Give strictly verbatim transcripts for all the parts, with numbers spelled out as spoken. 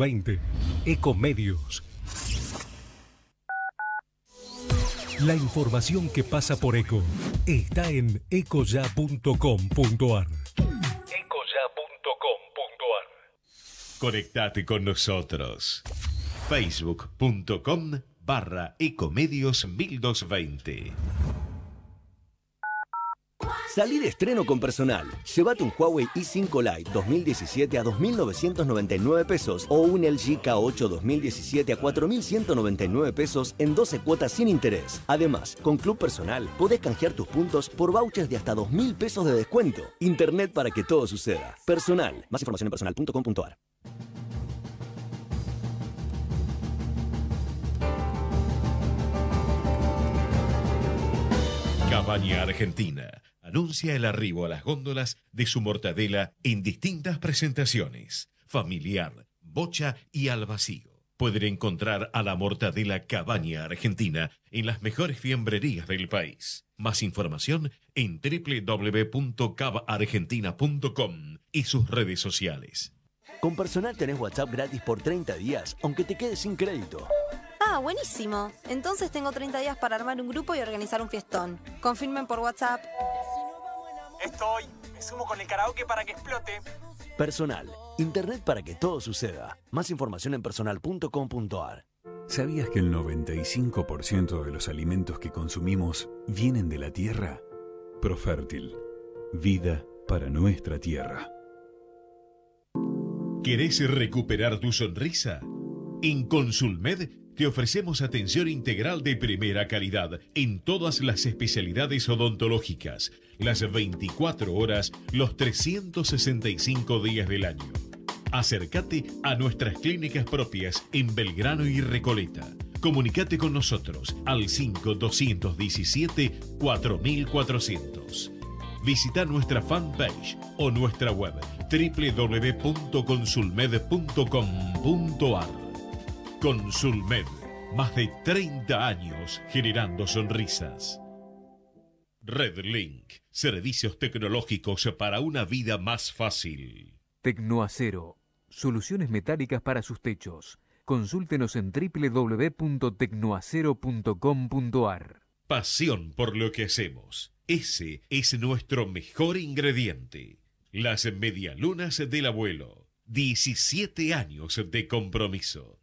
veinte. Ecomedios. La información que pasa por Eco está en ecoya punto com punto ar. ecoya punto com punto ar. Conectate con nosotros. Facebook.com barra Ecomedios mil doscientos veinte. Salí de estreno con Personal. Llévate un Huawei i cinco Lite dos mil diecisiete a dos mil novecientos noventa y nueve pesos o un L G K ocho dos mil diecisiete a cuatro mil ciento noventa y nueve pesos en doce cuotas sin interés. Además, con Club Personal podés canjear tus puntos por vouchers de hasta dos mil pesos de descuento. Internet para que todo suceda. Personal. Más información en personal punto com punto ar. Cabaña Argentina anuncia el arribo a las góndolas de su mortadela en distintas presentaciones: familiar, bocha y al vacío. Pueden encontrar a la mortadela Cabaña Argentina en las mejores fiambrerías del país. Más información en doble u doble u doble u punto cava argentina punto com y sus redes sociales. Con Personal tenés WhatsApp gratis por treinta días, aunque te quedes sin crédito. Ah, buenísimo. Entonces tengo treinta días para armar un grupo y organizar un fiestón. Confirmen por WhatsApp. Estoy. Me sumo con el karaoke para que explote. Personal. Internet para que todo suceda. Más información en personal punto com punto ar. ¿Sabías que el noventa y cinco por ciento de los alimentos que consumimos vienen de la tierra? Profértil. Vida para nuestra tierra. ¿Querés recuperar tu sonrisa? En Consulmed te ofrecemos atención integral de primera calidad en todas las especialidades odontológicas, las veinticuatro horas, los trescientos sesenta y cinco días del año. Acércate a nuestras clínicas propias en Belgrano y Recoleta. Comunicate con nosotros al cinco dos uno siete cuatro cuatrocientos. Visita nuestra fanpage o nuestra web doble u doble u doble u punto consulmed punto com punto ar. Consulmed, más de treinta años generando sonrisas. Redlink, servicios tecnológicos para una vida más fácil. Tecnoacero, soluciones metálicas para sus techos. Consúltenos en doble u doble u doble u punto tecnoacero punto com punto ar. Pasión por lo que hacemos. Ese es nuestro mejor ingrediente. Las medialunas del abuelo. diecisiete años de compromiso.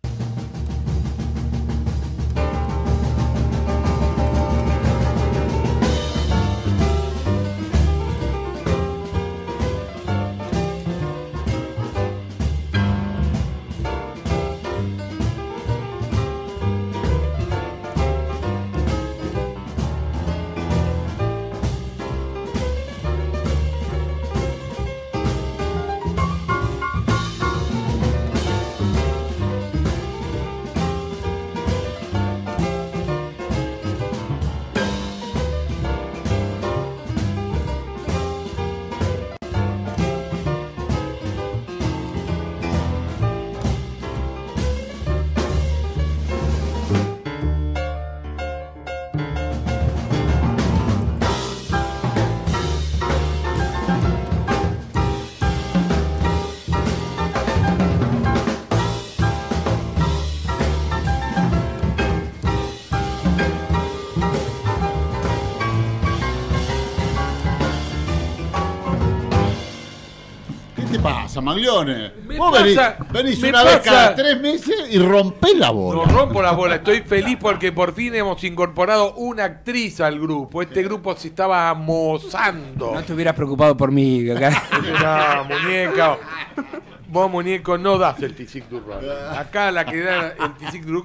Maglione, Me vos pasa, venís, venís me una vez pasa. cada tres meses y rompés la bola. No rompo la bola, estoy feliz porque por fin hemos incorporado una actriz al grupo. Este grupo se estaba amosando. No te hubieras preocupado por mí. No, muñeca. Vos, muñeco, no das el Tisic du Roll. Acá la que da el Tisic du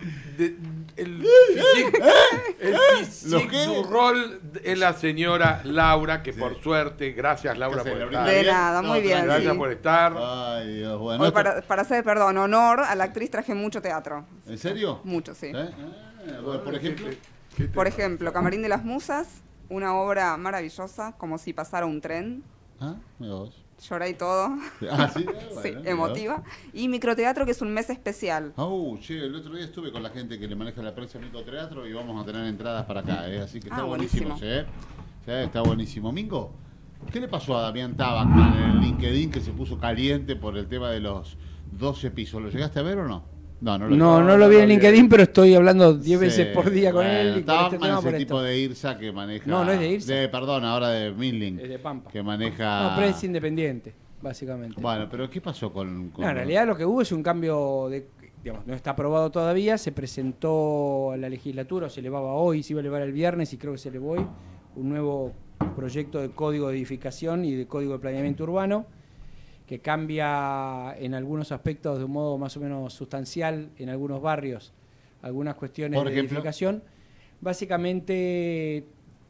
el Tisic, el Tisic du Roll es la señora Laura, que por suerte, gracias Laura por estar. De nada, muy bien. Gracias sí. por estar. Ay, Dios, bueno. Hoy para, para hacer, perdón, honor a la actriz traje mucho teatro. ¿En serio? Mucho, sí. ¿Eh? Ah, bueno, por ejemplo. Por ejemplo, Camarín de las Musas, una obra maravillosa, como si pasara un tren. Ah, mira vos. Lloré y todo. Ah, sí, bueno, sí, emotiva. Y microteatro, que es un mes especial. Oh, che, el otro día estuve con la gente que le maneja la prensa microteatro y vamos a tener entradas para acá, ¿eh? Así que está ah, buenísimo, buenísimo. ¿eh? Sí, está buenísimo. Mingo, ¿qué le pasó a Damián Tabacman en el LinkedIn que se puso caliente por el tema de los doce pisos. ¿Lo llegaste a ver o no? No, no lo, no, no, no lo vi en LinkedIn, pero estoy hablando diez sí, veces por día con bueno, él. Y estaba con este mal tema, ese por tipo esto. de IRSA que maneja... No, no es de IRSA. De, perdón, ahora de Midling. Es de Pampa. Que maneja... No, pero es independiente, básicamente. Bueno, pero ¿qué pasó con...? con No, en realidad lo que hubo es un cambio de... Digamos, no está aprobado todavía, se presentó a la legislatura, o se elevaba hoy, se iba a elevar el viernes y creo que se elevó hoy, un nuevo proyecto de código de edificación y de código de planeamiento urbano, que cambia en algunos aspectos de un modo más o menos sustancial en algunos barrios, algunas cuestiones Por de ejemplo. edificación. Básicamente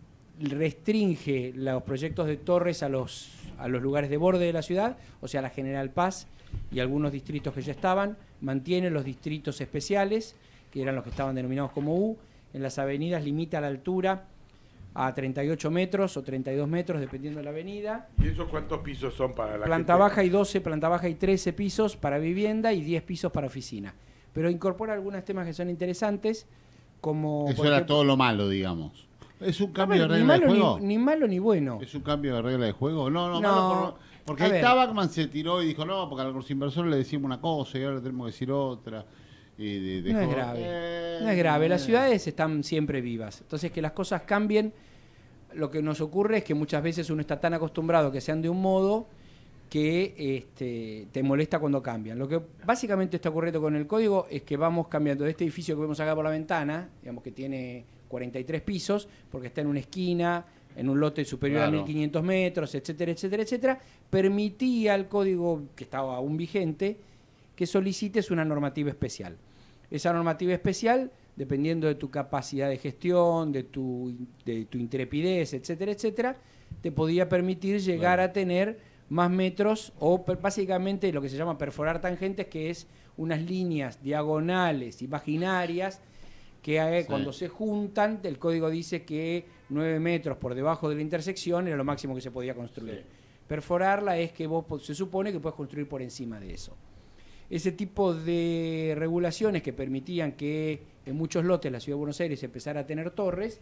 restringe los proyectos de torres a los, a los lugares de borde de la ciudad, o sea, la General Paz y algunos distritos que ya estaban, mantiene los distritos especiales, que eran los que estaban denominados como U, en las avenidas limita la altura a treinta y ocho metros o treinta y dos metros, dependiendo de la avenida. ¿Y eso cuántos pisos son para la Planta gente? baja y doce, planta baja y trece pisos para vivienda y diez pisos para oficina. Pero incorpora algunos temas que son interesantes, como... Eso por era ejemplo, todo lo malo, digamos. ¿Es un cambio no, de ni regla de malo, juego? ni, ni malo ni bueno. ¿Es un cambio de regla de juego? No, no, No, malo por- porque a ahí ver. Tabacman se tiró y dijo, no, porque a los inversores le decimos una cosa y ahora le tenemos que decir otra. Y de- dejó- No es grave. Eh, No es grave. Las ciudades están siempre vivas. Entonces, que las cosas cambien, lo que nos ocurre es que muchas veces uno está tan acostumbrado a que sean de un modo que este, te molesta cuando cambian. Lo que básicamente está ocurriendo con el código es que vamos cambiando de este edificio que vemos acá por la ventana, digamos que tiene cuarenta y tres pisos, porque está en una esquina, en un lote superior Claro. a mil quinientos metros, etcétera, etcétera, etcétera, permitía al código que estaba aún vigente que solicites una normativa especial. Esa normativa especial, dependiendo de tu capacidad de gestión, de tu, de tu intrepidez, etcétera, etcétera, te podía permitir llegar a tener más metros o per- básicamente lo que se llama perforar tangentes, que es unas líneas diagonales imaginarias que eh, Sí. cuando se juntan, el código dice que nueve metros por debajo de la intersección era lo máximo que se podía construir. Sí. Perforarla es que vos po- se supone que puedes construir por encima de eso. Ese tipo de regulaciones que permitían que en muchos lotes la Ciudad de Buenos Aires empezara a tener torres,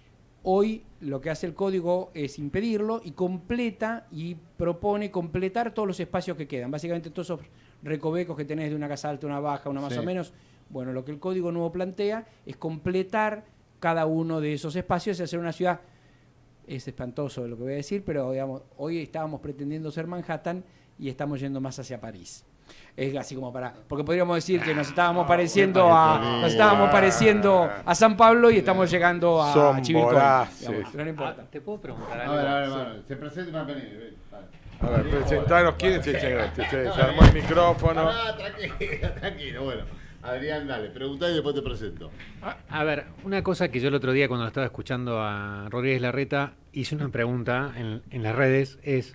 hoy lo que hace el código es impedirlo y completa y propone completar todos los espacios que quedan. Básicamente todos esos recovecos que tenés de una casa alta, una baja, una más Sí. o menos. Bueno, lo que el código nuevo plantea es completar cada uno de esos espacios y hacer una ciudad. Es espantoso lo que voy a decir, pero digamos, hoy estábamos pretendiendo ser Manhattan y estamos yendo más hacia París. Es así como para... Porque podríamos decir que nos estábamos pareciendo a... Nos estábamos pareciendo a San Pablo y estamos llegando a Son Chivilcoy. voraces. digamos, pero no importa. ¿Te puedo preguntar A algo? ver, a ver, a ver, se presenta para venir. ven, dale. A ver, presentaros quién se, se, se, se armó el micrófono. Ah, tranquilo, tranquilo, bueno. Adrián, dale, preguntá y después te presento. A ver, una cosa que yo el otro día cuando estaba escuchando a Rodríguez Larreta hice una pregunta en, en las redes, es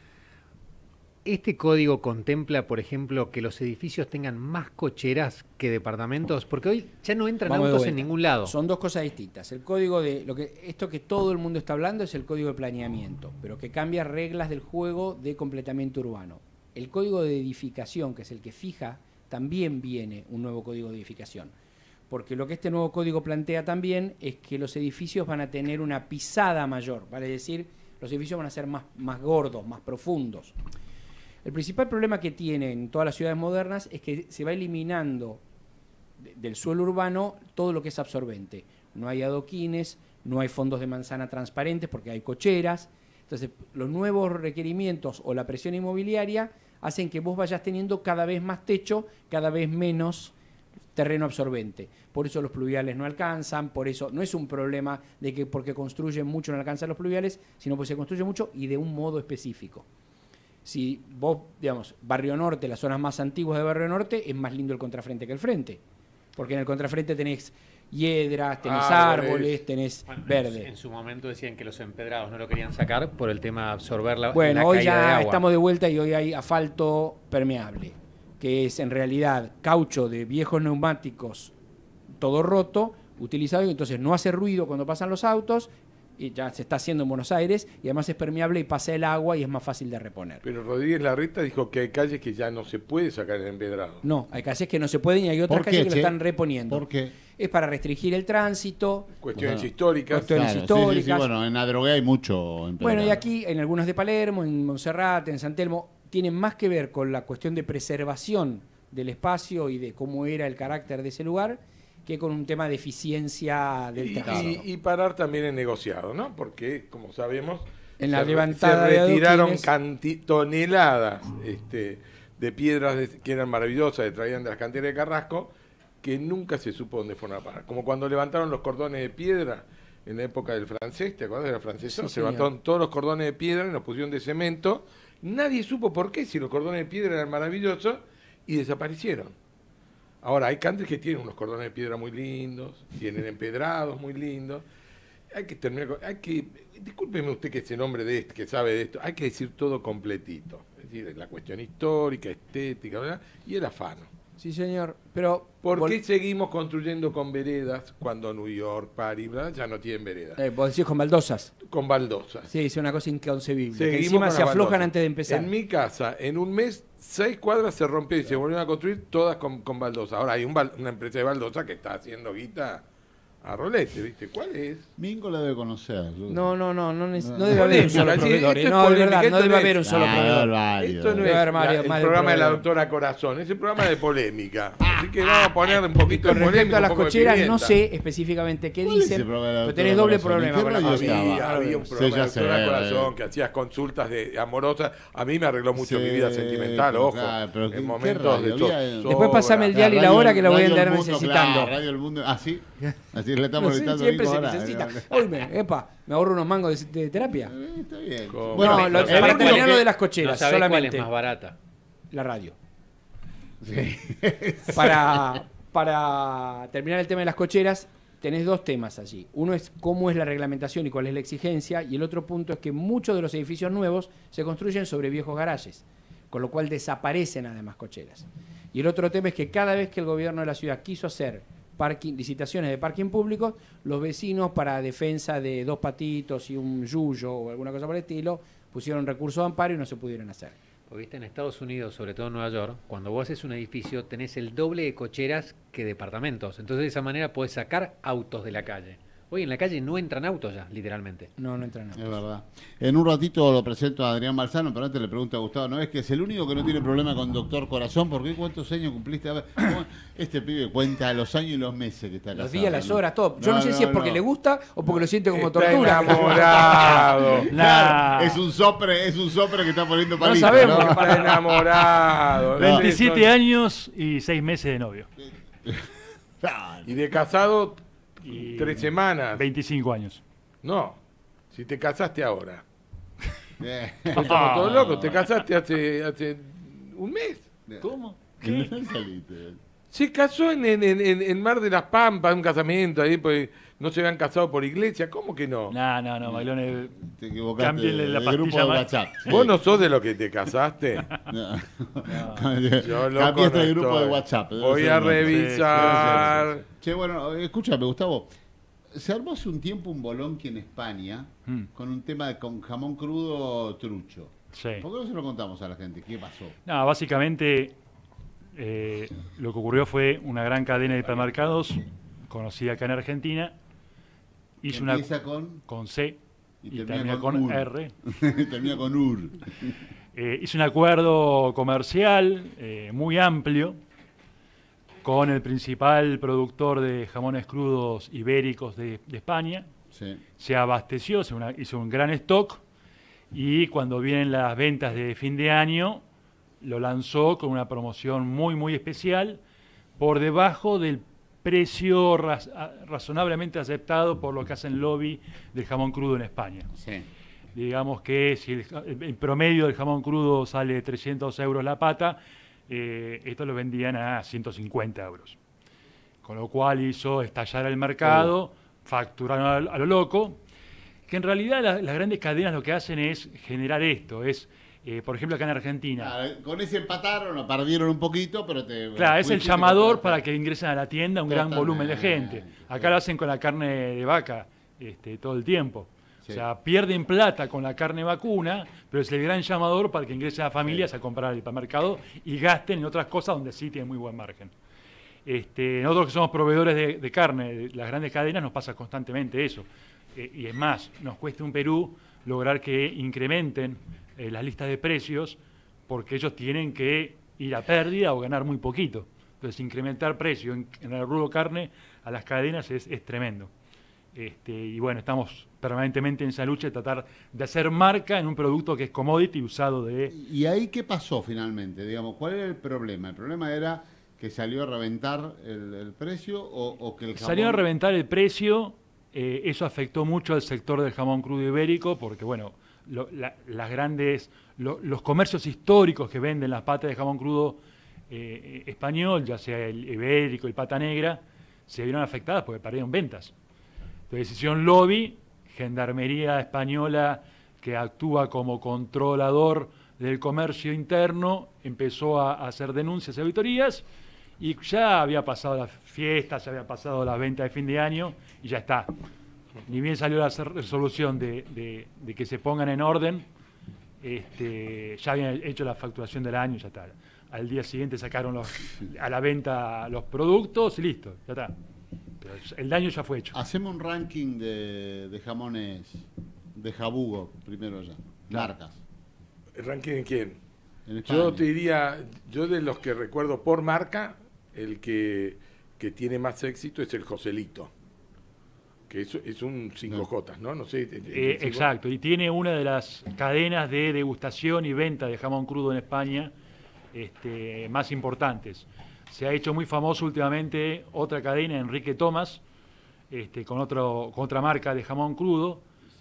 ¿este código contempla, por ejemplo, que los edificios tengan más cocheras que departamentos? Porque hoy ya no entran Vamos de autos en vuelta. ningún lado. Son dos cosas distintas. El código de lo que esto que todo el mundo está hablando es el código de planeamiento, pero que cambia reglas del juego de completamiento urbano. El código de edificación, que es el que fija, también viene un nuevo código de edificación. Porque lo que este nuevo código plantea también es que los edificios van a tener una pisada mayor, vale decir, los edificios van a ser más, más gordos, más profundos. El principal problema que tienen todas las ciudades modernas es que se va eliminando de- del suelo urbano todo lo que es absorbente. No hay adoquines, no hay fondos de manzana transparentes porque hay cocheras. Entonces, los nuevos requerimientos o la presión inmobiliaria hacen que vos vayas teniendo cada vez más techo, cada vez menos terreno absorbente. Por eso los pluviales no alcanzan, por eso no es un problema de que porque construyen mucho no alcanzan los pluviales, sino porque se construye mucho y de un modo específico. Si vos, digamos, Barrio Norte, las zonas más antiguas de Barrio Norte, es más lindo el contrafrente que el frente. Porque en el contrafrente tenés hiedras, tenés Árboles. árboles, tenés Bueno, verde. En su momento decían que los empedrados no lo querían sacar por el tema de absorber la, Bueno, la hoy caída de ya agua. estamos de vuelta y hoy hay asfalto permeable, que es en realidad caucho de viejos neumáticos todo roto, utilizado, y entonces no hace ruido cuando pasan los autos, y ya se está haciendo en Buenos Aires, y además es permeable y pasa el agua y es más fácil de reponer. Pero Rodríguez Larreta dijo que hay calles que ya no se puede sacar el empedrado. No, hay calles que no se pueden y hay otras ¿Por qué, calles que lo che? están reponiendo. ¿Por qué? Es para restringir el tránsito. Cuestiones Ajá. históricas. Cuestiones Claro, sí, sí, sí, históricas. bueno, en Adrogué hay mucho Bueno, empedrado. y aquí, en algunos de Palermo, en Monserrate, en San Telmo, tienen más que ver con la cuestión de preservación del espacio y de cómo era el carácter de ese lugar, que con un tema de eficiencia del trazado. Y, y parar también el negociado, ¿no? Porque, como sabemos, en la se, levantada se retiraron de canti- toneladas este, de piedras de, que eran maravillosas, que traían de las canteras de Carrasco, que nunca se supo dónde fueron a parar. Como cuando levantaron los cordones de piedra en la época del francés, ¿te acuerdas de la francesa? Sí, se señor. levantaron todos los cordones de piedra y los pusieron de cemento. Nadie supo por qué, si los cordones de piedra eran maravillosos, y desaparecieron. Ahora, hay countries que tienen unos cordones de piedra muy lindos, tienen empedrados muy lindos. Hay que terminar con, hay que, discúlpeme usted que es el hombre de este, que sabe de esto, hay que decir todo completito. Es decir, la cuestión histórica, estética, ¿verdad? Y el afano. Sí, señor, pero... ¿Por qué seguimos construyendo con veredas cuando New York, París, ¿verdad? Ya no tienen veredas? Eh, vos decís con baldosas. Con baldosas. Sí, es una cosa inconcebible. Que Seguimos encima con se las aflojan baldosas. antes de empezar. En mi casa, en un mes, seis cuadras se rompió y se volvieron a construir todas con, con baldosa. Ahora hay un bal- una empresa de baldosa que está haciendo guita a rolete, ¿viste? ¿Cuál es? Mingo la debe conocer. No, no, no, no, neces- No. no debe haber un solo Polémica, proveedor. esto es No, de polémica, verdad, esto no debe no haber un es- solo Ah, proveedor. varios. Esto no Debe es haber la- varios, el más de programa de la proveedor. doctora Corazón, es el programa de polémica. Así que vamos a poner un poquito Con de respecto polémica, a las un poco de cocheras, no pimienta. sé específicamente qué ¿Cuál es dicen, el programa de la pero tenés doctora doble Corazón? problema ¿En qué con la radio cochera. estaba? Había, había un Sí, programa ya de sé, doctora eh, Corazón eh. que hacías consultas de amorosas. A mí me arregló mucho Sí, mi vida sentimental, pero ojo. claro, pero ¿qué- en qué momentos de radio? Había- zozobra. Después pasame el dial y la hora que la voy a Radio andar El Mundo, necesitando. claro, Radio El Mundo, así, así le estamos No sé, gritando siempre Mingo se ahora. necesita. Eh, Oíme, epa, me ahorro unos mangos de, de terapia. eh, Está bien. Con- Bueno, no, lo- el para único terminar que- lo de las No cocheras, sabés cuál solamente es más barata. la radio. Sí. Para, para terminar el tema de las cocheras, tenés dos temas allí. Uno es cómo es la reglamentación y cuál es la exigencia, y el otro punto es que muchos de los edificios nuevos se construyen sobre viejos garajes, con lo cual desaparecen además cocheras. Y el otro tema es que cada vez que el gobierno de la ciudad quiso hacer parking, licitaciones de parking público, los vecinos, para defensa de dos patitos y un yuyo o alguna cosa por el estilo, pusieron recurso de amparo y no se pudieron hacer. Porque viste, en Estados Unidos, sobre todo en Nueva York, cuando vos haces un edificio tenés el doble de cocheras que departamentos. Entonces de esa manera podés sacar autos de la calle. Hoy en la calle no entran autos ya, literalmente. No, no entran Es autos. verdad. En un ratito lo presento a Adrián Balzano, pero antes le pregunto a Gustavo, ¿no es que es el único que no tiene problema con Doctor Corazón? ¿Por qué? ¿Cuántos años cumpliste? A ver, ¿cómo? Este pibe cuenta los años y los meses que está casado. Los días, las ¿no? horas, todo. Yo no, sé si es porque no. le gusta o porque lo siente como Está tortura. enamorado. Claro, es un sopre, es un sopre que está poniendo No palito. sabemos ¿no? qué Está enamorado. veintisiete años y seis meses de novio. Y de casado, Y tres semanas. veinticinco años. No, si te casaste ahora. Eh. Estamos todos locos. Te casaste hace, hace un mes. ¿Cómo? ¿Qué? Saliste. Se casó en, en, en, en Mar de las Pampas, un casamiento ahí, pues no se habían casado por iglesia. ¿Cómo que no? No, no, no, Maglone. Te equivocaste. Cámbienle la de grupo pastilla de más. WhatsApp. Sí. ¿Vos no sos de los que te casaste? No. Yo loco Cambiaste no de grupo estoy. de WhatsApp. Debe Voy ser a un- revisar. Che, bueno, escúchame, Gustavo. Se armó hace un tiempo un bolonqui en España Mm. con un tema de, con jamón crudo trucho. Sí. ¿Por qué no se lo contamos a la gente? ¿Qué pasó? No, básicamente eh, lo que ocurrió fue una gran cadena de hipermercados conocida acá en Argentina. Hizo una Empieza con... con C Y y, termina termina con con, ur. R. Termina con U R. Eh, hizo un acuerdo comercial eh, muy amplio con el principal productor de jamones crudos ibéricos de, de España. Sí. Se abasteció, se una- hizo un gran stock y cuando vienen las ventas de fin de año lo lanzó con una promoción muy muy especial por debajo del precio raz- a- razonablemente aceptado por lo que hacen lobby del jamón crudo en España. Sí. Digamos que si el, ja- el promedio del jamón crudo sale trescientos euros la pata, eh, esto lo vendían a ciento cincuenta euros. Con lo cual hizo estallar el mercado, facturaron a, a lo loco, que en realidad la- las grandes cadenas lo que hacen es generar esto, es, eh, por ejemplo, acá en Argentina. Claro, con ese empataron, lo perdieron un poquito, pero te... Claro, es el fuiste y te llamador compraste. para que ingresen a la tienda un gran volumen de gente. Acá lo hacen con la carne de vaca este, todo el tiempo. Sí. O sea, pierden plata con la carne vacuna, pero es el gran llamador para que ingresen a familias a comprar al hipermercado y gasten en otras cosas donde sí tienen muy buen margen. Este, nosotros que somos proveedores de, de carne, de las grandes cadenas, nos pasa constantemente eso. Eh, y es más, nos cuesta en Perú lograr que incrementen eh, las listas de precios porque ellos tienen que ir a pérdida o ganar muy poquito. Entonces, incrementar precio en, en el rubro carne a las cadenas es, es tremendo. Este, y bueno, estamos permanentemente en esa lucha de tratar de hacer marca en un producto que es commodity usado de... ¿Y ahí qué pasó finalmente? Digamos, ¿cuál era el problema? ¿El problema era que salió a reventar el, el precio o, o que el jamón... Salió a reventar el precio, eh, eso afectó mucho al sector del jamón crudo ibérico, porque bueno, lo, la, las grandes, lo, los comercios históricos que venden las patas de jamón crudo eh, español, ya sea el ibérico, el pata negra, se vieron afectadas porque perdieron ventas. Entonces hicieron lobby, Gendarmería Española, que actúa como controlador del comercio interno, empezó a, a hacer denuncias y auditorías, y ya había pasado las fiestas, ya había pasado las ventas de fin de año, y ya está. Ni bien salió la resolución de, de, de que se pongan en orden, este, ya habían hecho la facturación del año, ya está. Al día siguiente sacaron los, a la venta los productos y listo, ya está. Pero el daño ya fue hecho. Hacemos un ranking de, de jamones de jabugo, primero ya, marcas. ¿El ranking en quién? En yo te diría, yo de los que recuerdo por marca, el que, que tiene más éxito es el Joselito, que es, es un cinco Jotas, ¿no? No sé. Eh, exacto, y tiene una de las cadenas de degustación y venta de jamón crudo en España este, más importantes. Se ha hecho muy famoso últimamente otra cadena, Enrique Thomas, este, con, otro, con otra marca de jamón crudo.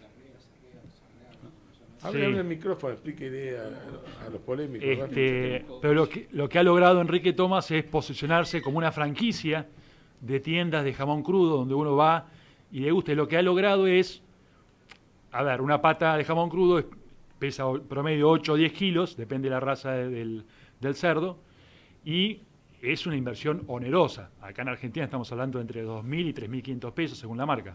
Hable sí. el micrófono, explíquele a, a los polémicos. Este, pero lo que, lo que ha logrado Enrique Thomas es posicionarse como una franquicia de tiendas de jamón crudo donde uno va y degusta. Y lo que ha logrado es, a ver, una pata de jamón crudo pesa promedio ocho o diez kilos, depende de la raza de, del, del cerdo, y es una inversión onerosa. Acá en Argentina estamos hablando de entre dos mil y tres mil quinientos pesos según la marca.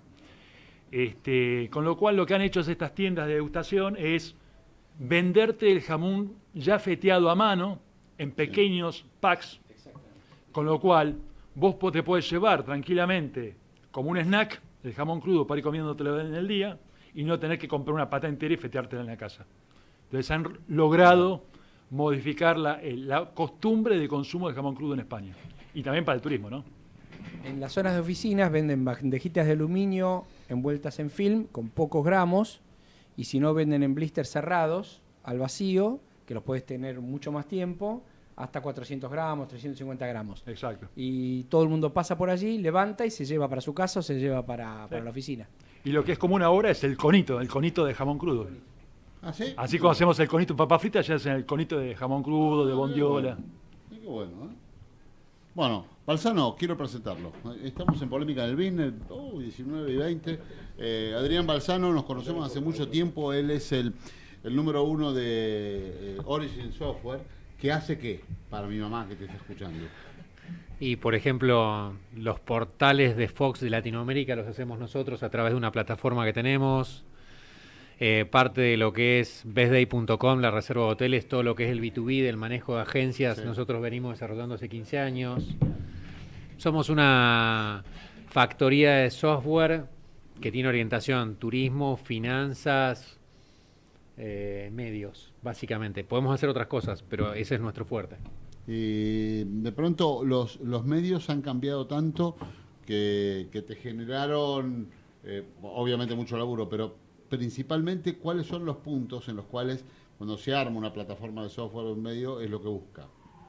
Este, con lo cual lo que han hecho estas tiendas de degustación es venderte el jamón ya feteado a mano en pequeños packs, con lo cual vos te podés llevar tranquilamente como un snack el jamón crudo para ir comiéndotelo en el día y no tener que comprar una pata entera y feteártela en la casa. Entonces han logrado modificar la, la costumbre de consumo de jamón crudo en España. Y también para el turismo, ¿no? En las zonas de oficinas venden bandejitas de aluminio envueltas en film con pocos gramos, y si no venden en blisters cerrados, al vacío, que los puedes tener mucho más tiempo, hasta cuatrocientos gramos, trescientos cincuenta gramos. Exacto. Y todo el mundo pasa por allí, levanta y se lleva para su casa o se lleva para, para sí. la oficina. Y lo que es común ahora es el conito, el conito de jamón crudo. ¿Ah, sí? Así como hacemos el conito en papa frita, ya hacen el conito de jamón crudo, de bondiola. Qué bueno, ¿eh? Bueno, Balzano, quiero presentarlo. Estamos en Polémica del Business, oh, diecinueve y veinte. Eh, Adrián Balzano, nos conocemos hace mucho tiempo. Él es el, el número uno de eh, Origin Software. ¿Qué hace qué? Para mi mamá que te está escuchando. Y, por ejemplo, los portales de Fox de Latinoamérica los hacemos nosotros a través de una plataforma que tenemos. Eh, parte de lo que es best day punto com, la reserva de hoteles, todo lo que es el B dos B del manejo de agencias, sí. Nosotros venimos desarrollando hace quince años. Somos una factoría de software que tiene orientación turismo, finanzas, eh, medios, básicamente. Podemos hacer otras cosas, pero ese es nuestro fuerte. Y de pronto los, los medios han cambiado tanto que, que te generaron, eh, obviamente mucho laburo, pero principalmente, ¿cuáles son los puntos en los cuales cuando se arma una plataforma de software o un medio es lo que busca?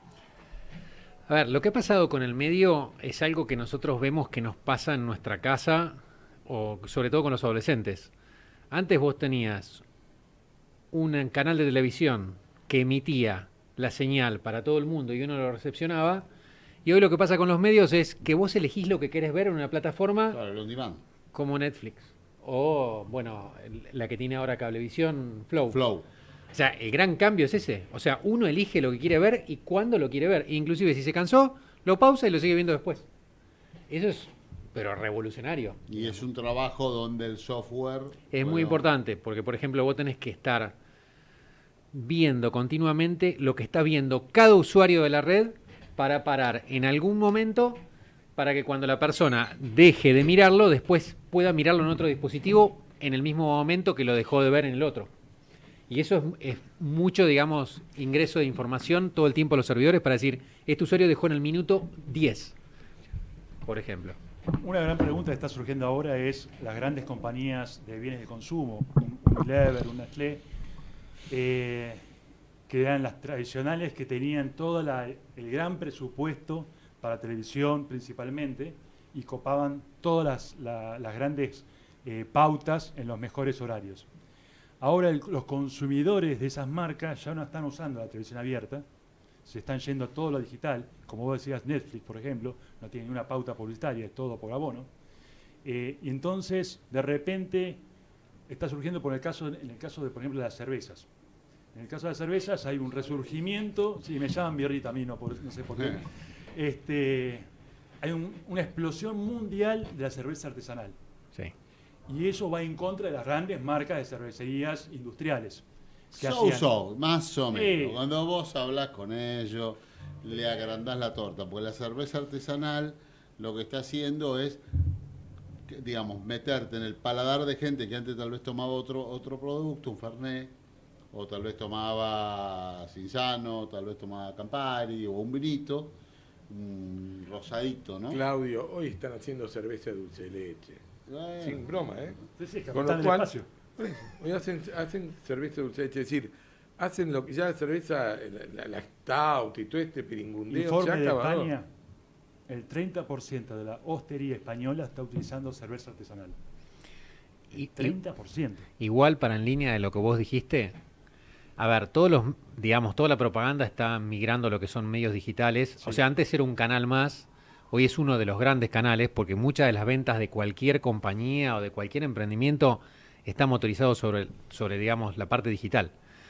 A ver, lo que ha pasado con el medio es algo que nosotros vemos que nos pasa en nuestra casa, o sobre todo con los adolescentes. Antes vos tenías un canal de televisión que emitía la señal para todo el mundo y uno lo recepcionaba, y hoy lo que pasa con los medios es que vos elegís lo que querés ver en una plataforma, claro, on demand, como Netflix. O, bueno, la que tiene ahora Cablevisión, Flow. Flow. O sea, el gran cambio es ese. O sea, uno elige lo que quiere ver y cuándo lo quiere ver. Inclusive, si se cansó, lo pausa y lo sigue viendo después. Eso es, pero revolucionario. Y es un trabajo donde el software... Es bueno, muy importante, porque, por ejemplo, vos tenés que estar viendo continuamente lo que está viendo cada usuario de la red para parar en algún momento, para que cuando la persona deje de mirarlo, después pueda mirarlo en otro dispositivo en el mismo momento que lo dejó de ver en el otro. Y eso es, es mucho, digamos, ingreso de información todo el tiempo a los servidores para decir, este usuario dejó en el minuto diez, por ejemplo. Una gran pregunta que está surgiendo ahora es las grandes compañías de bienes de consumo, un Unilever, un Nestlé, eh, que eran las tradicionales que tenían todo la, el gran presupuesto para televisión principalmente y copaban todas las, la, las grandes eh, pautas en los mejores horarios. Ahora el, los consumidores de esas marcas ya no están usando la televisión abierta, se están yendo a todo lo digital, como vos decías, Netflix, por ejemplo, no tiene una pauta publicitaria, es todo por abono. Eh, y entonces, de repente, está surgiendo por el caso, en el caso de, por ejemplo, de las cervezas. En el caso de las cervezas hay un resurgimiento, sí, me llaman birrita a mí, no, por, no sé por qué. Este, hay un, una explosión mundial de la cerveza artesanal. Sí. Y eso va en contra de las grandes marcas de cervecerías industriales. So, hacían... so, más o menos. Sí. Cuando vos hablás con ellos, le agrandás la torta, porque la cerveza artesanal lo que está haciendo es, digamos, meterte en el paladar de gente que antes tal vez tomaba otro, otro producto, un Fernet, o tal vez tomaba Cinzano, tal vez tomaba Campari, o un vinito, un rosadito, ¿no? Claudio, hoy están haciendo cerveza de dulce de leche. Bueno. Sin broma, ¿eh? Sí, sí, Con lo cual, hoy hacen, hacen cerveza de dulce de leche, es decir, hacen lo que ya la cerveza, la, la, la stout y todo este piringundeo. Informe de España, el treinta por ciento de la hostería española está utilizando cerveza artesanal. El treinta por ciento. Igual, para en línea de lo que vos dijiste, a ver, todos los, digamos, toda la propaganda está migrando a lo que son medios digitales. Sí. O sea, antes era un canal más. Hoy es uno de los grandes canales porque muchas de las ventas de cualquier compañía o de cualquier emprendimiento está motorizado sobre, sobre, digamos, la parte digital.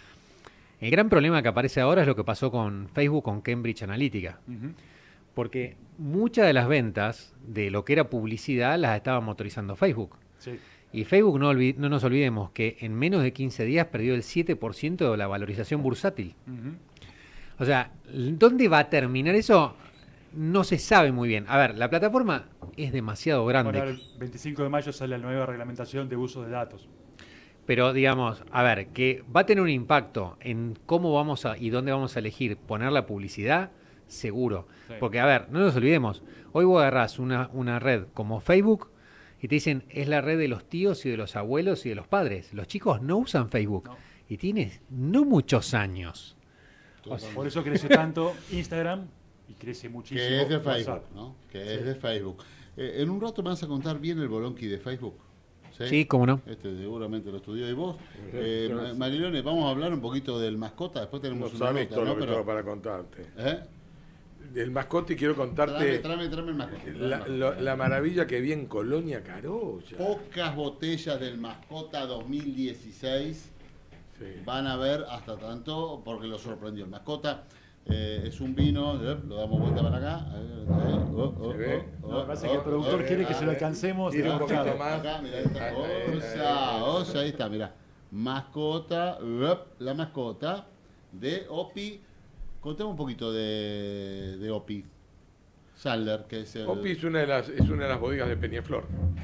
El gran problema que aparece ahora es lo que pasó con Facebook, con Cambridge Analytica. Uh-huh. Porque muchas de las ventas de lo que era publicidad las estaba motorizando Facebook. Sí. Y Facebook, no, olvid- no nos olvidemos que en menos de quince días perdió el siete por ciento de la valorización bursátil. Uh-huh. O sea, ¿dónde va a terminar eso? No se sabe muy bien. A ver, la plataforma es demasiado grande. Bueno, el veinticinco de mayo sale la nueva reglamentación de uso de datos. Pero digamos, a ver, que va a tener un impacto en cómo vamos a y dónde vamos a elegir poner la publicidad, seguro. Sí. Porque, a ver, no nos olvidemos, hoy vos agarrás una, una red como Facebook y te dicen, es la red de los tíos y de los abuelos y de los padres. Los chicos no usan Facebook. No. Y tienes no muchos años. O sea, por eso creció tanto Instagram. Y crece muchísimo. Que es de Facebook, ¿no? Que sí. es de Facebook. Eh, en un rato me vas a contar bien el bolonqui de Facebook. Sí, sí, cómo no. Este seguramente lo estudió y vos. Eh, sí. Marilone, vamos a hablar un poquito del mascota. Después tenemos no una sabes nota, todo ¿no? lo que Pero... tengo para contarte. ¿Eh? Del mascota y quiero contarte. Tráeme, tráeme, tráeme el mascota. La, lo, la maravilla que vi en Colonia Carolla. Pocas botellas del mascota dos mil dieciséis. Sí. Van a ver hasta tanto, porque lo sorprendió. El mascota. Eh, es un vino, eh, lo damos vuelta para acá. Eh, oh, oh, ¿Se ve? Oh, no, me parece oh, que el productor oh, quiere eh, que se lo alcancemos. Tira un poquito más. Acá, mirá, esta cosa, osa, ahí está, mirá. Mascota, uh, la mascota de Opi. Contame un poquito de, de Opi. Sadler, que es el... Opi es una de las, es una de las bodegas de Peñaflor.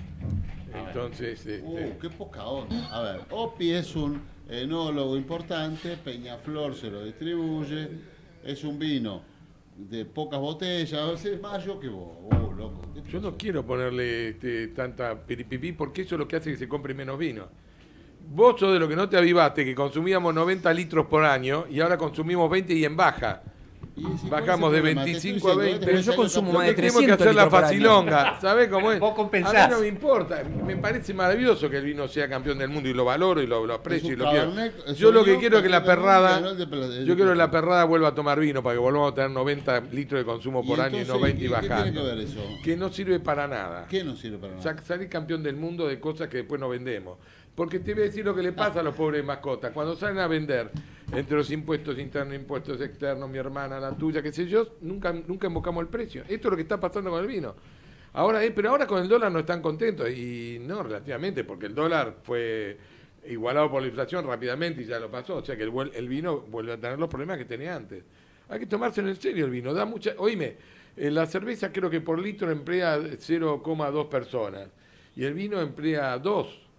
Entonces, este... Uh, qué poca onda. A ver, Opi es un enólogo importante, Peñaflor se lo distribuye. Es un vino de pocas botellas, es más yo que vos, oh, loco. Yo no quiero ponerle este, tanta piripipí porque eso es lo que hace que se compre menos vino. Vos sos de lo que no te avivaste, que consumíamos noventa litros por año y ahora consumimos veinte y en baja. ¿Y si bajamos de veinticinco a veinte. Pero yo consumo más de trescientos tenemos que hacer la facilonga. ¿Sabés cómo es? Vos compensás. A mí no me importa. Me parece maravilloso que el vino sea campeón del mundo y lo valoro y lo, lo aprecio y lo quiero. Yo lo que quiero es que la perrada, yo quiero que la perrada vuelva a tomar vino para que volvamos a tener noventa litros de consumo por año y no veinte y bajando. ¿Qué tiene que ver eso? Que no sirve para nada. ¿Qué no sirve para nada? Salir campeón del mundo de cosas que después no vendemos. Porque te voy a decir lo que le pasa a los pobres mascotas. Cuando salen a vender, entre los impuestos internos, impuestos externos, mi hermana, la tuya, qué sé yo, nunca, nunca invocamos el precio. Esto es lo que está pasando con el vino. Ahora, eh, pero ahora con el dólar no están contentos. Y no, relativamente, porque el dólar fue igualado por la inflación rápidamente y ya lo pasó. O sea que el, el vino vuelve a tener los problemas que tenía antes. Hay que tomárselo en serio el vino. Da mucha. Oíme, eh, la cerveza creo que por litro emplea cero coma dos personas. Y el vino emplea dos.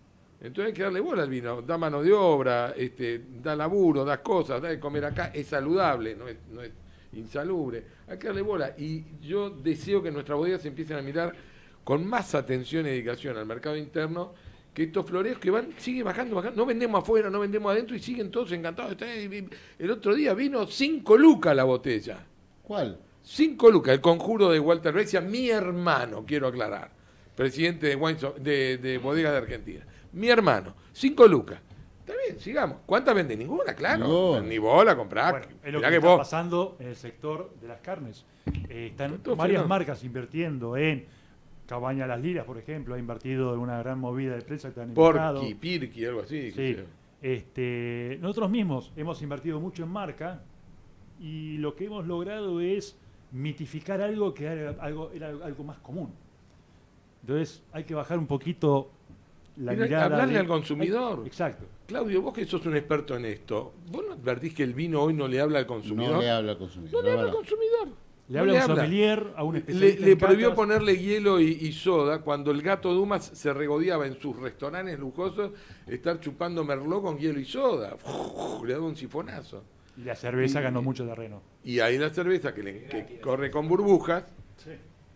Entonces hay que darle bola al vino, da mano de obra, este, da laburo, da cosas, da de comer acá, es saludable, no es, no es insalubre, hay que darle bola. Y yo deseo que nuestras bodegas se empiecen a mirar con más atención y dedicación al mercado interno, que estos floreos que van, siguen bajando, bajando, no vendemos afuera, no vendemos adentro y siguen todos encantados. El otro día vino cinco lucas la botella. ¿Cuál? Cinco lucas, el conjuro de Walter Brescia, mi hermano, quiero aclarar, presidente de, Wines, de, de Bodegas de Argentina. Mi hermano, cinco lucas. Está bien, sigamos. ¿Cuántas vende? Ninguna, claro. No. Ni bola, comprar. Bueno, es lo que, que está vos... pasando en el sector de las carnes. Eh, están Todo varias fenómeno. marcas invirtiendo en Cabaña Las Liras, por ejemplo, ha invertido en una gran movida de prensa que han invitado. Porqui, Pirqui, algo así. Sí. Este, nosotros mismos hemos invertido mucho en marca y lo que hemos logrado es mitificar algo que era algo, era algo más común. Entonces hay que bajar un poquito la Mira, mirada. Hablarle de... al consumidor. Hay... Exacto. Claudio, vos que sos un experto en esto, ¿vos no advertís que el vino hoy no le habla al consumidor? No le habla al consumidor. No le habla al consumidor. Le habla a un sommelier, a un especialista. Le, le prohibió ponerle hielo y, y soda cuando el gato Dumas se regodeaba en sus restaurantes lujosos estar chupando merlot con hielo y soda. Uf, le daba un sifonazo. Y la cerveza y, ganó mucho terreno. Y ahí la cerveza que, le, que corre con burbujas. Sí.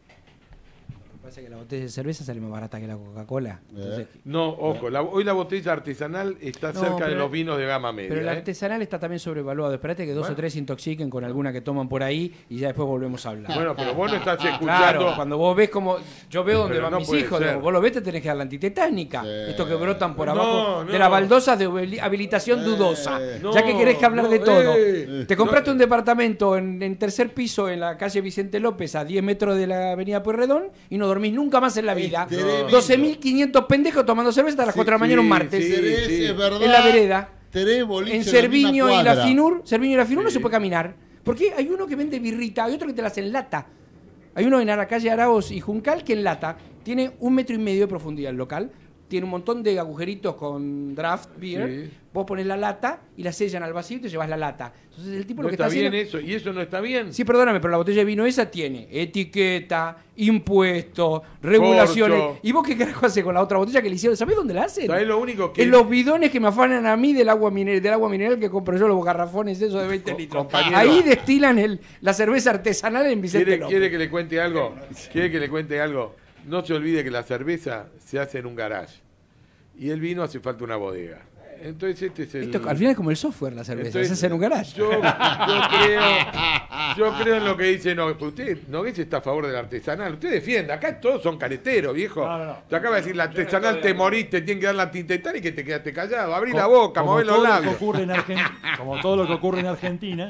Parece que la botella de cerveza sale más barata que la Coca-Cola. Entonces, no, ojo, la, hoy la botella artesanal está no, cerca de los vinos de gama media. Pero el ¿eh? artesanal está también sobrevaluado. Espérate que dos bueno. o tres se intoxiquen con alguna que toman por ahí y ya después volvemos a hablar. Bueno, pero vos no estás escuchando. Claro, cuando vos ves como. Yo veo dónde van no mis hijos, digo, vos lo ves, te tenés que dar la antitetánica. Sí. Estos que brotan por abajo no, no. de las baldosas de habilitación eh, dudosa. No, ya que querés que hablar no, de todo. Eh, te compraste no. un departamento en, en tercer piso en la calle Vicente López a diez metros de la avenida Pueyrredón y no dormís nunca más en la vida. doce mil quinientos pendejos tomando cerveza hasta las cuatro de la mañana un martes. Sí, sí. Es verdad. En la vereda. En en Cerviño y la Finur. Cerviño y la Finur sí. no se puede caminar. Porque hay uno que vende birrita, hay otro que te las enlata. Hay uno en la calle Araoz y Juncal que enlata. Tiene un metro y medio de profundidad el local. Tiene un montón de agujeritos con draft beer. Sí. Vos pones la lata y la sellan al vacío y te llevas la lata. Entonces el tipo no lo que está, está bien haciendo... eso. ¿Y eso no está bien? Sí, perdóname, pero la botella de vino esa tiene etiqueta, impuestos, regulaciones. Corcho. ¿Y vos qué carajo haces con la otra botella que le hicieron? ¿Sabés dónde la hacen? ¿Sabés lo único que...? En los bidones que me afanan a mí del agua mineral, del agua mineral que compro yo, los garrafones esos de veinte litros. Compañero. Ahí destilan el, la cerveza artesanal en Vicente ¿Quiere, López. ¿Quiere que le cuente algo? ¿Quiere que le cuente algo? No se olvide que la cerveza se hace en un garage. Y el vino hace falta una bodega. Entonces este es el... Esto, al final es como el software la cerveza, Entonces, se hace en un garage. Yo, yo, creo, yo creo en lo que dice no, usted no ves está a favor del artesanal. Usted defiende, acá todos son careteros, viejo. No, no, no. Te acaba de decir, la artesanal te morís, te tienen que dar la tintetal y que te quedaste callado. Abrí como, la boca, mover los labios. Como todo lo que ocurre en Argentina,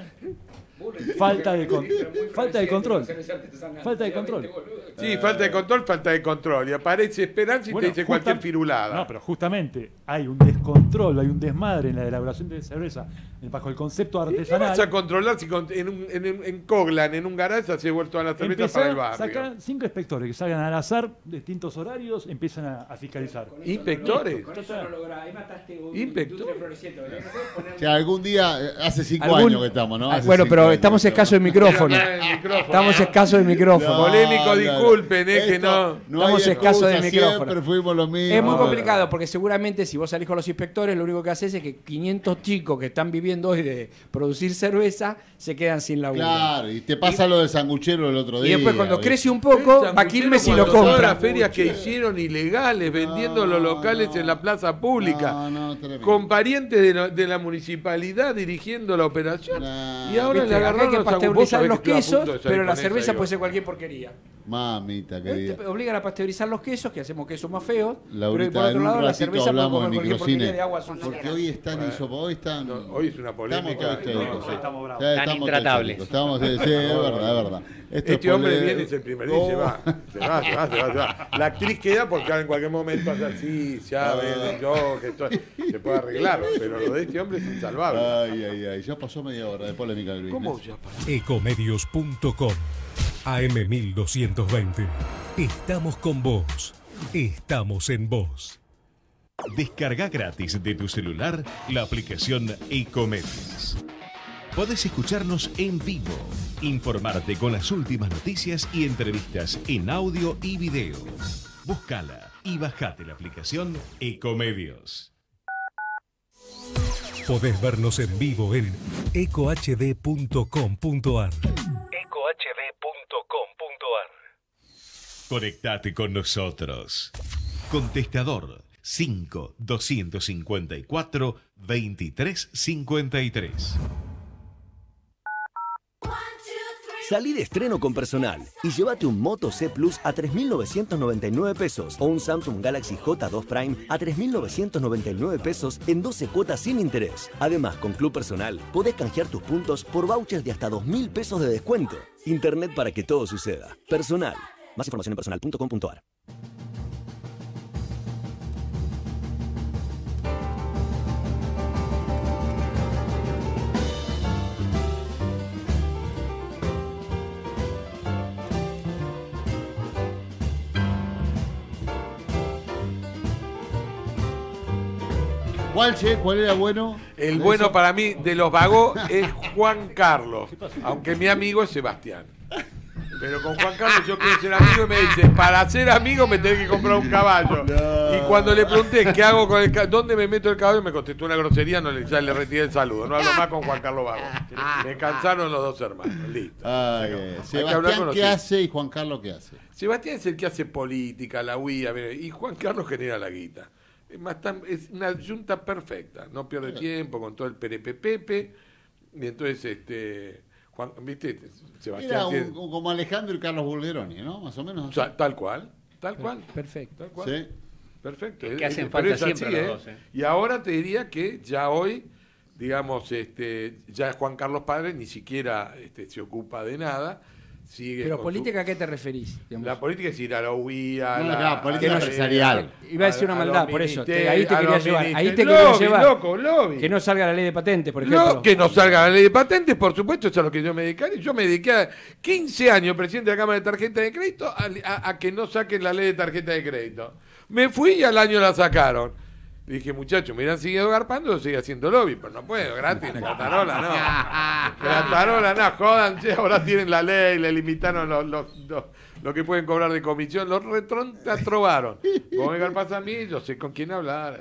falta de, con, falta de control. Falta de control. Sí, falta de control, falta de control. Y aparece Esperanza y bueno, te dice justa, cualquier firulada. No, pero justamente hay un descontrol, hay un desmadre en la elaboración de cerveza bajo el concepto artesanal. ¿Y qué vas a controlar si en, un, en, en Coglan, en un garaje, se ha vuelto a la cerveza Empezar, para el barrio? Sacan cinco inspectores que salgan al azar, distintos horarios, empiezan a, a fiscalizar. ¿Inspectores? Con eso no lográs. Ahí mataste un ¿Inspectores? Si algún día, hace cinco ¿Algún? años que estamos, ¿no? Hace bueno, pero estamos escasos de micrófono. Estamos escasos de micrófono. No, Polémico, disculpen, es que no. no estamos escasos de micrófono. Fuimos los mismos. Es muy complicado porque seguramente si vos salís con los inspectores, lo único que haces es que quinientos chicos que están viviendo hoy de producir cerveza se quedan sin laburo. Claro, y te pasa y, lo del sanguchero el otro día. Y después cuando ¿ves? crece un poco, va a Quilmes y lo compra. Todas las ferias que hicieron ilegales, vendiendo no, los locales no, en la plaza pública, no, no, con parientes de la, de la municipalidad dirigiendo la operación. No. Y ahora le agarraron que pasteurizar los quesos, pero la cerveza puede ser cualquier porquería. Mamita querida. Te obligan a pasteurizar los quesos, que hacemos quesos más feos. Laurita, pero por otro lado, la cerveza hablamos en microcine. De agua porque hoy están bueno. hisopo, hoy están. No, hoy es una polémica. Estamos históricos, no, sí. estamos bravos. Están estamos intratables. Estamos, sí, sí, es verdad, es verdad. Esto este hombre pole... viene y se primer día y se va. Se va, se va, se va, se va. La actriz queda porque en cualquier momento hace así, ya ven, yo, que esto se puede arreglar, pero lo de este hombre es insalvable. Ay, ay, ay. Ya pasó media hora de polémica del business. ¿Cómo ya pasó? Ecomedios punto com A M mil doscientos veinte. Estamos con vos. Estamos en vos. Descarga gratis de tu celular la aplicación Ecomedios. Podés escucharnos en vivo, informarte con las últimas noticias y entrevistas en audio y video. Búscala y bajate la aplicación Ecomedios. Podés vernos en vivo en eco h d punto com punto a r. eco h d punto com punto a r. Conectate con nosotros. Contestador cinco doscientos cincuenta y cuatro veintitrés cincuenta y tres. Salí de estreno con Personal y llévate un Moto C Plus a tres mil novecientos noventa y nueve pesos o un Samsung Galaxy J dos Prime a tres mil novecientos noventa y nueve pesos en doce cuotas sin interés. Además, con Club Personal podés canjear tus puntos por vouchers de hasta dos mil pesos de descuento. Internet para que todo suceda. Personal. Más información en personal punto com punto a r. ¿Cuál, che? ¿Cuál era bueno? El bueno eso? Para mí de los vagos es Juan Carlos, aunque mi amigo es Sebastián. Pero con Juan Carlos yo quiero ser amigo y me dice, para ser amigo me tenés que comprar un caballo. No. Y cuando le pregunté qué hago con el caballo, dónde me meto el caballo, me contestó una grosería, no le, ya le retiré el saludo. No hablo más con Juan Carlos Vago. Me cansaron los dos hermanos. Listo. Ay, eh. Sebastián, ¿qué hace y Juan Carlos qué hace? Sebastián es el que hace política, la huía, y Juan Carlos genera la guita. Es, más tan, es una junta perfecta, no pierde sí. tiempo con todo el perepepepe. Y entonces, este, Juan, ¿viste? Sebastián. Era un, tiene... un, como Alejandro y Carlos Bulgeroni, ¿no? Más o menos. O sea, tal cual, tal cual. Perfecto. Tal cual. Sí. Perfecto. Es que hacen es, falta es siempre así, los ¿eh? dos, ¿eh? Y ahora te diría que ya hoy, digamos, este, ya Juan Carlos Padre ni siquiera este, se ocupa de nada. Sigue Pero política, su... ¿a qué te referís? Digamos? La política es ir a la U I A, no, la no, política empresarial. Iba a decir una maldad, por eso. Te, ahí te quería llevar. Ahí te lobby, quería llevar. Loco, lobby. Que no salga la ley de patentes, por ejemplo. No, que no salga la ley de patentes, por supuesto, eso es a lo que yo me dediqué. Yo me dediqué a quince años, presidente de la Cámara de Tarjeta de Crédito, a, a, a que no saquen la ley de tarjeta de crédito. Me fui y al año la sacaron. Dije, muchachos, me hubieran seguido garpando, yo seguía haciendo lobby, pero no puedo, gratis, Gratarola, no. Gratarola, no, jódanse, ahora tienen la ley, le limitaron los, los, los, lo que pueden cobrar de comisión, los retrotratrobaron. Vos me garpás a mí, yo sé con quién hablar.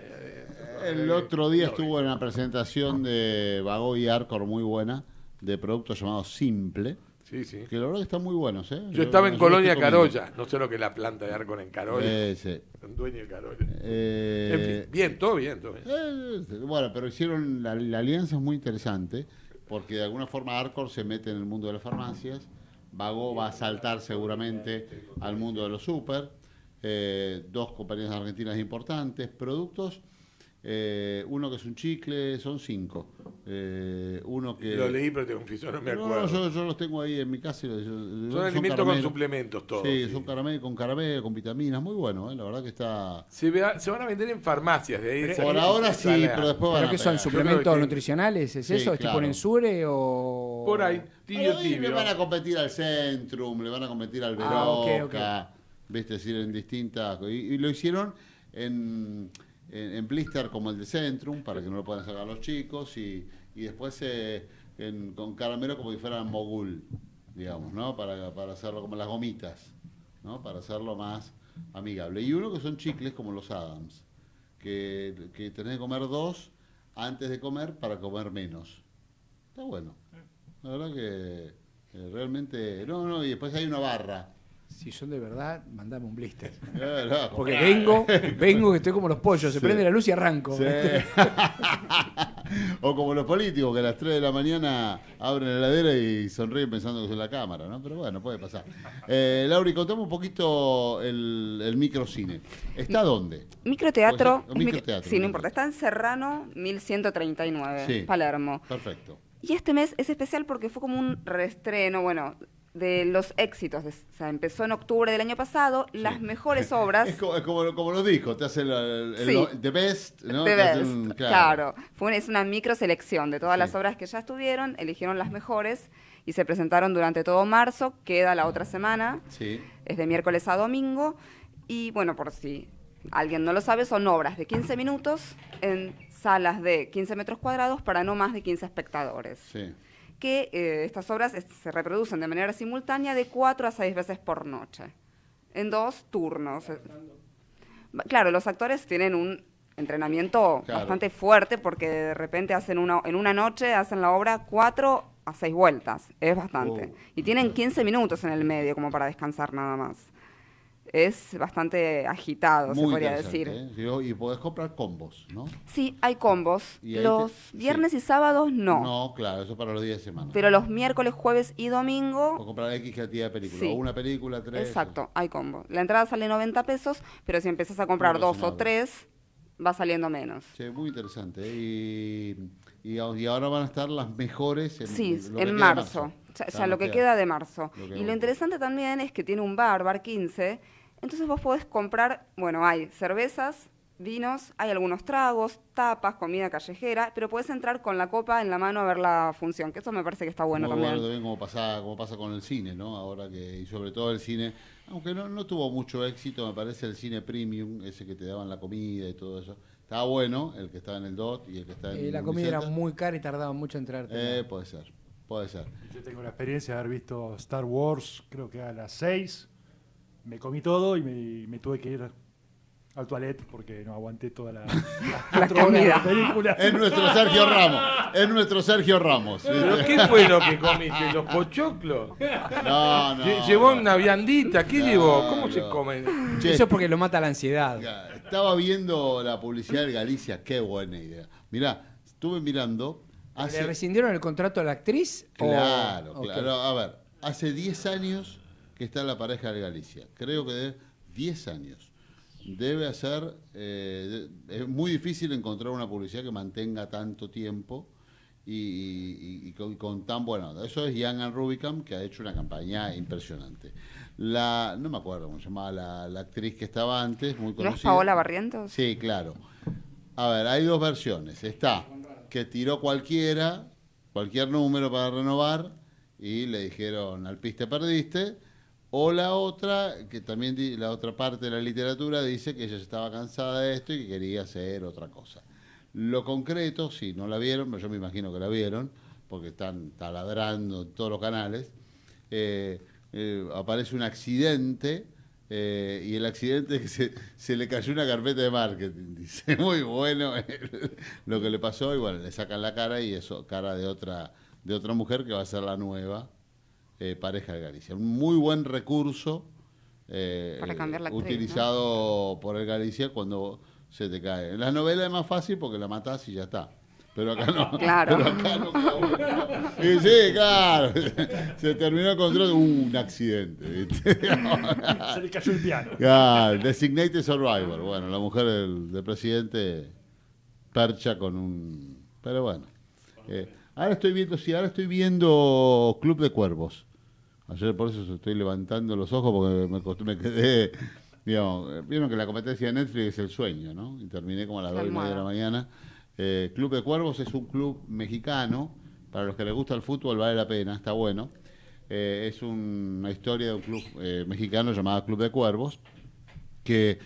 El otro día estuvo en una presentación de Vago y Arcor muy buena, de productos llamados Simple. Sí, sí. Que la verdad que están muy buenos, ¿eh? Yo, yo estaba en yo Colonia Carolla, no sé lo que es la planta de Arcor en Carolla. Eh, sí. Dueño de Carolla. Eh, en fin, bien, todo bien, todo bien. Eh, bueno, pero hicieron, la, la alianza es muy interesante, porque de alguna forma Arcor se mete en el mundo de las farmacias, Vago va a saltar seguramente al mundo de los super, eh, dos compañías argentinas importantes, productos. Eh, uno que es un chicle, son cinco. Eh, uno que... Lo leí, pero te confieso, no me acuerdo. No, yo, yo los tengo ahí en mi casa. Yo, son, son alimentos con suplementos todos. Sí, sí. son caramelo, con caramelo, con vitaminas, muy bueno, ¿eh? La verdad que está... Se, vea, se van a vender en farmacias de ahí. Pero por ahora sí, sale. pero después van ¿Pero a qué son? pegar. ¿Suplementos que... nutricionales? ¿Es sí, eso? ¿Es claro. tipo Nensure o...? Por ahí, tibio, bueno, tibio. Le van a competir al Centrum, le van a competir al Veroca, ah, okay, okay. ¿viste? Es decir, en distintas... Y, y lo hicieron en... En, en blister como el de Centrum, para que no lo puedan sacar los chicos, y, y después eh, en, con caramelo como si fueran mogul, digamos, ¿no? Para, para hacerlo como las gomitas, ¿no? Para hacerlo más amigable. Y uno que son chicles como los Adams, que, que tenés que comer dos antes de comer para comer menos. Está bueno. La verdad que eh, realmente... No, no, y después hay una barra. Si son de verdad, mandame un blister. No, no, porque vengo, vengo que estoy como los pollos, se sí. prende la luz y arranco. Sí. O como los políticos que a las tres de la mañana abren la heladera y sonríen pensando que es la cámara, ¿no? Pero bueno, puede pasar. Eh, Lauri, contame un poquito el, el microcine. ¿Está dónde? Microteatro. O sea, microteatro. Sí, no importa. Está en Serrano mil ciento treinta y nueve, sí. Palermo. Perfecto. Y este mes es especial porque fue como un reestreno, bueno... de los éxitos, o sea, empezó en octubre del año pasado, sí. Las mejores obras... Es como, es como, como los discos, te hacen el, el, sí. el The Best, ¿no? The Best, un, claro. claro. Fue una, es una micro selección de todas sí. las obras que ya estuvieron, eligieron las mejores y se presentaron durante todo marzo, queda la otra semana, sí. Es de miércoles a domingo, y bueno, por si alguien no lo sabe, son obras de quince minutos en salas de quince metros cuadrados para no más de quince espectadores. Sí. Que eh, estas obras es, se reproducen de manera simultánea de cuatro a seis veces por noche. en dos turnos. Claro, los actores tienen un entrenamiento Claro. bastante fuerte porque de repente hacen una, en una noche hacen la obra cuatro a seis vueltas. Es bastante. Oh. Y tienen quince minutos en el medio como para descansar nada más. Es bastante agitado, se Muy podría interesante, decir. ¿eh? Y podés comprar combos, ¿no? Sí, hay combos. Y ahí Los te- viernes y sábados no. No, claro, eso para los días de semana. Pero los miércoles, jueves y domingo... Puedes comprar X cantidad de películas. Sí. O una película, tres. Exacto, hay combo. La entrada sale noventa pesos, pero si empiezas a comprar Muy dos o razonable. tres, va saliendo menos. Sí, muy interesante. ¿eh? Y, y, a- y ahora van a estar las mejores en, Sí, lo que en queda de marzo. Ya, O sea, ya no lo que queda de marzo. lo que Y queda. lo interesante también es que tiene un bar, Bar quince, entonces vos podés comprar, bueno, hay cervezas, vinos, hay algunos tragos, tapas, comida callejera, pero podés entrar con la copa en la mano a ver la función, que eso me parece que está bueno Muy también. bueno también como pasa, como pasa con el cine, ¿no? Ahora que, y sobre todo el cine, aunque no, no tuvo mucho éxito, me parece el cine premium, ese que te daban la comida y todo eso. Estaba bueno, el que estaba en el D O T y el que está en Eh, la el comida era Unicenter. muy cara y tardaba mucho en traerte. Eh, puede ser, puede ser. Yo tengo la experiencia de haber visto Star Wars, creo que a las seis. Me comí todo y me, me tuve que ir al toilet porque no aguanté toda la, las cuatro horas de la película. Es nuestro Sergio Ramos, es nuestro Sergio Ramos. ¿Pero qué fue lo que comiste? ¿Los pochoclos? No, no. Lle- ¿Llevó una viandita? ¿Qué No, llevó? ¿Cómo no. se come? Che, Eso es porque lo mata la ansiedad. Estaba viendo la publicidad de Galicia, qué buena idea. Mirá, estuve mirando. Hace... ¿Le rescindieron el contrato a la actriz? o- Claro, Ok. claro. A ver, hace diez años que está la pareja de Galicia. Creo que de diez años. Debe hacer... eh, de- es muy difícil encontrar una publicidad que mantenga tanto tiempo y, y- y con, con tan bueno. Eso es Young and Rubicam, que ha hecho una campaña impresionante. La, no me acuerdo cómo se llamaba la, la actriz que estaba antes, muy ¿No conocida. es Paola Barrientos? Sí, claro. A ver, hay dos versiones. Está que tiró cualquiera, cualquier número para renovar y le dijeron al piste perdiste. O la otra, que también di- la otra parte de la literatura dice que ella estaba cansada de esto y que quería hacer otra cosa. Lo concreto, si no la vieron, pero yo me imagino que la vieron, porque están taladrando en todos los canales, eh, eh, aparece un accidente eh, y el accidente es que se, se le cayó una carpeta de marketing. Dice, muy bueno lo que le pasó y bueno, le sacan la cara y eso, cara de otra, de otra mujer que va a ser la nueva eh, pareja de Galicia. Un muy buen recurso eh, Para cambiar la actriz, utilizado por el Galicia cuando se te cae. En las novelas es más fácil porque la matás y ya está. Pero acá no. Claro. Pero acá no queda bueno. Y sí, claro. Se terminó el contrato. Uh, un accidente. ¿viste? Se le cayó el piano. Claro, Designated Survivor. Bueno, la mujer del, del presidente percha con un... Pero bueno. Eh, ahora estoy viendo, sí, ahora estoy viendo Club de Cuervos. Ayer por eso estoy levantando los ojos porque me, cost- me quedé... Digamos, vieron que la competencia de Netflix es el sueño, ¿no? Y terminé como a las La dos y media de la almohada. mañana. Eh, Club de Cuervos es un club mexicano. Para los que les gusta el fútbol vale la pena, está bueno. Eh, es un- una historia de un club eh, mexicano llamado Club de Cuervos, que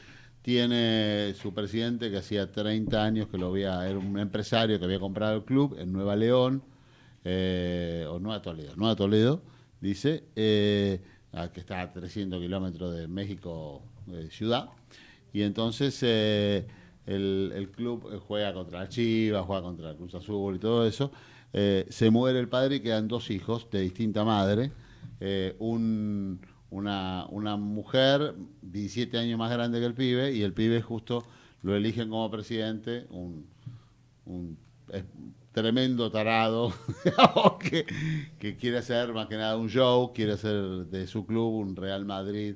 tiene su presidente que hacía treinta años que lo había, era un empresario que había comprado el club en Nueva León, eh, o Nueva Toledo, Nueva Toledo, dice, eh, a- que está a trescientos kilómetros de México eh, ciudad, y entonces eh, el, el club eh, juega contra la Chivas, juega contra el Cruz Azul y todo eso. Eh, se muere el padre y quedan dos hijos de distinta madre. Eh, un, una, una mujer diecisiete años más grande que el pibe y el pibe justo lo eligen como presidente, un, un eh, tremendo tarado que, que quiere hacer más que nada un show, quiere hacer de su club un Real Madrid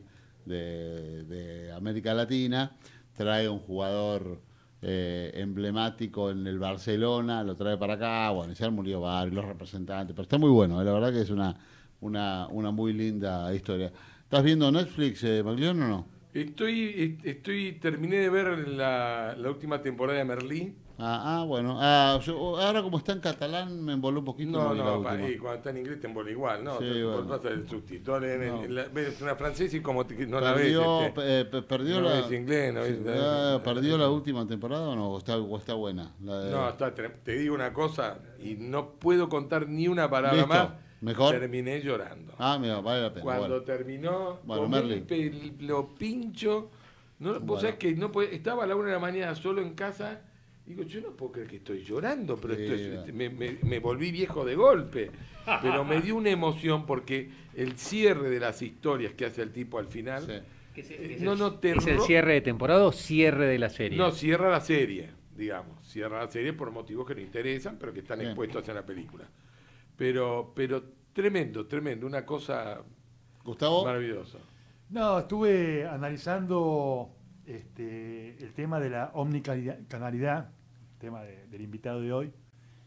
de, de América Latina, trae un jugador eh, emblemático en el Barcelona, lo trae para acá, bueno, y se han murió varios los representantes, pero está muy bueno, eh, la verdad que es una, una, una muy linda historia. ¿Estás viendo Netflix, eh, Maglione, o no? Estoy, estoy, terminé de ver la, la última temporada de Merlí. Ah, ah, bueno. Ah, yo- ahora como está en catalán me emboló un poquito. No, vi la no, pa- última. y cuando está en inglés te embola igual, ¿no? Sí, Te- bueno. vas a el subtítulo, en- en- No. en la- ves una francesa y como te- no la ves. Perdió, este, pe- eh, pe- perdió no la. ves inglés, no ves- Sí, ah, ¿Perdió la última temporada o no? ¿O está, o está buena? La de- No, está, tre- te digo una cosa y no puedo contar ni una palabra Listo, más. ¿Mejor? Terminé llorando. Ah, mira, vale la pena. Cuando bueno. terminó, Bueno, comí Merlin. pe- lo pincho. No, vos Bueno. sabés que no podía- estaba a la una de la mañana solo en casa. Digo, yo no puedo creer que estoy llorando, pero Sí, esto es- bueno. me, me- me volví viejo de golpe. Pero me dio una emoción porque el cierre de las historias que hace el tipo al final. eh, no, no, te ¿Es el ro- cierre de temporada o cierre de la serie? No, cierra la serie, digamos. Cierra la serie por motivos que no interesan, pero que están Bien. expuestos en la película. Pero, pero tremendo, tremendo. Una cosa Gustavo maravillosa. No, estuve analizando este, el tema de la omnicanalidad, tema de- del invitado de hoy,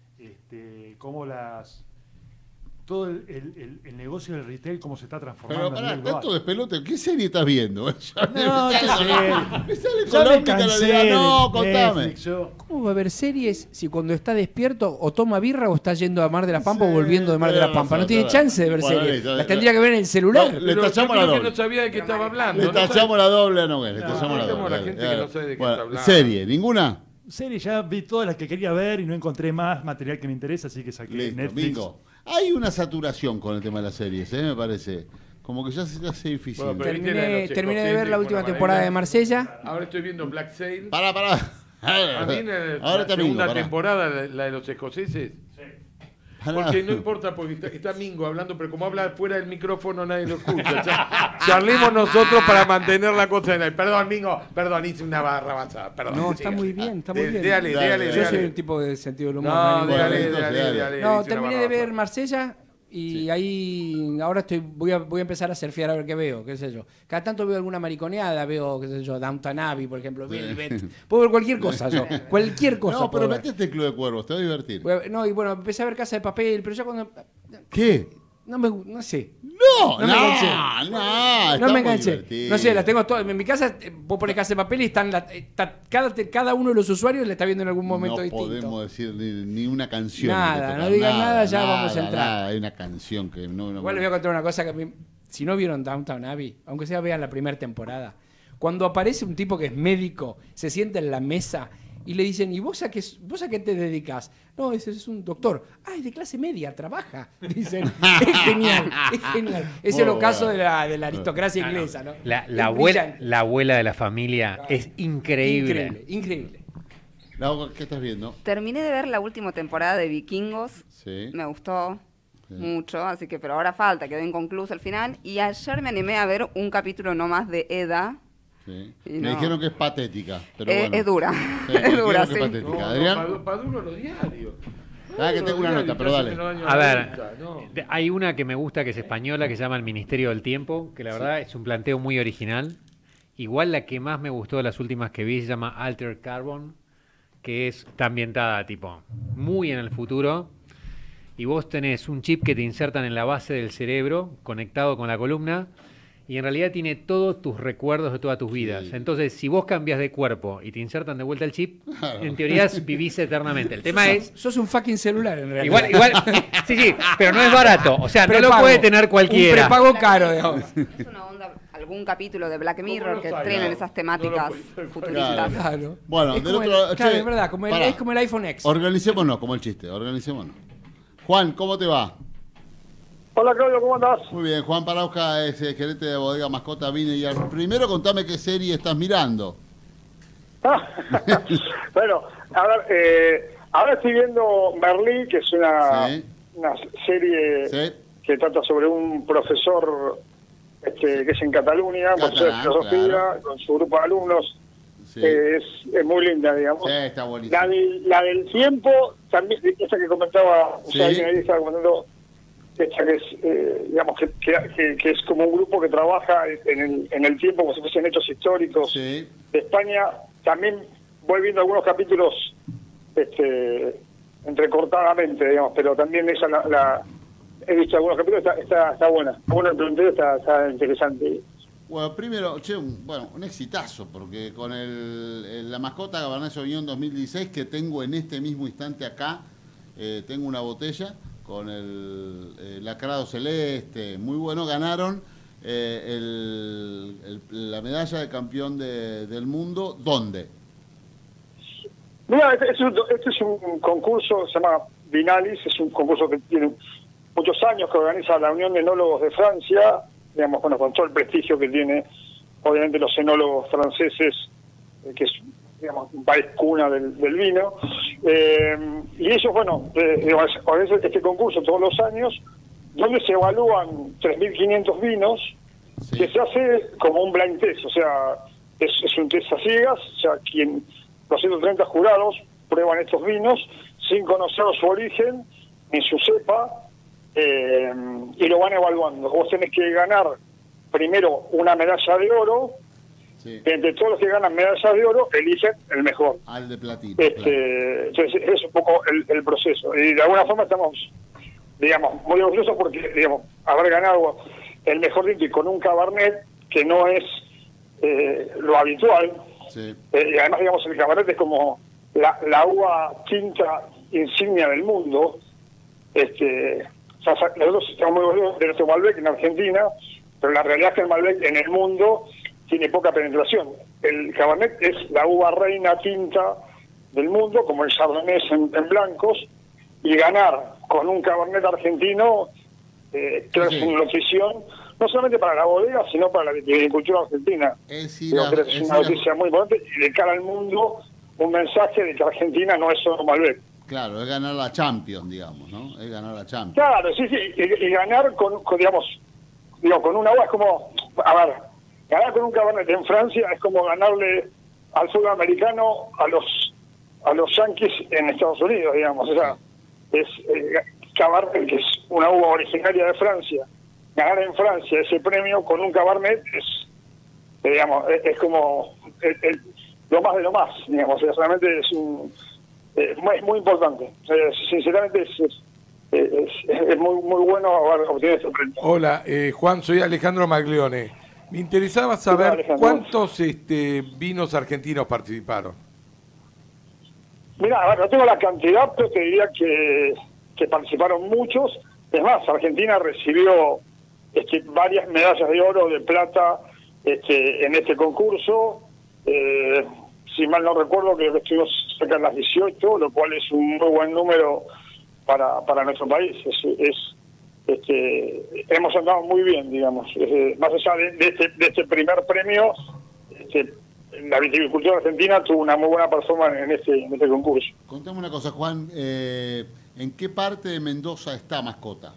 este, cómo las todo el, el- el- el negocio del retail, cómo se está transformando. Pero a pará, nivel global. tanto despelote. ¿Qué serie estás viendo? Ya me No, sale qué con- serie. Me sale Ya con me la óptica cansé realidad. de No, contame. Netflix, yo- ¿Cómo va a haber series si cuando está despierto o toma birra o está yendo a Mar de la Pampa o volviendo de Mar de la tenés Pampa? razón, No tiene tenés chance de ver razón. Bueno, series. listo, Las le- tendría que ver en el celular. No, le tachamos la Creo que doble. no sabía de qué estaba hablando. Le no tachamos sabía- la doble a Nogués. Le No, tachamos la tachamos doble. a la gente que no sabe de qué Bueno, está hablando. serie, ¿ninguna? Serie, ya vi todas las que quería ver y no encontré más material que me interesa, así que saqué Listo, Netflix. bingo. Hay una saturación con el tema de las series, ¿eh? Me parece. Como que ya se hace difícil. Bueno, pero viste la Terminé, noche terminé de ver escocesa la con última la temporada de Marina. Marsella. Ahora estoy viendo Black Sail. Pará, pará. A mí en el- Ahora la te segunda bingo, pará. temporada, la, la de los escoceses. Pará. Porque no importa, porque está, está Mingo hablando, pero como habla fuera del micrófono nadie lo escucha. Cha- charlemos nosotros para mantener la cosa en el. Perdón, Mingo, perdón, hice una barra basada. Perdón. No, siga. está muy bien, está muy De- bien. Déale, déale, Yo soy déale. un tipo de sentido del humor. No, hay ningún déale, problema. déale, déale, déale, No, hice una terminé de barra ver Marsella y ahí ahora estoy voy a, voy a empezar a surfear a ver qué veo, qué sé yo. Cada tanto veo alguna mariconeada, veo, qué sé yo, Downton Abbey, por ejemplo, Velvet. Puedo ver cualquier cosa yo, cualquier cosa. No, puedo pero ver. metete el Club de Cuervos, te va a divertir. Voy a- No, y bueno, empecé a ver Casa de Papel, pero ya cuando ¿Qué? no me no sé. No, No no, me enganché. no, está No me muy enganché. divertido. No sé, las tengo todas. En mi casa, eh, vos pones Casa de Papel y están la- está- cada, cada uno de los usuarios la está viendo en algún momento no distinto. podemos decir ni, ni una canción. Nada, hay que tocar, no digan nada, ya vamos a entrar. nada, hay una canción que no... no Igual les voy a contar una cosa que a mí, si no vieron Downton Abbey, aunque sea vean la primera temporada, cuando aparece un tipo que es médico, se sienta en la mesa y le dicen, ¿y vos a qué, vos a qué te dedicas? No, ese es un doctor. Ah, es de clase media, trabaja. Dicen, es genial, es genial. Es Muy el ocaso bueno. de la, de la aristocracia inglesa, ¿no? La, la, Es abuela, brillante. la abuela de la familia es increíble. Increíble, increíble. Lau, ¿qué estás viendo? Terminé de ver la última temporada de Vikingos. Sí. Me gustó Sí. mucho, así que pero ahora falta, quedó inconcluso el final. Y ayer me animé a ver un capítulo nomás de Eda. Sí. Y Me no. dijeron que es patética, pero Eh, bueno. es dura, Sí, es me dijeron dura, que sí. es patética. No, no, Adrián, pa- pa' duro los diarios. ah, que tengo una nota, pero dale. A ver, de- hay una que me gusta que es española, que se llama El Ministerio del Tiempo, que la verdad es un planteo muy original. Igual la que más me gustó de las últimas que vi se llama Alter Carbon, que es, está ambientada tipo muy en el futuro. Y vos tenés un chip que te insertan en la base del cerebro, conectado con la columna, y en realidad tiene todos tus recuerdos de todas tus vidas. Entonces, si vos cambias de cuerpo y te insertan de vuelta el chip, en teoría vivís eternamente. El tema Sos- es... Sos un fucking celular, en realidad. Igual, igual, sí, sí, pero no es barato. O sea, no lo Prepago. puede tener cualquiera. Un prepago caro, digamos. Es una onda, algún capítulo de Black Mirror los que hay? tienen Claro. esas temáticas futuristas. Claro. Claro. Bueno, Es del como otro el- claro, che, es verdad, como el- pará. es como el iPhone X. Organicémonos, como el chiste, organicémonos. Juan, ¿cómo te va? Hola Claudio, ¿cómo andás? Muy bien, Juan Parauja es el gerente de Bodega Mascota Vine y al primero contame qué serie estás mirando. Bueno, a ver, eh, ahora estoy viendo Merlí, que es una, Sí. una serie Sí. que trata sobre un profesor este, que es en Cataluña, profesor de Catalán, filosofía, claro. con su grupo de alumnos. Sí. Eh, es, es muy linda, digamos. Sí, está buenísimo. La, del- la del tiempo, también, esta que comentaba, Sí. o sea, alguien ahí estaba comentando, esta que es, eh, digamos, que, que, que- que es como un grupo que trabaja en el, en el tiempo, como si fuesen hechos históricos de España. También voy viendo algunos capítulos este, entrecortadamente, digamos, pero también esa la, la- he visto algunos capítulos, está, está, está buena. Bueno, el planteo está, está interesante. Bueno, primero, che, un, bueno, un exitazo, porque con el, el- la mascota Cabernet Sauvignon dos mil dieciséis que tengo en este mismo instante acá, eh, tengo una botella con el, el lacrado celeste, muy bueno, ganaron eh, el- el- la medalla de campeón de- del mundo, ¿dónde? Mira, este, este es un, este es un concurso, se llama Vinalis, es un concurso que tiene muchos años que organiza la Unión de Enólogos de Francia, digamos, bueno, con todo el prestigio que tiene, obviamente, los enólogos franceses, eh, que es, digamos, un país cuna del, del vino. Eh, y ellos, bueno, eh, digamos, organizan este concurso todos los años, donde se evalúan tres mil quinientos vinos, sí, que se hace como un blind test, o sea, es, es un test a ciegas, o sea, quien, los ciento treinta jurados prueban estos vinos sin conocer su origen ni su cepa, eh, y lo van evaluando. Vos tenés que ganar primero una medalla de oro, sí, entre todos los que ganan medallas de oro eligen el mejor. Al de platino. Este, claro. Entonces es un poco el, el proceso, y de alguna forma estamos, digamos, muy orgullosos porque, digamos, haber ganado el mejor tinto con un Cabernet que no es eh, lo habitual, sí, eh, y además, digamos, el Cabernet es como la, la uva tinta insignia del mundo. Este, o sea, nosotros estamos muy orgullosos de nuestro Malbec en Argentina, pero la realidad es que el Malbec en el mundo tiene poca penetración. El Cabernet es la uva reina tinta del mundo, como el Chardonnay en, en blancos, y ganar con un Cabernet argentino eh, creo que sí, es una notición, no solamente para la bodega, sino para la viticultura argentina. Es, ir a, creo que es, es una noticia a... muy importante, y de cara al mundo, un mensaje de que Argentina no es solo Malbec. Claro, es ganar la Champions, digamos, ¿no? Es ganar la Champions. Claro, sí, sí, y, y ganar con, con, digamos, digo, con una uva es como, a ver, ganar con un Cabernet en Francia es como ganarle al fútbol americano a los a los Yankees en Estados Unidos, digamos. O sea, es eh, Cabernet, que es una uva originaria de Francia, ganar en Francia ese premio con un Cabernet es, eh, digamos, es, es como el, el, lo más de lo más, digamos. O sea, solamente es un... Eh, es muy importante. Eh, sinceramente es, es, es, es muy muy bueno haber obtenido este premio. Hola, eh, Juan, soy Alejandro Maglione. Me interesaba saber Hola, cuántos este, vinos argentinos participaron. Mira, a ver, no tengo la cantidad, pero te diría que, que participaron muchos. Es más, Argentina recibió este, varias medallas de oro, de plata, este, en este concurso. Eh, si mal no recuerdo, creo que estuvimos cerca de las dieciocho, lo cual es un muy buen número para, para nuestro país. Es, es este, hemos andado muy bien, digamos. Eh, más allá de, de, este, de este primer premio, este, la viticultura argentina tuvo una muy buena performance en este, en este concurso. Contame una cosa, Juan, eh, ¿en qué parte de Mendoza está Mascota?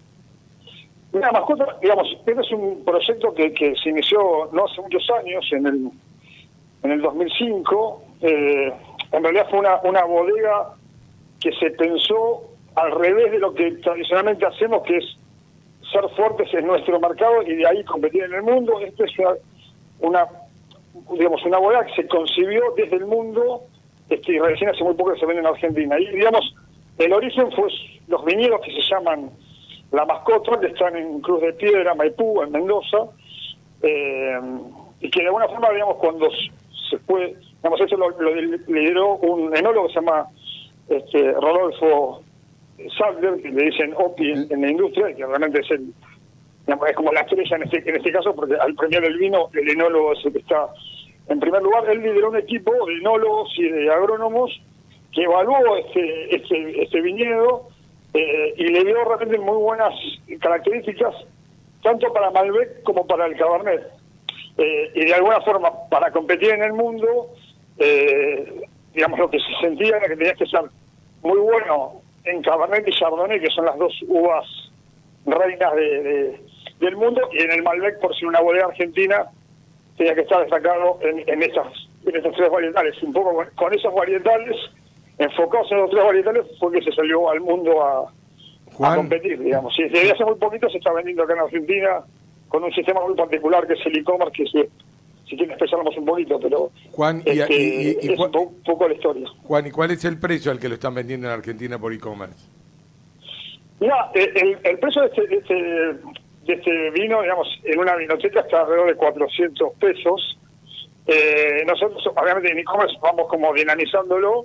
Mira, Mascota, digamos, este es un proyecto que, que se inició no hace muchos años, en el en el dos mil cinco, eh, en realidad fue una, una bodega que se pensó al revés de lo que tradicionalmente hacemos, que es ser fuertes en nuestro mercado y de ahí competir en el mundo. Esta es una, una digamos, una bodega que se concibió desde el mundo, este, y recién hace muy poco que se vende en Argentina. Y, digamos, el origen fue los viñedos que se llaman La Mascota, que están en Cruz de Piedra, Maipú, en Mendoza, eh, y que de alguna forma, digamos, cuando se fue, digamos, eso lo, lo lideró un enólogo que se llama este, Rodolfo Sadler, que le dicen Opi en, en la industria, que realmente es el, digamos, es como la estrella en este, en este caso, porque al premiar el vino, el enólogo es el que está en primer lugar. Él lideró un equipo de enólogos y de agrónomos que evaluó este, este, este viñedo eh, y le dio realmente muy buenas características, tanto para Malbec como para el Cabernet. Eh, y de alguna forma, para competir en el mundo, eh, digamos, lo que se sentía era que tenías que ser muy bueno en Cabernet y Chardonnay, que son las dos uvas reinas de, de, del mundo, y en el Malbec, por ser una bodega argentina, tenía que estar destacado en, en, estas, en estas tres varietales. Un poco con, con esos varietales, enfocados en los tres varietales, fue que se salió al mundo a, a competir, digamos. Y desde hace muy poquito se está vendiendo acá en Argentina, con un sistema muy particular que es el e-commerce, que si, si quieres empezamos un poquito, pero Juan, y, este, y, y, y, es un po poco la historia. Juan, ¿y cuál es el precio al que lo están vendiendo en Argentina por e-commerce? Mira, el, el precio de este, de, este, de este vino, digamos, en una vinoteca está alrededor de cuatrocientos pesos. Eh, nosotros, obviamente, en e-commerce vamos como dinamizándolo,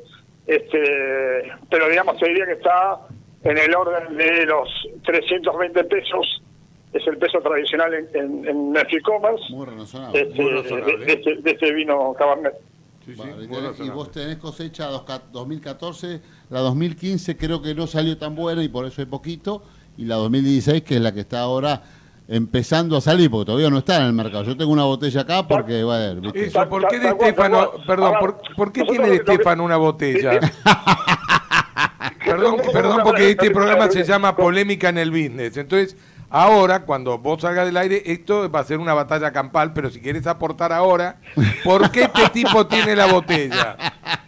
este, pero digamos, te diría que está en el orden de los trescientos veinte pesos. Es el peso tradicional en, en, en nuestro e-commerce. Muy razonable. Este, muy razonable. De, de, este, de este vino Cabernet. Sí, sí, vale, y, tenés, y vos tenés cosecha dos mil catorce, la dos mil quince creo que no salió tan buena y por eso hay poquito, y la dos mil dieciséis, que es la que está ahora empezando a salir, porque todavía no está en el mercado. Yo tengo una botella acá porque, bueno, ¿viste? Eso, ¿por qué de Estefano, perdón, ¿por, ¿por qué tiene de Estefano una botella? Perdón, perdón, porque este programa se llama Polémica en el Business. Entonces, ahora, cuando vos salgas del aire, esto va a ser una batalla campal, pero si quieres aportar ahora, ¿por qué este tipo tiene la botella?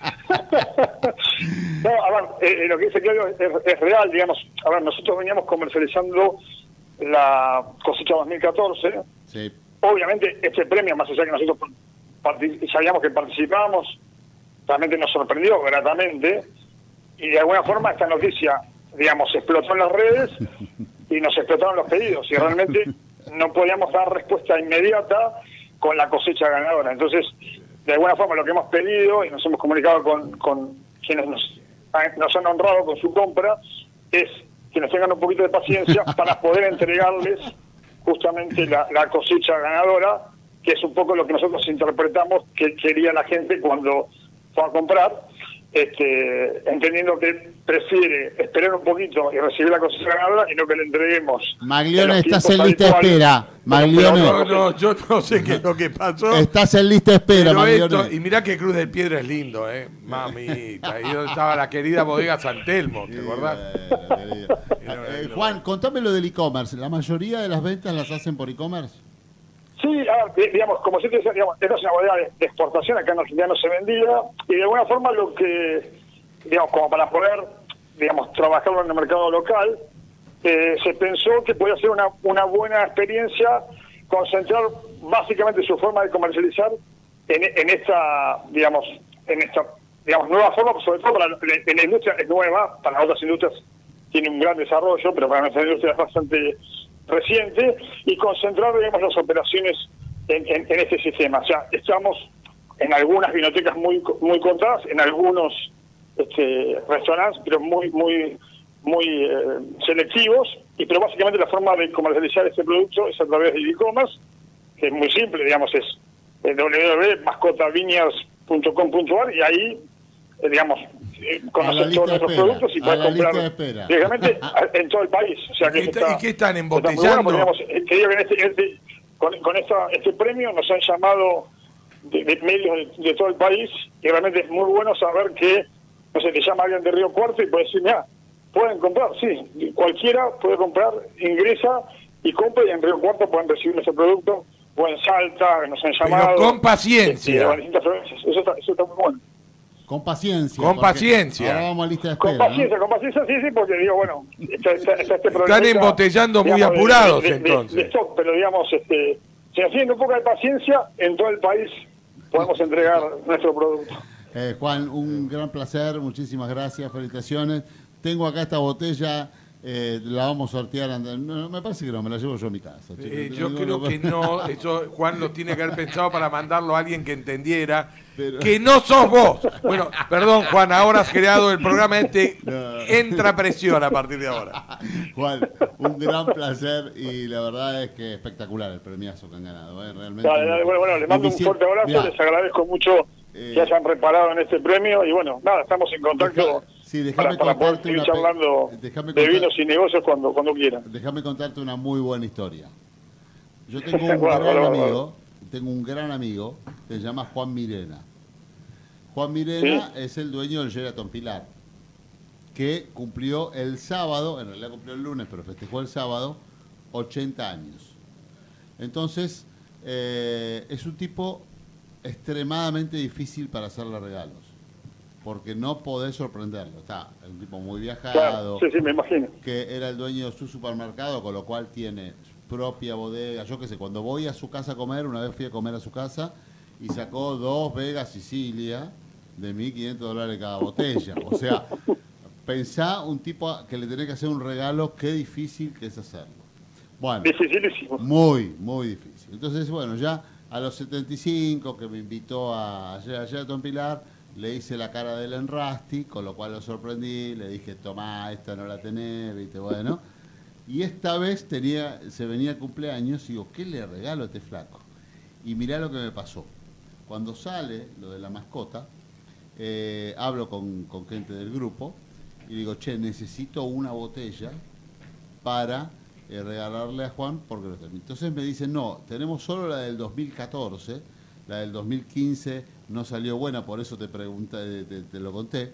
No, a ver, eh, lo que dice Claudio es, es real, digamos. A ver, nosotros veníamos comercializando la cosecha dos mil catorce. Sí. Obviamente, este premio, más allá que nosotros sabíamos que participábamos, realmente nos sorprendió gratamente. Y de alguna forma esta noticia, digamos, explotó en las redes y nos explotaron los pedidos. Y realmente no podíamos dar respuesta inmediata con la cosecha ganadora. Entonces, de alguna forma lo que hemos pedido y nos hemos comunicado con, con quienes nos, nos han honrado con su compra es que nos tengan un poquito de paciencia para poder entregarles justamente la, la cosecha ganadora, que es un poco lo que nosotros interpretamos que quería la gente cuando fue a comprar, este, entendiendo que prefiere esperar un poquito y recibir la cosecha ganadora y no que le entreguemos. Maglione, estás en lista de espera. Maglione. No, no, yo no sé qué es lo que pasó. Estás en lista de espera, Maglione. Y mirá que Cruz del Piedra es lindo, ¿eh? Mamita. Ahí donde estaba la querida bodega San Telmo, ¿te acordás? Eh, Juan, contame lo del e-commerce. ¿La mayoría de las ventas las hacen por e-commerce? Sí, a ver, digamos, como se dice, digamos, esta es una bodega de, de exportación, acá en Argentina no se vendía, y de alguna forma lo que, digamos, como para poder, digamos, trabajarlo en el mercado local, eh, se pensó que podía ser una, una buena experiencia concentrar básicamente su forma de comercializar en, en esta, digamos, en esta, digamos, nueva forma, sobre todo para en la industria es nueva, para otras industrias tiene un gran desarrollo, pero para nuestra industria es bastante reciente, y concentrar, digamos, las operaciones en, en, en este sistema. O sea, estamos en algunas vinotecas muy muy contadas, en algunos este, restaurantes, pero muy muy muy eh, selectivos, y pero básicamente la forma de comercializar este producto es a través de e-commerce, que es muy simple, digamos, es w w w punto mascota viñas punto com punto a r, y ahí, eh, digamos, eh, conoces todos nuestros productos y puedes comprar directamente en todo el país. O sea, que ¿Y, está, ¿Y qué están está embotellando? muy bueno, porque, digamos, eh, que digo que en este, este, con, con esta, este premio nos han llamado de, de medios de, de todo el país, y realmente es muy bueno saber que, no sé, te llama alguien de Río Cuarto y puede decir, mira, pueden comprar, sí, cualquiera puede comprar, ingresa y compra, y en Río Cuarto pueden recibir ese producto, o en Salta, nos han llamado. Pero con paciencia. Este, en distintas provincias. Eso está, eso está muy bueno. Con paciencia. Con paciencia. Ahora vamos a lista de espera. Con paciencia, ¿no? Con paciencia, sí, sí, porque digo, bueno, está, está, está este problema. Están embotellando muy digamos, apurados, de, de, de, entonces. de stock, pero digamos, este, si nos tienen un poco de paciencia, en todo el país podemos entregar nuestro producto. Eh, Juan, un gran placer, muchísimas gracias, felicitaciones. Tengo acá esta botella, eh, la vamos a sortear. No, me parece que no, me la llevo yo a mi casa. Eh, yo creo que no, eso Juan lo tiene que haber pensado para mandarlo a alguien que entendiera. Pero... que no sos vos. Bueno, perdón, Juan, ahora has creado el programa este. No. Entra presión a partir de ahora. Juan, un gran placer y la verdad es que espectacular el premiazo que han ganado. ¿eh? Realmente. Dale, dale, bueno, bueno, les mando un fuerte abrazo, mirá, les agradezco mucho eh, que hayan reparado en este premio y bueno, nada, estamos en contacto. Deja, sí, para, para poder seguir charlando de vinos y negocios cuando, cuando quieran. Déjame contarte una muy buena historia. Yo tengo un bueno, gran bueno, amigo, bueno. tengo un gran amigo que se llama Juan Mirena. Juan Mirena ¿Sí? es el dueño del Sheraton Pilar, que cumplió el sábado, en realidad cumplió el lunes, pero festejó el sábado, ochenta años. Entonces, eh, es un tipo extremadamente difícil para hacerle regalos, porque no podés sorprenderlo. Está, es un tipo muy viajado, claro, sí, sí, me imagino. Que era el dueño de su supermercado, con lo cual tiene su propia bodega. Yo qué sé, cuando voy a su casa a comer, una vez fui a comer a su casa, y sacó dos Vega Sicilia de mil quinientos dólares cada botella. O sea, pensá un tipo que le tenés que hacer un regalo, qué difícil que es hacerlo. Bueno, dificilísimo. Muy, muy difícil. Entonces, bueno, ya a los setenta y cinco, que me invitó a, a Sheraton Pilar, le hice la cara del enrasti, con lo cual lo sorprendí, le dije, tomá, esta no la tenés, viste, bueno. Y esta vez tenía, se venía el cumpleaños, y digo, ¿qué le regalo a este flaco? Y mirá lo que me pasó. Cuando sale lo de la mascota, eh, hablo con, con gente del grupo y digo, che, necesito una botella para eh, regalarle a Juan porque lo terminó. Entonces me dicen, no, tenemos solo la del dos mil catorce, la del dos mil quince no salió buena, por eso te, pregunté, te, te lo conté.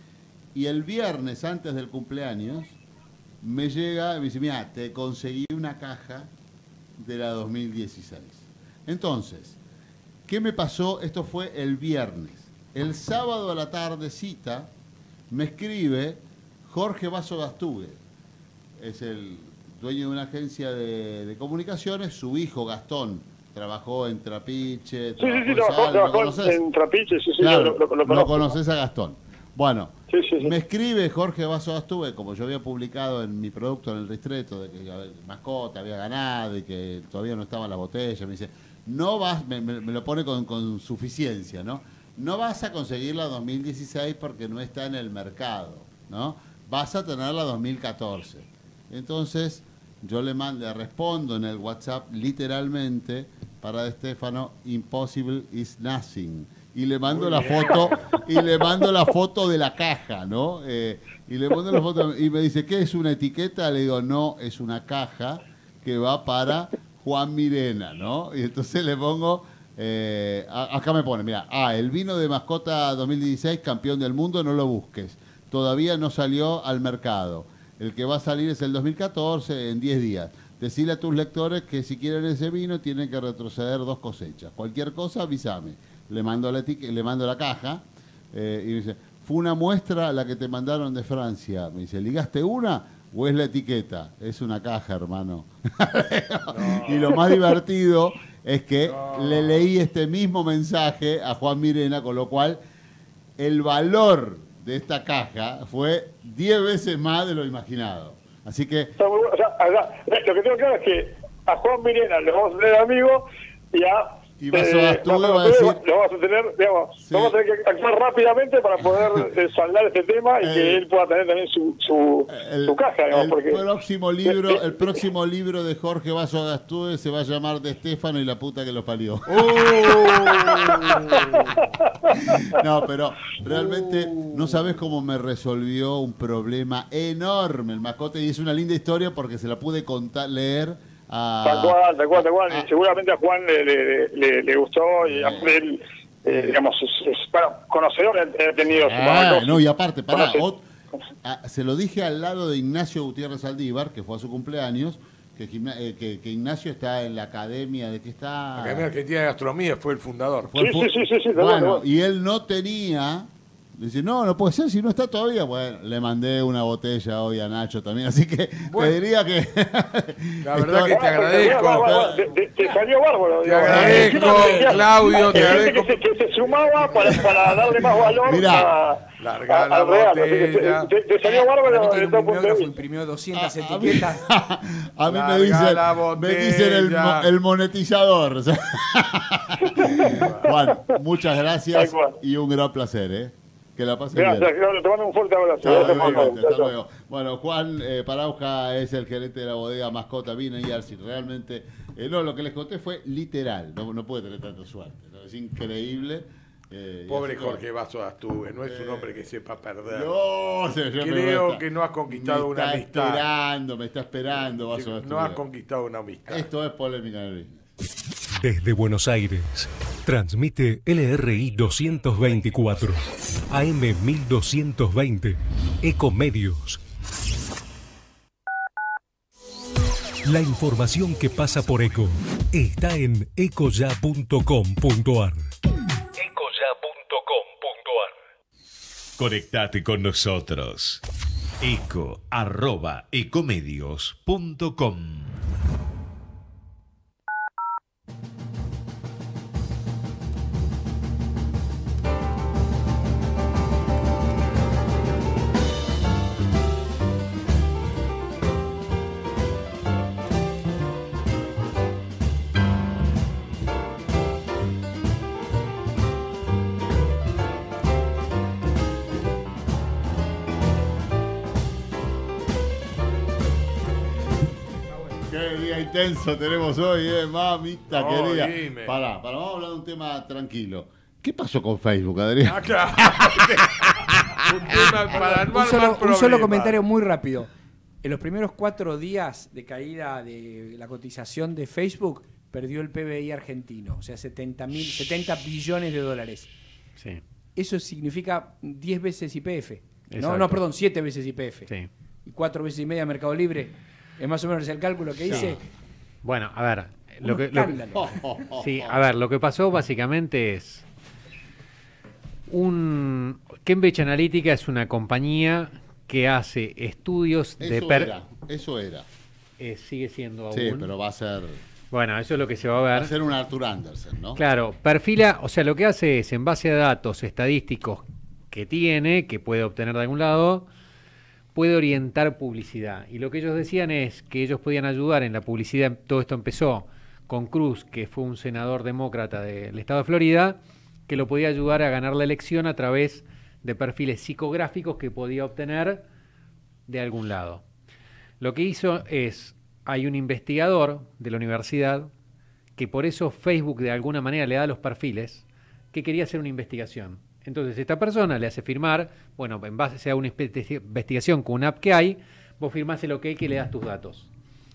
Y el viernes, antes del cumpleaños, me llega y me dice, mira, te conseguí una caja de la dos mil dieciséis. Entonces, ¿qué me pasó? Esto fue el viernes. El sábado a la tardecita me escribe Jorge Basso Gastugue. Es el dueño de una agencia de, de comunicaciones. Su hijo Gastón trabajó en Trapiche. Sí, sí, sí, trabajó, trabajó en Trapiche. Sí, sí, claro, lo, lo, lo, lo conoces a Gastón. Bueno, sí, sí, sí. Me escribe Jorge Basso Gastugue, como yo había publicado en mi producto en el Ristretto, de que Mascota había ganado y que todavía no estaba en la botella. Me dice, no vas, me, me, me lo pone con, con suficiencia, ¿no? No vas a conseguir la dos mil dieciséis porque no está en el mercado, ¿no? Vas a tener la dos mil catorce. Entonces, yo le mando, le respondo en el WhatsApp literalmente para Estefano, impossible is nothing. Y le mando la foto, y le mando la foto de la caja, ¿no? Eh, y le mando la foto, y me dice, ¿qué es una etiqueta? Le digo, no, es una caja que va para Juan Mirena, ¿no? Y entonces le pongo, eh, acá me pone, mira, ah, el vino de Mascota dos mil dieciséis, campeón del mundo, no lo busques. Todavía no salió al mercado. El que va a salir es el dos mil catorce, en diez días. Decile a tus lectores que si quieren ese vino tienen que retroceder dos cosechas. Cualquier cosa, avísame. Le mando la, le mando la caja eh, y me dice, fue una muestra la que te mandaron de Francia. Me dice, ¿ligaste una o es la etiqueta? Es una caja, hermano. No. Y lo más divertido es que no. le leí este mismo mensaje a Juan Mirena, con lo cual el valor de esta caja fue diez veces más de lo imaginado. Así que... O sea, lo que tengo claro es que a Juan Mirena le vamos a tener amigo y a... Y Basso Gastugue va a decir... Lo vamos a tener, digamos, sí. vamos a tener que actuar rápidamente para poder eh, saldar este tema y el, que él pueda tener también su, su, el, su caja, digamos, el porque... próximo libro, el próximo libro de Jorge Basso Gastugue se va a llamar De Estefano y la puta que lo parió. No, pero realmente no sabes cómo me resolvió un problema enorme el Mascota, y es una linda historia porque se la pude contar, leer a... Tal cual, tal cual, tal cual. Y seguramente a Juan le, le, le, le gustó y a él, eh, digamos, es, es, bueno, conocedor he tenido. Ah, no, y aparte, pará, ot, a, se lo dije al lado de Ignacio Gutiérrez Aldívar, que fue a su cumpleaños, que, eh, que, que Ignacio está en la academia, de que está... La Academia Argentina de Gastronomía, fue el fundador. Fue el fu sí, sí, sí, sí, sí. Bueno, bueno. Y él no tenía... Dice, no, no puede ser si no está todavía. Bueno, le mandé una botella hoy a Nacho también, así que bueno, te diría que... La verdad que te agradezco. Te, te, te salió bárbaro. Te agradezco, Claudio, te agradezco. Que se, que se sumaba para, para darle más valor Mirá, a, larga a, la al Real. botella. Te, te salió bárbaro. Tiene un bibliógrafo, imprimió doscientas a, etiquetas. A mí, a mí me dicen, me dicen el, el monetizador. Juan, muchas gracias y un gran placer, ¿eh? Que la pasen bien. Gracias, te mando un fuerte abrazo. Chao, hasta luego, hasta luego. Bueno, Juan eh, Parauja es el gerente de la bodega Mascota Vino y Arce. Realmente, eh, no, lo que les conté fue literal. No, no puede tener tanta suerte, ¿no? Es increíble. Eh, Pobre Jorge Basso Gastugue, no es un hombre que sepa perder. No, se, creo está, que no has conquistado una amistad. Me está esperando, me está esperando Basso Gastugue. No has conquistado una amistad. Esto es Polémica en el Business. Desde Buenos Aires, transmite L R I doscientos veinticuatro, A M mil doscientos veinte, Ecomedios. La información que pasa por Eco está en ecoya punto com punto ar. ecoya punto com punto ar. Conectate con nosotros. Eco arroba ecomedios punto com. Intenso tenemos hoy, eh, mamita no, querida. Dime. Pará, pará, vamos a hablar de un tema tranquilo. ¿Qué pasó con Facebook, Adrián? Ah, claro. un, tema para un, solo, un solo comentario muy rápido. En los primeros cuatro días de caída de la cotización de Facebook, perdió el P B I argentino, o sea, setenta billones de dólares. Sí. Eso significa diez veces Y P F. No, Exacto. no, perdón, siete veces Y P F. Sí. Y cuatro veces y media Mercado Libre. Es más o menos el cálculo que hice. Bueno, a ver, Un lo que, lo que- escándalo. sí, a ver, lo que pasó básicamente es un Cambridge Analytica es una compañía que hace estudios de Eso per- era, eso era. Eh, sigue siendo aún. Sí, pero va a ser... Bueno, eso es lo que se va a ver. Va a ser un Arthur Andersen, ¿no? Claro, perfila, o sea, lo que hace es, en base a datos estadísticos que tiene, que puede obtener de algún lado, puede orientar publicidad. Y lo que ellos decían es que ellos podían ayudar en la publicidad. Todo esto empezó con Cruz, que fue un senador demócrata del estado de Florida, que lo podía ayudar a ganar la elección a través de perfiles psicográficos que podía obtener de algún lado. Lo que hizo es, hay un investigador de la universidad, que por eso Facebook de alguna manera le da los perfiles, que quería hacer una investigación. Entonces esta persona le hace firmar, bueno, en base a una investigación con una app que hay, vos firmás el OK que le das tus datos.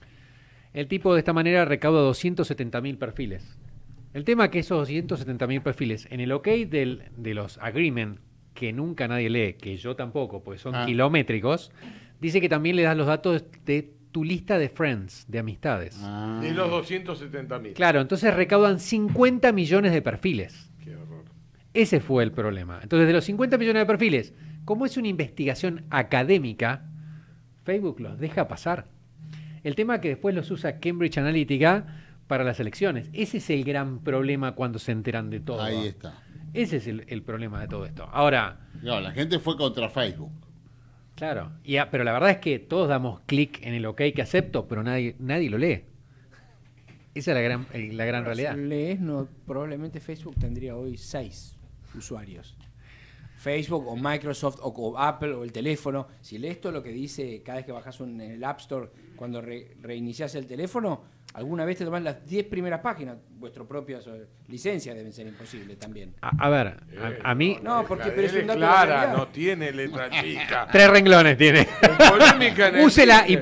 El tipo de esta manera recauda doscientos setenta mil perfiles. El tema es que esos doscientos setenta mil perfiles, en el OK del, de los agreement, que nunca nadie lee, que yo tampoco, porque son Ah. kilométricos, dice que también le das los datos de tu lista de friends, de amistades. De los doscientos setenta mil. Claro, entonces recaudan cincuenta millones de perfiles. Qué horror. Ese fue el problema. Entonces, de los cincuenta millones de perfiles, como es una investigación académica, Facebook los deja pasar. El tema es que después los usa Cambridge Analytica para las elecciones. Ese es el gran problema cuando se enteran de todo. Ahí está. Ese es el, el problema de todo esto. Ahora, No, la gente fue contra Facebook. claro, y a- pero la verdad es que todos damos clic en el OK que acepto, pero nadie, nadie lo lee. Esa es la gran, el- la gran Ahora, realidad. Si lees, no, probablemente Facebook tendría hoy seis usuarios. Facebook o Microsoft o, o Apple o el teléfono. Si lees todo lo que dice cada vez que bajas un, en el App Store, cuando re- reinicias el teléfono, alguna vez te toman las diez primeras páginas. Vuestras propias eh, licencias deben ser imposibles también. A, a ver, a, a mí... No, porque pero es Él un dato clara, de la realidad. no tiene letra chica. Tres renglones tiene. Polémica en el Úsela y Twitter.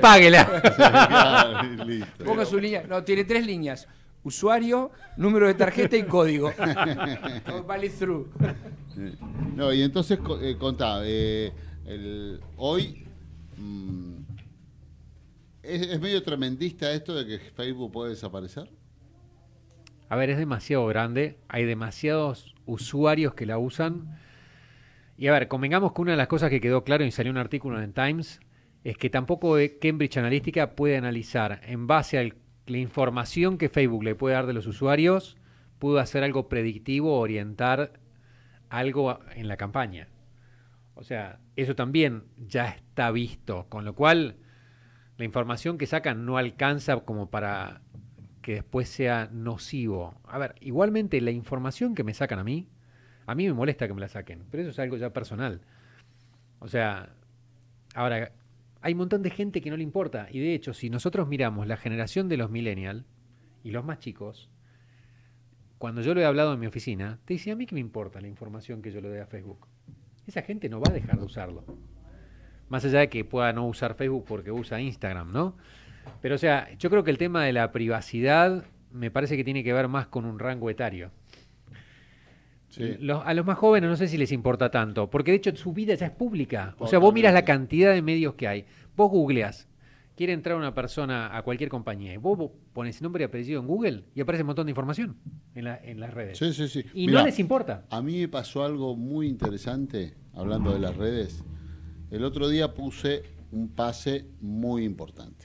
páguela. Ponga su línea. No, tiene tres líneas. Usuario, número de tarjeta y código. Valid through. No, y entonces co- eh, contá, eh, el- hoy mm, ¿es, es medio tremendista esto de que Facebook puede desaparecer. A ver, es demasiado grande, hay demasiados usuarios que la usan. Y a ver, convengamos que una de las cosas que quedó claro y salió un artículo en Times es que tampoco Cambridge Analytica puede analizar en base a la información que Facebook le puede dar de los usuarios, pudo hacer algo predictivo, orientar algo en la campaña. O sea, eso también ya está visto, con lo cual la información que sacan no alcanza como para que después sea nocivo. A ver, igualmente la información que me sacan a mí, a mí me molesta que me la saquen, pero eso es algo ya personal. O sea, ahora, hay un montón de gente que no le importa, y de hecho, si nosotros miramos la generación de los millennials y los más chicos, cuando yo lo he hablado en mi oficina, te dice, a mí qué me importa la información que yo le doy a Facebook. Esa gente no va a dejar de usarlo. Más allá de que pueda no usar Facebook porque usa Instagram, ¿no? Pero, o sea, yo creo que el tema de la privacidad me parece que tiene que ver más con un rango etario. Sí. Los- a los más jóvenes no sé si les importa tanto, porque de hecho su vida ya es pública. O sea, vos miras la cantidad de medios que hay. Vos googleás, quiere entrar una persona a cualquier compañía, y vos, vos pones nombre y apellido en Google y aparece un montón de información en, la- en las redes. Sí, sí, sí. Y Mirá, no les importa. A mí me pasó algo muy interesante, hablando de las redes. El otro día puse un pase muy importante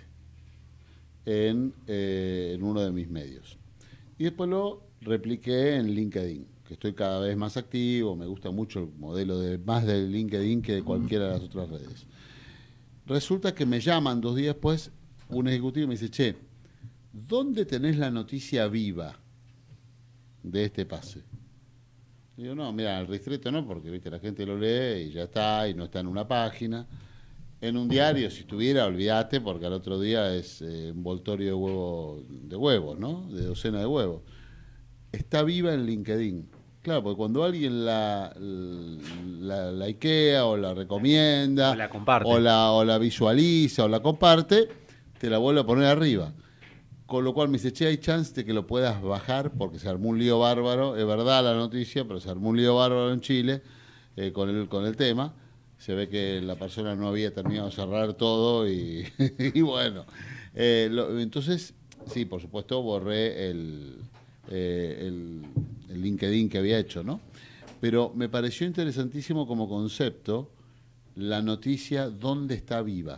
en, eh, en uno de mis medios. Y después lo repliqué en LinkedIn, que estoy cada vez más activo, me gusta mucho el modelo de más de LinkedIn que de cualquiera de las otras redes. Resulta que me llaman dos días después un ejecutivo y me dice, che, ¿dónde tenés la noticia viva de este pase? Y yo, no, mira, el ristreto no, porque viste la gente lo lee y ya está, y no está en una página. En un diario, si estuviera, olvídate, porque al otro día es eh, envoltorio de huevo, de huevos, ¿no? De docena de huevos. Está viva en LinkedIn. Claro, porque cuando alguien la, la, la ikea o la recomienda, o la comparte, o la, o la visualiza o la comparte, te la vuelve a poner arriba. Con lo cual me dice, che, hay chance de que lo puedas bajar porque se armó un lío bárbaro. Es verdad la noticia, pero se armó un lío bárbaro en Chile eh, con, el, con el tema. Se ve que la persona no había terminado de cerrar todo y, y bueno. Eh, lo, entonces, sí, por supuesto, borré el, eh, el, el LinkedIn que había hecho, ¿no? Pero me pareció interesantísimo como concepto la noticia dónde está viva,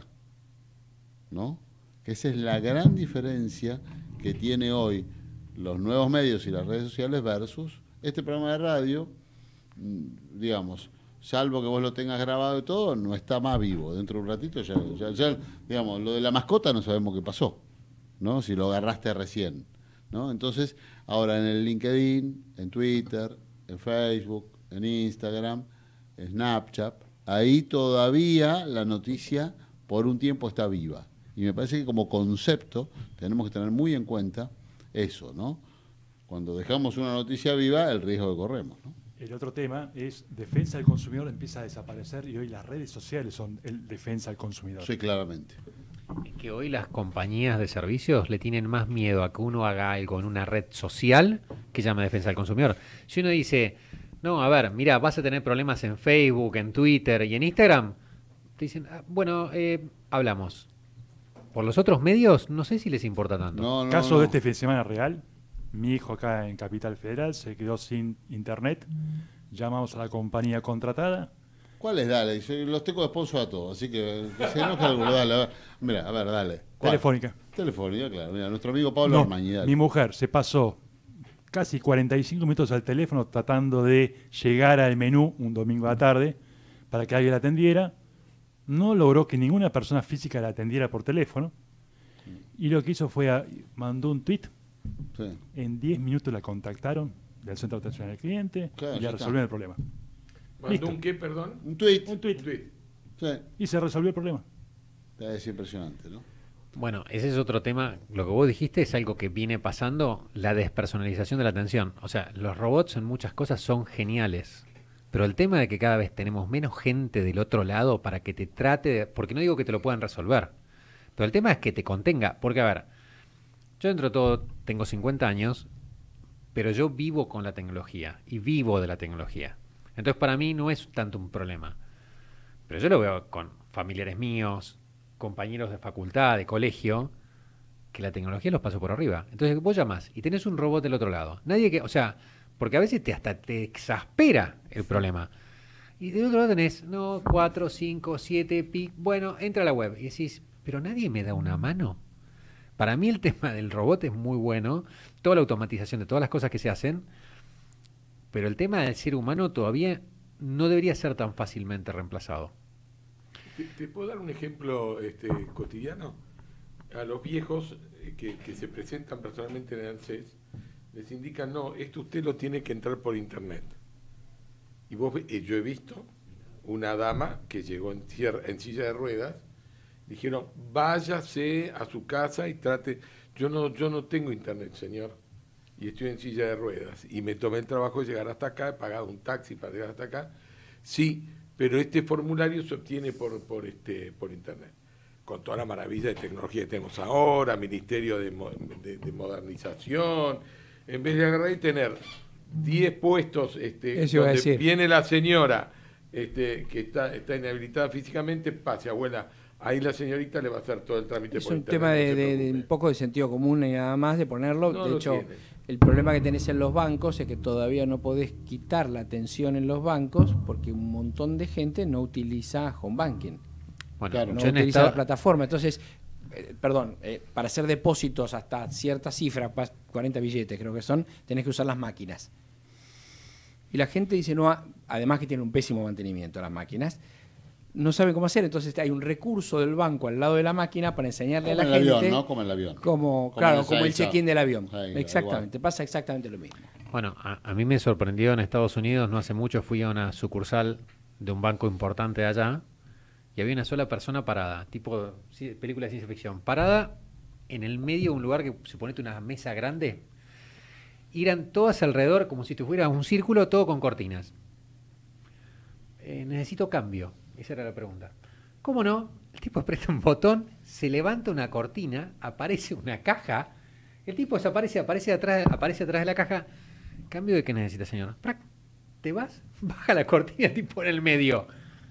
¿no? Que esa es la gran diferencia que tiene hoy los nuevos medios y las redes sociales versus este programa de radio, digamos, salvo que vos lo tengas grabado y todo, no está más vivo. Dentro de un ratito ya, ya, ya, digamos, lo de la mascota no sabemos qué pasó, ¿no? Si lo agarraste recién, ¿no? Entonces, ahora en el LinkedIn, en Twitter, en Facebook, en Instagram, en Snapchat, ahí todavía la noticia por un tiempo está viva. Y me parece que como concepto tenemos que tener muy en cuenta eso, ¿no? Cuando dejamos una noticia viva, el riesgo que corremos, ¿no? El otro tema es defensa del consumidor empieza a desaparecer y hoy las redes sociales son el defensa del consumidor. Sí, claramente. Es que hoy las compañías de servicios le tienen más miedo a que uno haga algo en una red social que llame defensa del consumidor. Si uno dice, no, a ver, mira, vas a tener problemas en Facebook, en Twitter y en Instagram, te dicen, ah, bueno, eh, hablamos. Por los otros medios, no sé si les importa tanto. No, no, Caso no. de este fin de semana real, mi hijo acá en Capital Federal se quedó sin internet, llamamos a la compañía contratada. ¿Cuál es? Dale, yo los tengo de sponsor a todos, así que, que se enoja alguno, dale, a ver. Mira, a ver, dale. ¿Cuál? Telefónica. Telefónica, claro, mira, nuestro amigo Pablo no, Armañi, dale. Mi mujer se pasó casi cuarenta y cinco minutos al teléfono tratando de llegar al menú un domingo a la tarde para que alguien la atendiera. No logró que ninguna persona física la atendiera por teléfono. Y lo que hizo fue, a, mandó un tweet. Sí. En diez minutos la contactaron del centro de atención al cliente claro, y le resolvieron el problema. ¿Mandó Listo. un qué, perdón? Un tweet. Un tweet. Un tweet. Sí. Y se resolvió el problema. Es impresionante, ¿no? Bueno, ese es otro tema. Lo que vos dijiste es algo que viene pasando, la despersonalización de la atención. O sea, los robots en muchas cosas son geniales. Pero el tema de que cada vez tenemos menos gente del otro lado para que te trate de... Porque no digo que te lo puedan resolver. Pero el tema es que te contenga. Porque, a ver, yo dentro de todo tengo cincuenta años, pero yo vivo con la tecnología y vivo de la tecnología. Entonces para mí no es tanto un problema. Pero yo lo veo con familiares míos, compañeros de facultad, de colegio, que la tecnología los pasó por arriba. Entonces vos llamás y tenés un robot del otro lado. Nadie que, o sea, porque a veces te hasta te exaspera el problema. Y del otro lado tenés, no, cuatro, cinco, siete, pi, bueno, entra a la web y decís, pero nadie me da una mano. Para mí el tema del robot es muy bueno, toda la automatización de todas las cosas que se hacen, pero el tema del ser humano todavía no debería ser tan fácilmente reemplazado. ¿Te, te puedo dar un ejemplo este, cotidiano? A los viejos eh, que, que se presentan personalmente en el ANSES, les indican, no, esto usted lo tiene que entrar por internet. Y vos, eh, yo he visto una dama que llegó en, en silla de ruedas, dijeron, váyase a su casa y trate, yo no, yo no tengo internet, señor, y estoy en silla de ruedas, y me tomé el trabajo de llegar hasta acá, he pagado un taxi para llegar hasta acá, sí, pero este formulario se obtiene por, por, este, por internet, con toda la maravilla de tecnología que tenemos ahora, Ministerio de, de, de Modernización, en vez de agarrar y tener diez puestos este, donde viene la señora este, que está, está inhabilitada físicamente, pase, abuela, ahí la señorita le va a hacer todo el trámite es por un internet. tema de, no de, de un poco de sentido común y nada más de ponerlo. No de lo hecho, tiene. El problema que tenés en los bancos es que todavía no podés quitar la atención en los bancos porque un montón de gente no utiliza home banking. Bueno, claro, no utiliza estado... la plataforma. Entonces, eh, perdón, eh, para hacer depósitos hasta cierta cifra, cuarenta billetes creo que son, tenés que usar las máquinas. Y la gente dice, no, además que tiene un pésimo mantenimiento las máquinas, no sabe cómo hacer, entonces hay un recurso del banco al lado de la máquina para enseñarle como a la el gente... Avión, ¿no? Como el avión. Como, como claro, el como el check-in del avión. Ahí, exactamente, igual. pasa exactamente lo mismo. Bueno, a, a mí me sorprendió en Estados Unidos, no hace mucho fui a una sucursal de un banco importante de allá y había una sola persona parada, tipo sí, película de ciencia ficción, parada en el medio de un lugar que suponete una mesa grande eran todas alrededor, como si tuviera un círculo, todo con cortinas. Eh, necesito cambio, esa era la pregunta. ¿Cómo no? El tipo aprieta un botón, se levanta una cortina, aparece una caja, el tipo desaparece, aparece atrás, aparece atrás de la caja. ¿Cambio de qué necesita, señor? ¡Prac! ¿Te vas? Baja la cortina, tipo en el medio.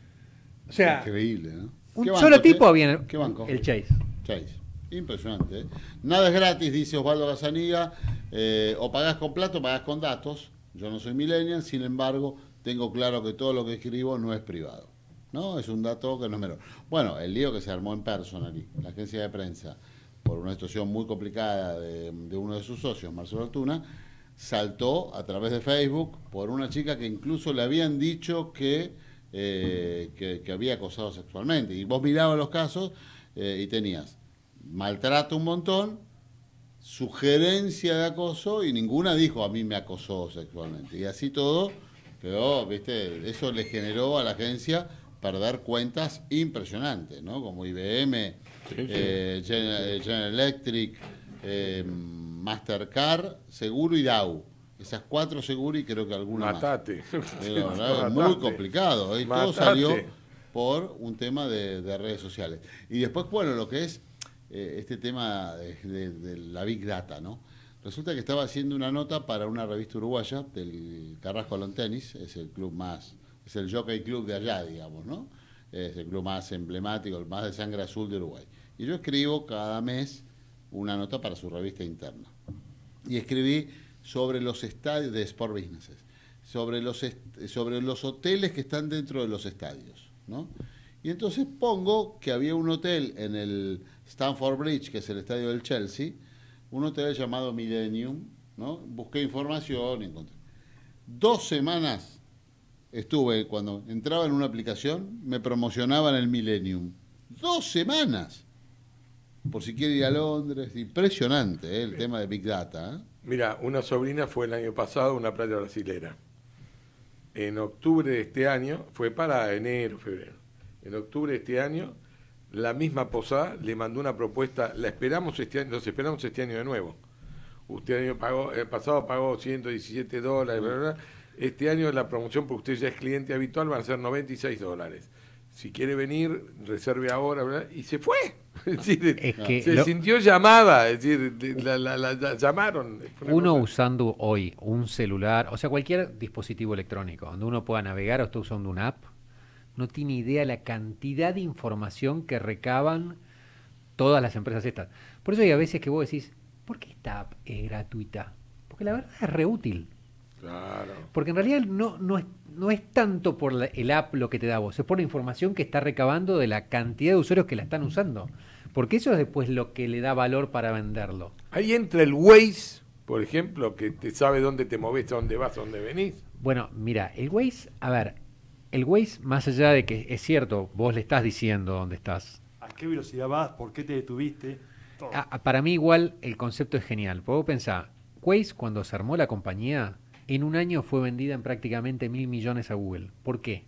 O sea, increíble, ¿no? Un ¿Qué solo banco, tipo che? había en ¿Qué banco? el Chase. Chase. Impresionante, ¿eh? Nada es gratis, dice Osvaldo Gazzaniga. Eh, o pagás con plata o pagás con datos. Yo no soy millennial, sin embargo, tengo claro que todo lo que escribo no es privado. ¿No? Es un dato que no es menor. Bueno, el lío que se armó en Personally, la agencia de prensa, por una situación muy complicada de, de uno de sus socios, Marcelo Altuna, saltó a través de Facebook por una chica que incluso le habían dicho que, eh, que, que había acosado sexualmente. Y vos mirabas los casos eh, y tenías maltrato un montón, sugerencia de acoso, y ninguna dijo a mí me acosó sexualmente. Y así todo quedó, ¿viste? Eso le generó a la agencia perder cuentas impresionantes, ¿no? Como I B M, sí, sí. Eh, General, General Electric, eh, Mastercard, Seguro y Dow. Esas cuatro Seguro y creo que alguna Matate. más. Pero, ¿verdad? Es muy complicado. ¿eh? Todo salió por un tema de, de redes sociales. Y después, bueno, lo que es eh, este tema de, de, de la Big Data, ¿no? Resulta que estaba haciendo una nota para una revista uruguaya del Carrasco Lawn Tennis, es el club más... es el Jockey Club de allá, digamos, ¿no? Es el club más emblemático, el más de sangre azul de Uruguay. Y yo escribo cada mes una nota para su revista interna. Y escribí sobre los estadios de Sport Businesses, sobre los, sobre los hoteles que están dentro de los estadios, ¿no? Y entonces pongo que había un hotel en el Stamford Bridge, que es el estadio del Chelsea, un hotel llamado Millennium, ¿no? Busqué información y encontré. Dos semanas estuve, cuando entraba en una aplicación, me promocionaban el Millennium. Dos semanas. Por si quiere ir a Londres. Impresionante, ¿eh? El tema de Big Data. ¿eh? Mira, una sobrina fue el año pasado a una playa brasilera. En octubre de este año, fue para enero, febrero. En octubre de este año, la misma posada le mandó una propuesta, la esperamos este año, los esperamos este año de nuevo. Usted el año pagó, el pasado pagó ciento diecisiete dólares, bla, bla, bla. Este año la promoción, porque usted ya es cliente habitual, van a ser noventa y seis dólares. Si quiere venir, reserve ahora, ¿verdad? Y se fue. Es decir, es que se lo... sintió llamada, es decir, la, la, la, la llamaron. Uno cosa. Usando hoy un celular, o sea, cualquier dispositivo electrónico, donde uno pueda navegar o está usando una app, no tiene idea la cantidad de información que recaban todas las empresas estas. Por eso hay a veces que vos decís, ¿por qué esta app es gratuita? Porque la verdad es re útil. Claro. Porque en realidad no, no, es, no es tanto por la, el app lo que te da vos, es por la información que está recabando de la cantidad de usuarios que la están usando. Porque eso es después lo que le da valor para venderlo. Ahí entra el Waze, por ejemplo, que te sabe dónde te movés, a dónde vas, a dónde venís. Bueno, mira, el Waze, a ver, el Waze, más allá de que es cierto, vos le estás diciendo dónde estás. ¿A qué velocidad vas? ¿Por qué te detuviste? Todo. A, a, para mí igual el concepto es genial. Puedo pensar, Waze cuando se armó la compañía... en un año fue vendida en prácticamente mil millones a Google. ¿Por qué?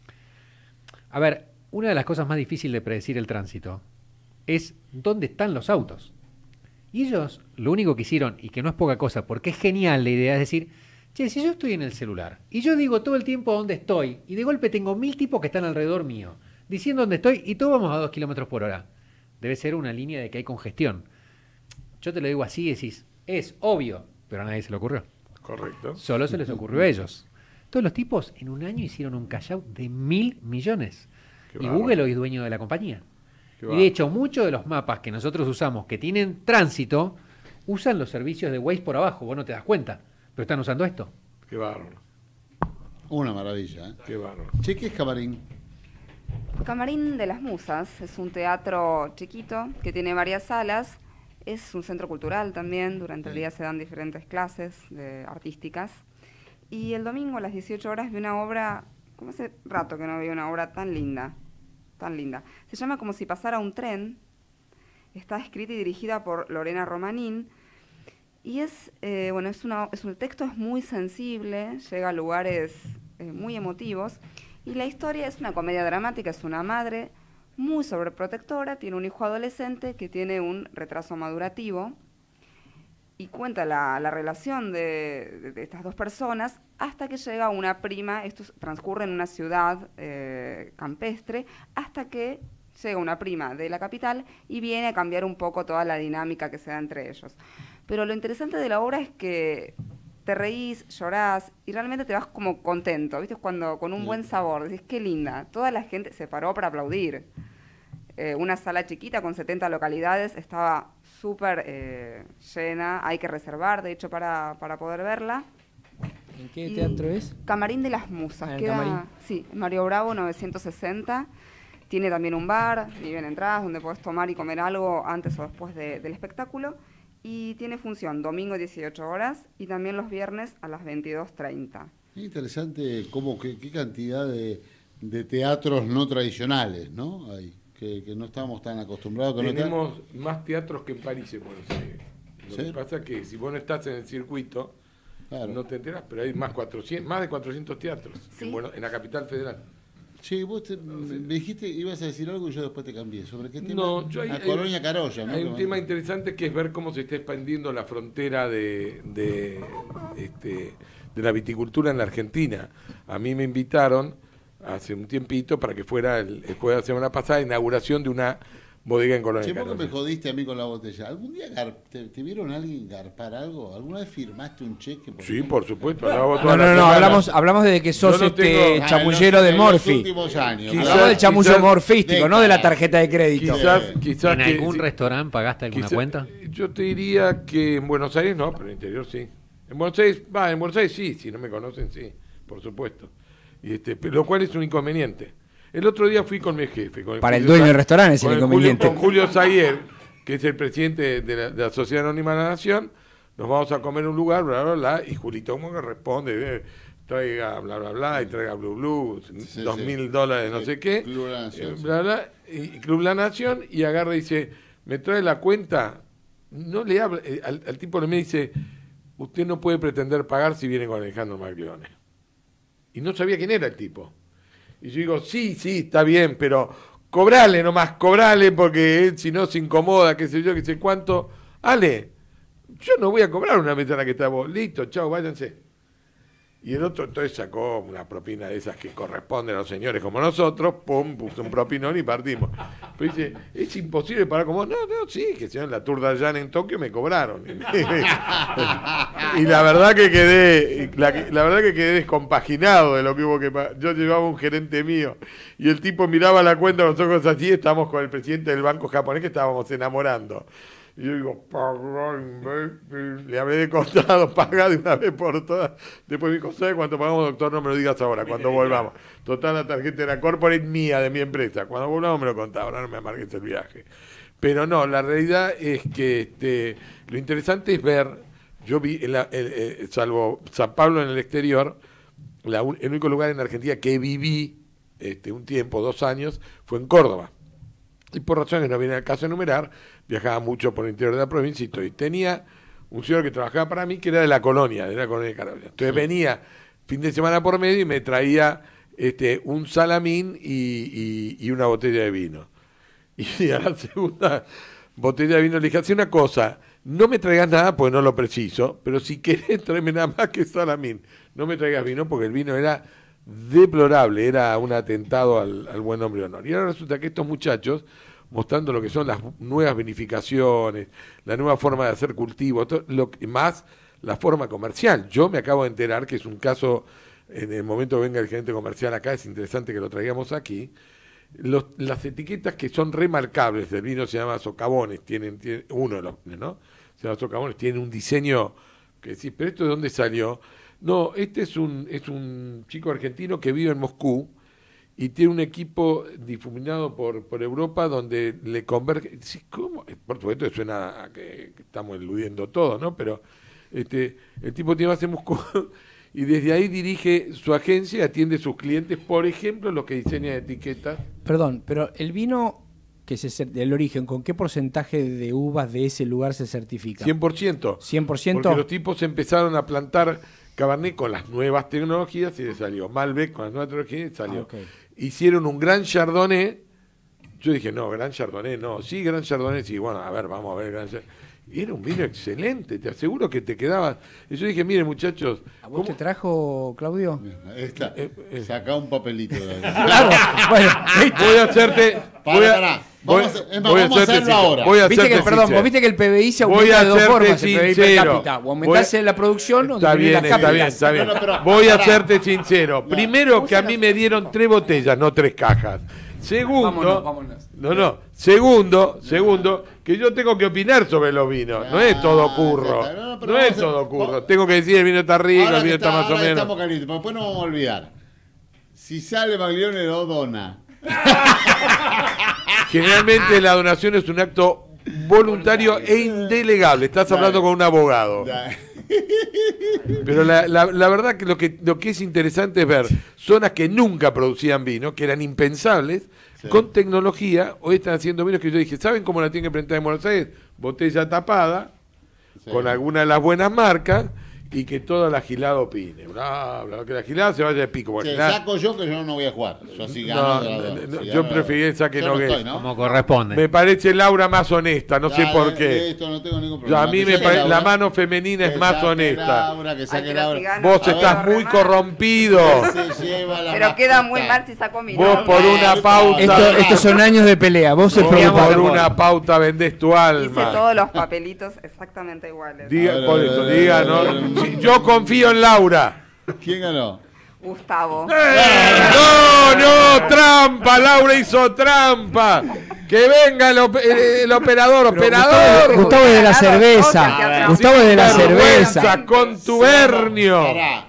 A ver, una de las cosas más difíciles de predecir el tránsito es dónde están los autos. Y ellos lo único que hicieron, y que no es poca cosa, porque es genial la idea, es decir, che, si yo estoy en el celular y yo digo todo el tiempo dónde estoy, y de golpe tengo mil tipos que están alrededor mío, diciendo dónde estoy, y todos vamos a dos kilómetros por hora. Debe ser una línea de que hay congestión. Yo te lo digo así y decís, es obvio, pero a nadie se le ocurrió. Correcto. Solo se les ocurrió a ellos. Todos los tipos en un año hicieron un cash out de mil millones. Qué y bárbaro. Google hoy es dueño de la compañía. Qué y bárbaro. de hecho, muchos de los mapas que nosotros usamos que tienen tránsito, usan los servicios de Waze por abajo. Vos no te das cuenta, pero están usando esto. Qué bárbaro. Una maravilla, ¿eh? Qué bárbaro. Che, ¿qué es Camarín? Camarín de las Musas es un teatro chiquito que tiene varias salas. Es un centro cultural también, durante el día se dan diferentes clases de artísticas. Y el domingo a las dieciocho horas vi una obra, como hace rato que no vi una obra tan linda, tan linda. Se llama Como si pasara un tren, está escrita y dirigida por Lorena Romanín, y es, eh, bueno, es una, es un, el texto es muy sensible, llega a lugares eh, muy emotivos, y la historia es una comedia dramática, es una madre muy sobreprotectora, tiene un hijo adolescente que tiene un retraso madurativo y cuenta la, la relación de, de, de estas dos personas hasta que llega una prima, esto transcurre en una ciudad eh, campestre, hasta que llega una prima de la capital y viene a cambiar un poco toda la dinámica que se da entre ellos. Pero lo interesante de la obra es que te reís, llorás y realmente te vas como contento, ¿viste? Cuando con un buen sabor, decís, qué linda. Toda la gente se paró para aplaudir. Eh, una sala chiquita con setenta localidades, estaba súper eh, llena, hay que reservar, de hecho, para, para poder verla. ¿En qué Y teatro es? Camarín de las Musas. Ah, el queda, Camarín. Sí, Mario Bravo novecientos sesenta. Tiene también un bar, viven entradas donde puedes tomar y comer algo antes o después de, del espectáculo. Y tiene función domingo dieciocho horas y también los viernes a las veintidós treinta. Es interesante cómo, qué, qué cantidad de, de teatros no tradicionales, ¿no? Hay, que, que no estamos tan acostumbrados. Que Tenemos no tan... más teatros que en París, en Buenos Aires. Lo ¿Sí? que pasa es que si vos no estás en el circuito, claro, no te enteras, pero hay más, cuatrocientos, más de cuatrocientos teatros ¿Sí? en, Buenos, en la capital federal. Sí, vos te, me dijiste, ibas a decir algo y yo después te cambié. ¿Sobre qué tema? No, yo hay, a hay- Colonia Carolla, ¿no? Hay un Que- tema interesante que es ver cómo se está expandiendo la frontera de, de, este, de la viticultura en la Argentina. A mí me invitaron hace un tiempito para que fuera el, el jueves de la semana pasada inauguración de una bodega en Colonia Che, vos que Carolla. me jodiste a mí con la botella. ¿Algún día gar- te, te vieron a alguien garpar algo? ¿Alguna vez firmaste un cheque? Por Sí, ejemplo? por supuesto. lo hago No, toda no, la no, semana. hablamos, hablamos desde que sos Yo no este tengo- chamullero Ah, en de los Morphy. últimos años. Quizás- Hablamos del chamullo quizás- morfístico, no de la tarjeta de crédito. Quizás, quizás ¿En que- algún sí, restaurante pagaste alguna quizá- cuenta? Yo te diría que en Buenos Aires no, pero en el interior sí. En Buenos Aires, va, en Buenos Aires sí, si no me conocen, sí, por supuesto. Y este, pero lo cual es un inconveniente. El otro día fui con mi jefe. Con Para el Julio dueño Sa- del restaurante es el con inconveniente. Julio, con Julio Zaguer, que es el presidente de la, de la Sociedad Anónima de la Nación, nos vamos a comer en un lugar, bla, bla, bla, y Julito como que responde, eh, traiga bla, bla, bla, y traiga Blue Blue, Sí, dos sí. mil dólares, no Sí, sé qué, Club La Nación, eh, sí. bla, bla, y Club La Nación, y agarra y dice, me trae la cuenta, no le habla, eh, al, al tipo le me dice, usted no puede pretender pagar si viene con Alejandro Maglione. Y no sabía quién era el tipo. Y yo digo, sí, sí, está bien, pero cobrale nomás, cobrale, porque él si no se incomoda, qué sé yo, qué sé cuánto. Ale, yo no voy a cobrar una ventana que está vos. Listo, chao, váyanse. Y el otro entonces sacó una propina de esas que corresponden a los señores como nosotros, pum, puso un propinón y partimos. Pero dice, es imposible pagar como vos. No, no, sí, que si no en la Tour d'Argent en Tokio me cobraron. Y la verdad que quedé, la, la verdad que quedé descompaginado de lo que hubo que pagar. Yo llevaba un gerente mío y el tipo miraba la cuenta con los ojos así, estábamos con el presidente del banco japonés que estábamos enamorando. Y yo digo, le hablé de costado, paga de una vez por todas. Después me dijo, ¿sabe cuánto pagamos, doctor? No me lo digas ahora, cuando volvamos. Total, la tarjeta era corporate mía, de mi empresa. Cuando volvamos me lo contaba, ahora no me amargues el viaje. Pero no, la realidad es que este, lo interesante es ver, yo vi, el, el, el, salvo San Pablo en el exterior, la, el único lugar en Argentina que viví este, un tiempo, dos años, fue en Córdoba. Y por razones que no viene al caso enumerar, viajaba mucho por el interior de la provincia y todo. Y tenía un señor que trabajaba para mí que era de la colonia, de la colonia de Carolla. Entonces venía fin de semana por medio y me traía este, un salamín y, y, y una botella de vino. Y a la segunda botella de vino le dije, hace una cosa, no me traigas nada porque no lo preciso, pero si querés tráeme nada más que salamín. No me traigas vino porque el vino era deplorable, era un atentado al, al buen nombre y honor. Y ahora resulta que estos muchachos, mostrando lo que son las nuevas vinificaciones, la nueva forma de hacer cultivo, todo, lo que, más la forma comercial. Yo me acabo de enterar que es un caso, en el momento que venga el gerente comercial acá, es interesante que lo traigamos aquí, los, las etiquetas que son remarcables del vino se llama socavones, tienen, tienen uno de los, ¿no? Se llama socavones, tiene un diseño que decís, pero ¿esto de dónde salió? No, este es un, es un chico argentino que vive en Moscú y tiene un equipo difuminado por, por Europa donde le converge. Sí, ¿cómo? Por supuesto, suena a que, que estamos eludiendo todo, ¿no? Pero este, el tipo tiene base en Moscú y desde ahí dirige su agencia y atiende a sus clientes, por ejemplo, los que diseñan etiquetas. Perdón, pero el vino que se cer- del origen, ¿con qué porcentaje de uvas de ese lugar se certifica? cien por ciento. cien por ciento. Porque los tipos empezaron a plantar Cabernet con las nuevas tecnologías y le salió. Malbec con las nuevas tecnologías y salió. Ah, okay. Hicieron un gran Chardonnay. Yo dije, no, gran Chardonnay, no. Sí, gran Chardonnay, sí. Bueno, a ver, vamos a ver. Gran Chardonnay. Era un vino excelente, te aseguro que te quedabas. Y yo dije, miren muchachos... ¿A vos te trajo, Claudio? Está, eh, eh. Saca un papelito de ahí. Claro, bueno, voy a hacerte... Para, voy a, para. Voy, vamos a, es más, voy a vamos a hacerlo sincero, ahora. Voy a viste que, perdón, sincero. vos viste que el P B I se Voy aumenta a de dos serte formas, el P B I per sincero. cápita. O aumentás Voy- la producción o Está bien, disminuyes las está bien, cápitas. está bien. No, no, pero, Voy a pará. serte sincero. Primero que a mí me dieron tres botellas, no tres cajas. Segundo, Vámonos, vámonos. no, no. Segundo, segundo, que yo tengo que opinar sobre los vinos. No es todo curro. No, no, pero No vamos es a- todo curro. Tengo que decir el vino está rico, Ahora el vino que está más o ahora menos. estamos calientes, pero después no vamos a olvidar. Si sale Baglione lo dona. Generalmente la donación es un acto voluntario e indelegable. Estás hablando con un abogado. Pero la, la, la verdad que lo, que lo que es interesante es ver zonas que nunca producían vino, que eran impensables, sí. Con tecnología, hoy están haciendo vinos que yo dije, ¿saben cómo la tienen que presentar en Buenos Aires? Botella tapada, sí. Con alguna de las buenas marcas, y que toda la gilada opine. Bla, bla, que la gilada se vaya de pico. Sí, nada, saco yo que yo no voy a jugar. Yo sí gano. no, de la no, dos, no, sí yo gano preferiría de la que dos. no Yo que estoy, ¿no? Como corresponde. Me parece Laura más honesta, no sé Dale, por qué. Esto no tengo ningún Yo, problema. a mí Que me saque parece, la Laura, mano femenina es que más saque honesta. Laura, que saque Ay, pero Laura. si gano, Vos me estás voy a muy remar. corrompido. Se lleva la Pero queda muy mascota. mal si saco mi Vos nombre. por una pauta. Esto- estos son años de pelea. Vos sos Vos preocupado. por una pauta vendés tu Hice alma. todos los papelitos exactamente iguales. Diga, A ver, por a eso, ver, diga, a ver, a ¿no? ver. Sí, yo confío en Laura. ¿Quién ganó? Gustavo. No, no, trampa, Laura hizo trampa. Que venga el, op- el- el operador, operador. Gustavo es de la Ganado, cerveza. Oscar, se Gustavo es de la Vergüenza, cerveza. contubernio. Pará.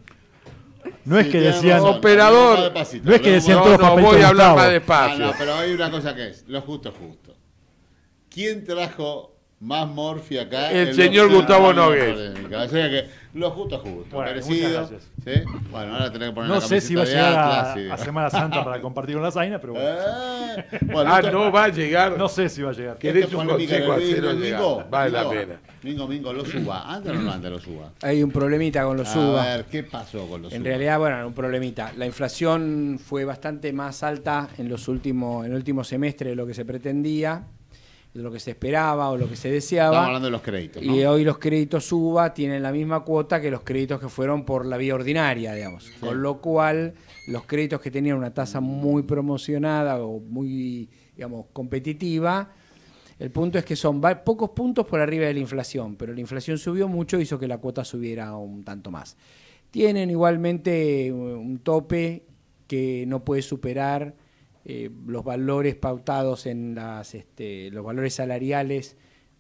No es Sí, que tiene decían. razón. Operador. Más despacito. No es que Hablemos decían más- todos No, no, papelitos voy a hablar Gustavo. más Ah, despacio. no, pero hay una cosa que es, lo justo es justo. ¿Quién trajo más morfi acá? El lo- señor no, Gustavo no, no, Nogués. polémica. O sea que lo justo es justo, Bueno, merecido. muchas gracias. ¿Sí? Bueno, ahora tenés que poner No la sé si va a camiseta de llegar Atlas y- a, a Semana Santa para compartir con la Zaina, pero bueno. Eh, bueno, Ah, esto- no va a llegar. No sé si va a llegar. ¿Querés esto un es polémica consejo del a cero Mingo, llegar? Vale la Mingo, pena. Mingo, Mingo, lo suba. ¿Anda o no anda lo suba? Hay un problemita con los suba. A ver, ¿qué pasó con los En suba? realidad, bueno, un problemita. La inflación fue bastante más alta en los últimos, en el último semestre de lo que se pretendía, de lo que se esperaba o lo que se deseaba. Estamos hablando de los créditos, ¿no? Y hoy los créditos suba tienen la misma cuota que los créditos que fueron por la vía ordinaria, digamos. Con lo cual, los créditos que tenían una tasa muy promocionada o muy, digamos, competitiva, el punto es que son va- pocos puntos por arriba de la inflación, pero la inflación subió mucho y hizo que la cuota subiera un tanto más. Tienen igualmente un tope que no puede superar eh, los valores pautados en las este, los valores salariales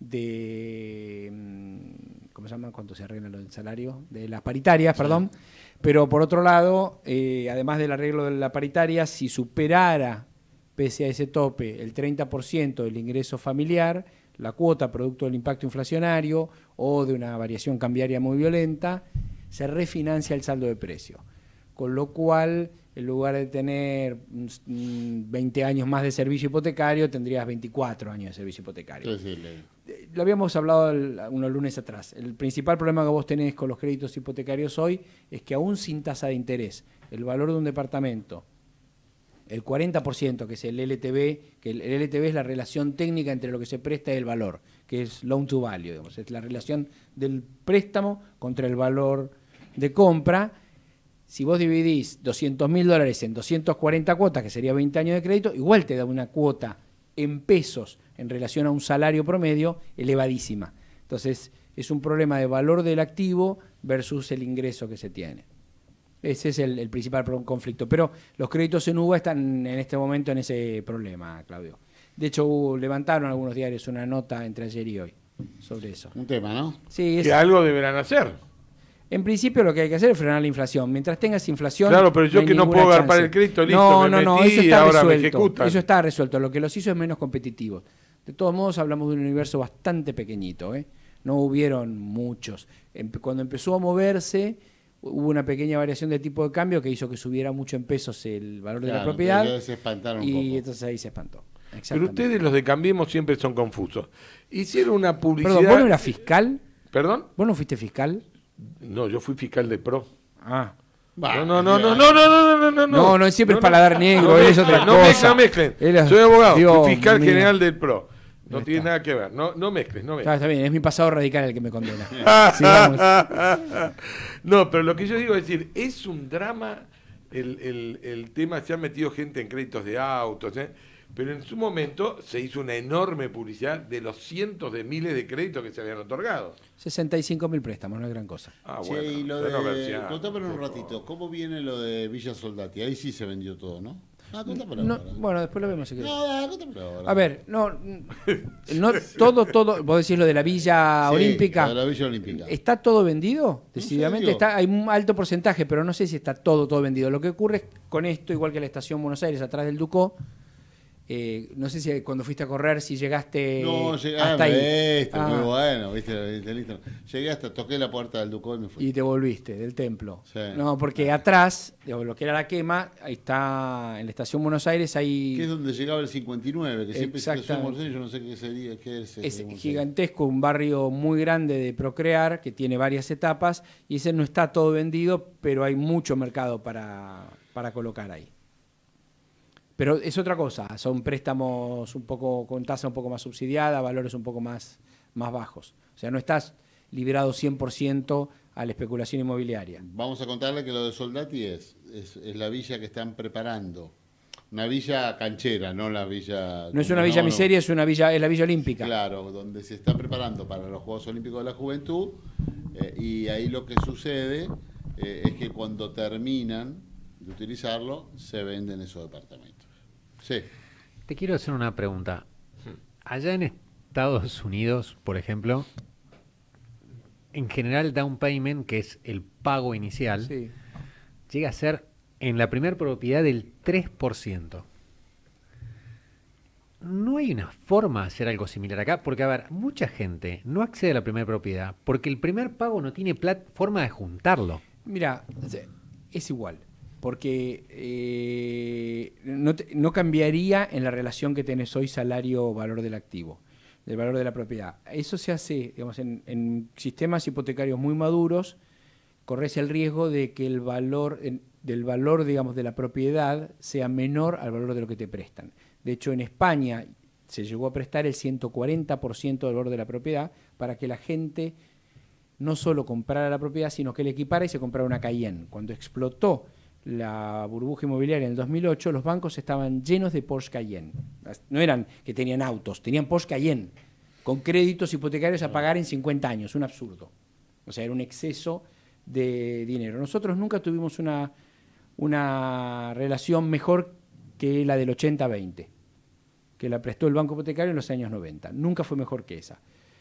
de mm, ¿cómo se llama? ¿Cuánto se arregla lo del salario? De las paritarias, sí. Perdón. Pero por otro lado, eh, además del arreglo de la paritaria, si superara, pese a ese tope, el treinta por ciento del ingreso familiar, la cuota producto del impacto inflacionario o de una variación cambiaria muy violenta, se refinancia el saldo de precio. Con lo cual, en lugar de tener mm, veinte años más de servicio hipotecario, tendrías veinticuatro años de servicio hipotecario. Sí, sí, le- Lo habíamos hablado el- unos lunes atrás. El principal problema que vos tenés con los créditos hipotecarios hoy es que aún sin tasa de interés, el valor de un departamento, el cuarenta por ciento, que es el L T V, que el, el L T V es la relación técnica entre lo que se presta y el valor, que es loan to value, digamos, es la relación del préstamo contra el valor de compra. Si vos dividís doscientos mil dólares en doscientas cuarenta cuotas, que sería veinte años de crédito, igual te da una cuota en pesos en relación a un salario promedio elevadísima. Entonces, es un problema de valor del activo versus el ingreso que se tiene. Ese es el, el principal pro- conflicto. Pero los créditos en UVA están en este momento en ese problema, Claudio. De hecho, hubo- levantaron algunos diarios una nota entre ayer y hoy sobre eso. Un tema, ¿no? Sí, es, Que algo deberán hacer. en principio lo que hay que hacer es frenar la inflación. Mientras tengas inflación... Claro, pero yo hay que no ninguna puedo agarpar chance. el crédito, listo, No, me no, no, metí eso y está ahora me resuelto. ejecutan. Eso está resuelto. Lo que los hizo es menos competitivo. De todos modos, hablamos de un universo bastante pequeñito, ¿eh? No hubieron muchos. Empe- Cuando empezó a moverse, hubo una pequeña variación de tipo de cambio que hizo que subiera mucho en pesos el valor de la Claro, propiedad. pero ya se espantaron un y poco. entonces ahí se espantó. Pero Exactamente. ustedes, los de Cambiemos, siempre son confusos. Hicieron una publicidad... Perdón, ¿vos no eras fiscal? ¿Perdón? ¿Vos no fuiste fiscal? No, yo fui fiscal de PRO. Ah. No, no, no, no, no, no, no, no, no. No, no, siempre es paladar negro, no él es mezclen, otra no cosa. mezclen, no mezclen. Él es- Soy abogado, Dios fui fiscal mío. general del PRO. No tiene nada que ver. No, no mezcles, no mezcles. Está, está bien, es mi pasado radical el que me condena. No, pero lo que yo digo es decir, es un drama el, el, el tema, se han metido gente en créditos de autos, ¿eh? Pero en su momento se hizo una enorme publicidad de los cientos de miles de créditos que se habían otorgado. sesenta y cinco mil préstamos, no es gran cosa. Ah, Che, bueno. y lo bueno, de, García, contámoslo un ratito, ¿cómo viene lo de Villa Soldati? Ahí sí se vendió todo, ¿no? Ah, contámoslo No, ahora. bueno, después lo vemos si querés. No, no, contámoslo ahora. A ver, no, no todo, todo, vos decís lo de la Villa Sí, Olímpica. lo de la Villa Olímpica. ¿Está todo vendido? Decididamente serio? está, hay un alto porcentaje, pero no sé si está todo, todo vendido. Lo que ocurre es con esto, igual que la estación Buenos Aires, atrás del Ducó, eh, no sé si cuando fuiste a correr, si llegaste No, llegué hasta ahí. Esto, Ah, muy bueno, viste, viste, listo. Llegué hasta, toqué la puerta del Ducó y me fui. y te volviste del templo. Sí. No, porque atrás, digo, lo que era la quema, ahí está, en la estación Buenos Aires hay... Que es donde llegaba el cincuenta y nueve, que siempre se Exactamente. yo no sé qué sería, qué es. Es ese, gigantesco, un barrio muy grande de procrear, que tiene varias etapas, y ese no está todo vendido, pero hay mucho mercado para, para colocar ahí. Pero es otra cosa, son préstamos un poco con tasa un poco más subsidiada, valores un poco más, más bajos. O sea, no estás liberado cien por ciento a la especulación inmobiliaria. Vamos a contarle que lo de Soldati es, es, es la villa que están preparando. Una villa canchera, no la villa... No es una villa no, miseria, no. es una villa, es la Villa Olímpica. Claro, donde se está preparando para los Juegos Olímpicos de la Juventud, eh, y ahí lo que sucede eh, es que cuando terminan de utilizarlo, se venden esos departamentos. Sí. Te quiero hacer una pregunta. Allá en Estados Unidos, por ejemplo, en general down payment, que es el pago inicial, Sí. llega a ser en la primera propiedad del tres por ciento. ¿No hay una forma de hacer algo similar acá? Porque, a ver, mucha gente no accede a la primera propiedad porque el primer pago no tiene plat- forma de juntarlo. Mira, es igual, porque eh, no, te- no cambiaría en la relación que tenés hoy salario-valor del activo, del valor de la propiedad. Eso se hace, digamos, en, en sistemas hipotecarios muy maduros, corres el riesgo de que el valor en- del valor, digamos, de la propiedad sea menor al valor de lo que te prestan. De hecho, en España se llegó a prestar el ciento cuarenta por ciento del valor de la propiedad para que la gente no solo comprara la propiedad, sino que le equipara y se comprara una Cayenne. Cuando explotó la burbuja inmobiliaria en el dos mil ocho, los bancos estaban llenos de Porsche Cayenne. No eran que tenían autos, tenían Porsche Cayenne, con créditos hipotecarios a pagar en cincuenta años, un absurdo. O sea, era un exceso de dinero. Nosotros nunca tuvimos una, una relación mejor que la del ochenta veinte, que la prestó el Banco Hipotecario en los años noventa. Nunca fue mejor que esa.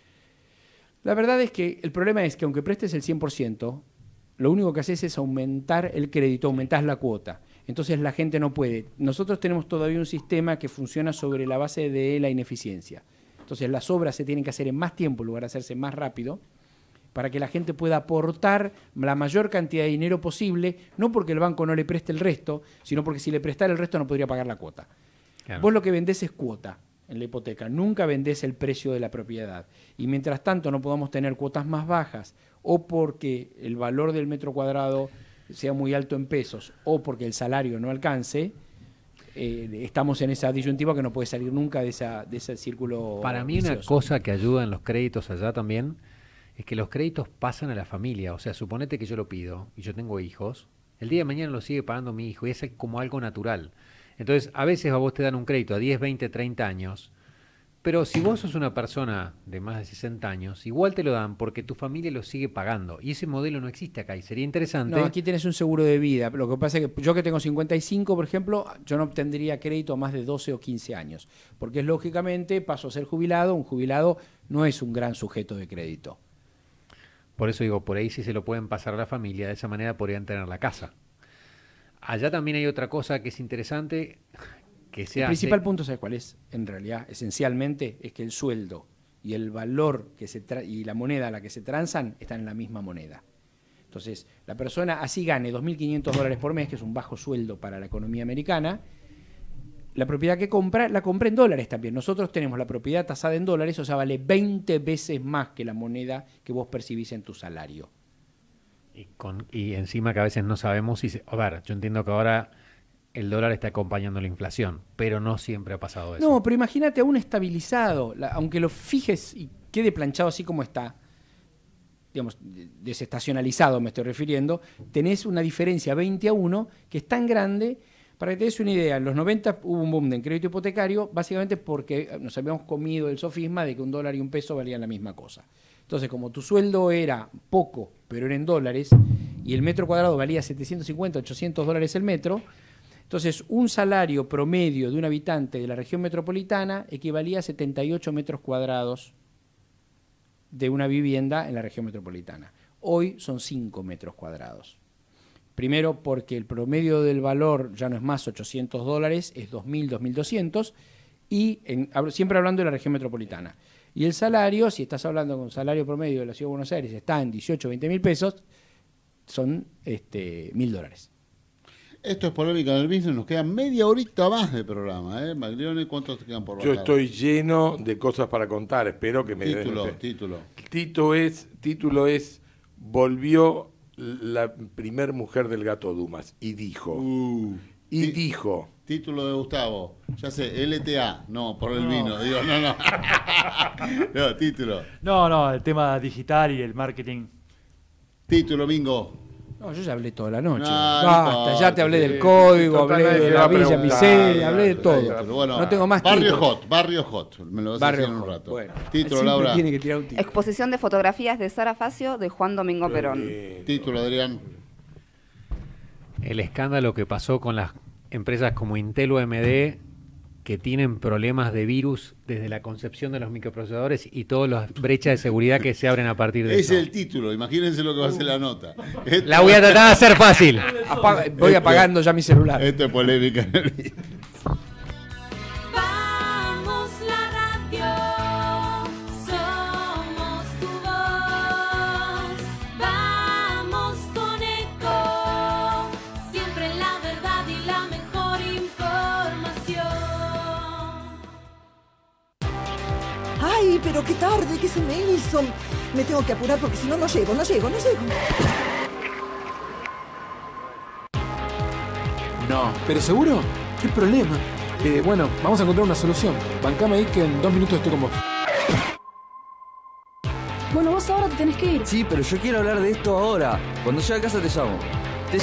La verdad es que el problema es que aunque prestes el cien por ciento, lo único que haces es aumentar el crédito, aumentás la cuota. Entonces la gente no puede. Nosotros tenemos todavía un sistema que funciona sobre la base de la ineficiencia. Entonces las obras se tienen que hacer en más tiempo en lugar de hacerse más rápido, para que la gente pueda aportar la mayor cantidad de dinero posible, no porque el banco no le preste el resto, sino porque si le prestara el resto no podría pagar la cuota. Claro. Vos lo que vendés es cuota en la hipoteca, nunca vendés el precio de la propiedad. Y mientras tanto no podamos tener cuotas más bajas, o porque el valor del metro cuadrado sea muy alto en pesos, o porque el salario no alcance, eh, estamos en esa disyuntiva que no puede salir nunca de, esa, de ese círculo Para mí una vicioso. cosa que ayuda en los créditos allá también es que los créditos pasan a la familia. O sea, suponete que yo lo pido y yo tengo hijos, el día de mañana lo sigue pagando mi hijo y es como algo natural. Entonces, a veces a vos te dan un crédito a diez, veinte, treinta años, pero si vos sos una persona de más de sesenta años, igual te lo dan porque tu familia lo sigue pagando. Y ese modelo no existe acá y sería interesante. No, aquí tenés un seguro de vida. Lo que pasa es que yo que tengo cincuenta y cinco, por ejemplo, yo no obtendría crédito a más de doce o quince años. Porque lógicamente paso a ser jubilado. Un jubilado no es un gran sujeto de crédito. Por eso digo, por ahí sí se lo pueden pasar a la familia, de esa manera podrían tener la casa. Allá también hay otra cosa que es interesante, que se El hace... principal punto, ¿sabes cuál es? En realidad, esencialmente, es que el sueldo y el valor que se tra- y la moneda a la que se transan están en la misma moneda. Entonces, la persona así gane dos mil quinientos dólares por mes, que es un bajo sueldo para la economía americana, la propiedad que compra, la compra en dólares también. Nosotros tenemos la propiedad tasada en dólares, o sea, vale veinte veces más que la moneda que vos percibís en tu salario. Y, con, y encima que a veces no sabemos si... Se, a ver, yo entiendo que ahora el dólar está acompañando la inflación, pero no siempre ha pasado eso. No, pero imagínate aún estabilizado, la, aunque lo fijes y quede planchado así como está, digamos, desestacionalizado me estoy refiriendo, tenés una diferencia veinte a uno que es tan grande. Para que te des una idea, en los noventa hubo un boom de crédito hipotecario, básicamente porque nos habíamos comido el sofisma de que un dólar y un peso valían la misma cosa. Entonces, como tu sueldo era poco, pero era en dólares, y el metro cuadrado valía setecientos cincuenta, ochocientos dólares el metro, entonces un salario promedio de un habitante de la región metropolitana equivalía a setenta y ocho metros cuadrados de una vivienda en la región metropolitana. Hoy son cinco metros cuadrados. Primero porque el promedio del valor ya no es más ochocientos dólares, es dos mil, dos mil doscientos, y en, siempre hablando de la región metropolitana. Y el salario, si estás hablando con un salario promedio de la Ciudad de Buenos Aires, está en dieciocho, veinte mil pesos, son este, mil dólares. Esto es Polémica del Business, nos queda media horita más de programa, ¿eh? Maglione, ¿cuántos te quedan por bajar? Yo estoy lleno de cosas para contar, espero que me Título, den... título. Título es, título es, volvió la primer mujer del Gato Dumas, y dijo, uh, y dijo... Título de Gustavo, ya sé, L T A, no, por el no. vino, digo, no, no. No, título. No, no, el tema digital y el marketing. Título, bingo. No, yo ya hablé toda la noche. No, Basta, no, ya te hablé sí, del código, sí, hablé de la Villa Miseria, hablé de todo. Título, bueno, no tengo más Barrio tiempo. Hot, Barrio Hot, me lo vas Barrio a decir en un Hot, rato. bueno. Título, Siempre Laura. tiene que tirar un título. Exposición de fotografías de Sara Facio de Juan Domingo Perón. Título, Adrián. El escándalo que pasó con las empresas como Intel o A M D, que tienen problemas de virus desde la concepción de los microprocesadores y todas las brechas de seguridad que se abren a partir de Es eso. el título, imagínense lo que va a ser la nota. Esto... La voy a tratar de hacer fácil. Apaga, voy esto, apagando ya mi celular. Esto es Polémica en el Business. Vamos la radio, somos tu voz. Vamos con Eco, siempre la verdad y la mejor información. Ay, pero qué tarde que se me hizo. Me tengo que apurar porque si no, no llego, no llego, no llego. No. ¿Pero seguro? ¿Qué problema? Eh, bueno, vamos a encontrar una solución. Bancame ahí que en dos minutos estoy con vos. Bueno, vos ahora te tenés que ir. Sí, pero yo quiero hablar de esto ahora. Cuando llegue a casa te llamo. Te...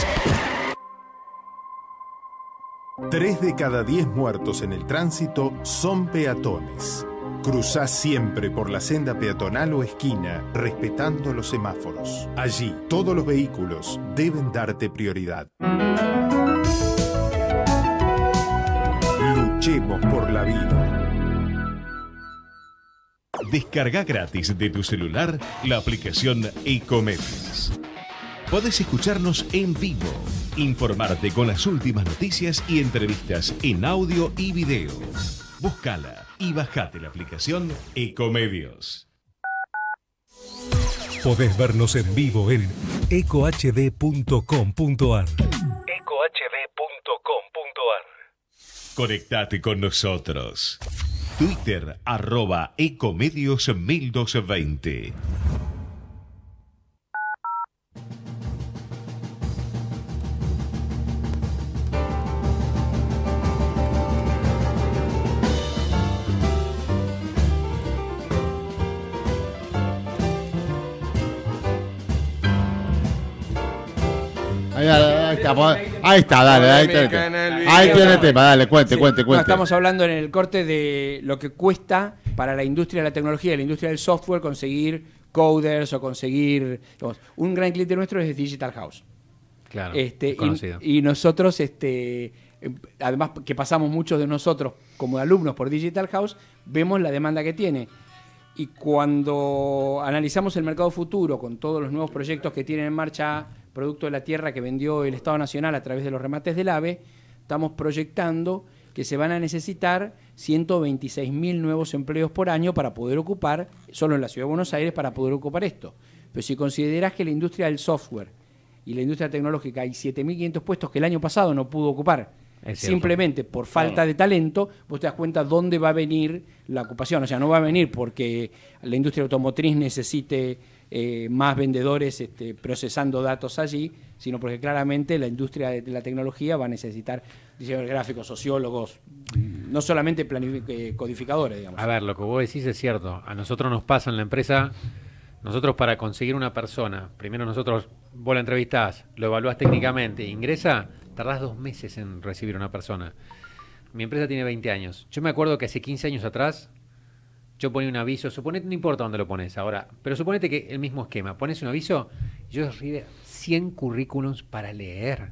Tres de cada diez muertos en el tránsito son peatones. Cruzá siempre por la senda peatonal o esquina, respetando los semáforos. Allí, todos los vehículos deben darte prioridad. Luchemos por la vida. Descarga gratis de tu celular la aplicación Ecomedios. Podés escucharnos en vivo, informarte con las últimas noticias y entrevistas en audio y video. Búscala y bajate la aplicación Ecomedios. Podés vernos en vivo en eco h d punto com punto a r. eco h d punto com punto a r. Conectate con nosotros. Twitter arroba Ecomedios mil doscientos veinte. Ahí, ahí, está, ahí está, dale, ahí tiene ahí tiene el tema, dale, cuente, Sí. cuente, cuente. No, estamos hablando en el corte de lo que cuesta para la industria de la tecnología, la industria del software, conseguir coders o conseguir... Digamos, un gran cliente nuestro es Digital House. Claro, este, conocido. Y, y nosotros, este, además que pasamos muchos de nosotros como alumnos por Digital House, vemos la demanda que tiene. Y cuando analizamos el mercado futuro con todos los nuevos proyectos que tienen en marcha, producto de la tierra que vendió el Estado Nacional a través de los remates del AVE, estamos proyectando que se van a necesitar ciento veintiséis mil nuevos empleos por año para poder ocupar, solo en la Ciudad de Buenos Aires, para poder ocupar esto. Pero si considerás que la industria del software y la industria tecnológica hay siete mil quinientos puestos que el año pasado no pudo ocupar, simplemente por falta de talento, vos te das cuenta dónde va a venir la ocupación. O sea, no va a venir porque la industria automotriz necesite eh, más vendedores este, procesando datos allí, sino porque claramente la industria de la tecnología va a necesitar diseñadores gráficos, sociólogos, no solamente eh, codificadores, digamos. A ver, lo que vos decís es cierto. A nosotros nos pasa en la empresa, nosotros para conseguir una persona, primero nosotros, vos la entrevistás, lo evaluás técnicamente, ingresa, tardás dos meses en recibir una persona. Mi empresa tiene veinte años. Yo me acuerdo que hace quince años atrás, yo ponía un aviso, suponete, no importa dónde lo pones ahora, pero suponete que el mismo esquema, pones un aviso, yo recibí cien currículums para leer.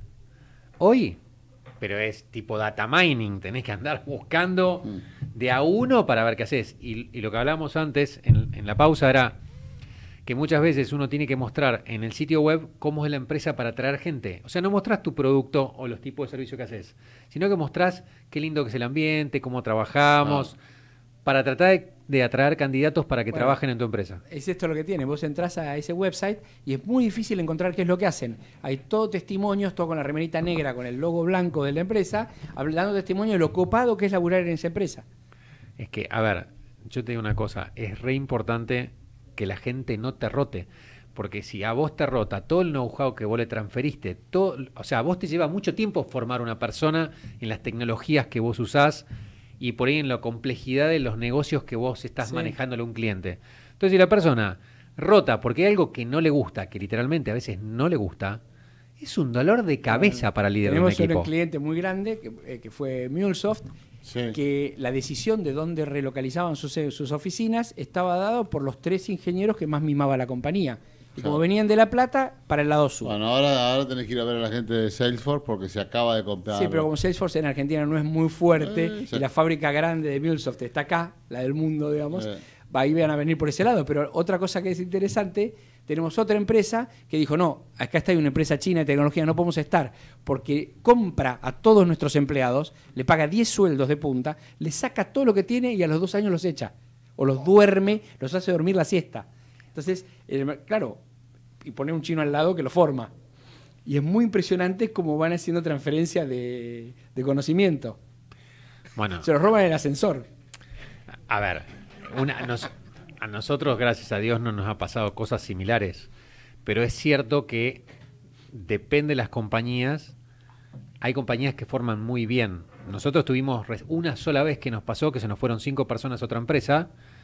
Hoy, pero es tipo data mining, tenés que andar buscando de a uno para ver qué haces. Y, y lo que hablábamos antes en, en la pausa era que muchas veces uno tiene que mostrar en el sitio web cómo es la empresa para atraer gente. O sea, no mostrás tu producto o los tipos de servicio que haces, sino que mostrás qué lindo que es el ambiente, cómo trabajamos, ah. para tratar de, de atraer candidatos para que bueno, trabajen en tu empresa. Es esto lo que tiene. Vos entrás a ese website y es muy difícil encontrar qué es lo que hacen. Hay todo testimonios, todo con la remerita negra, con el logo blanco de la empresa, hablando testimonio de lo copado que es laburar en esa empresa. Es que, a ver, yo te digo una cosa, es re importante que la gente no te rote, porque si a vos te rota todo el know-how que vos le transferiste, todo, o sea, a vos te lleva mucho tiempo formar una persona en las tecnologías que vos usás y por ahí en la complejidad de los negocios que vos estás sí. manejándole a un cliente. Entonces, si la persona rota porque hay algo que no le gusta, que literalmente a veces no le gusta, es un dolor de cabeza bueno, para el líder de un equipo. Tenemos un cliente muy grande, que, eh, que fue MuleSoft, sí. que la decisión de dónde relocalizaban sus, sus oficinas estaba dado por los tres ingenieros que más mimaba la compañía. Y como venían de La Plata, para el lado sur. Bueno, ahora, ahora tenés que ir a ver a la gente de Salesforce porque se acaba de comprar. Sí, pero como Salesforce en Argentina no es muy fuerte eh, y la fábrica grande de MuleSoft está acá, la del mundo, digamos, eh. ahí van a venir por ese lado. Pero otra cosa que es interesante, tenemos otra empresa que dijo, no, acá está una empresa china de tecnología, no podemos estar, porque compra a todos nuestros empleados, le paga diez sueldos de punta, le saca todo lo que tiene y a los dos años los echa. O los duerme, los hace dormir la siesta. Entonces, eh, claro, y pone un chino al lado que lo forma. Y es muy impresionante cómo van haciendo transferencia de, de conocimiento. Bueno. Se los roban en el ascensor. A ver, una, nos, a nosotros, gracias a Dios, no nos ha pasado cosas similares. Pero es cierto que depende de las compañías. Hay compañías que forman muy bien. Nosotros tuvimos una sola vez que nos pasó que se nos fueron cinco personas a otra empresa.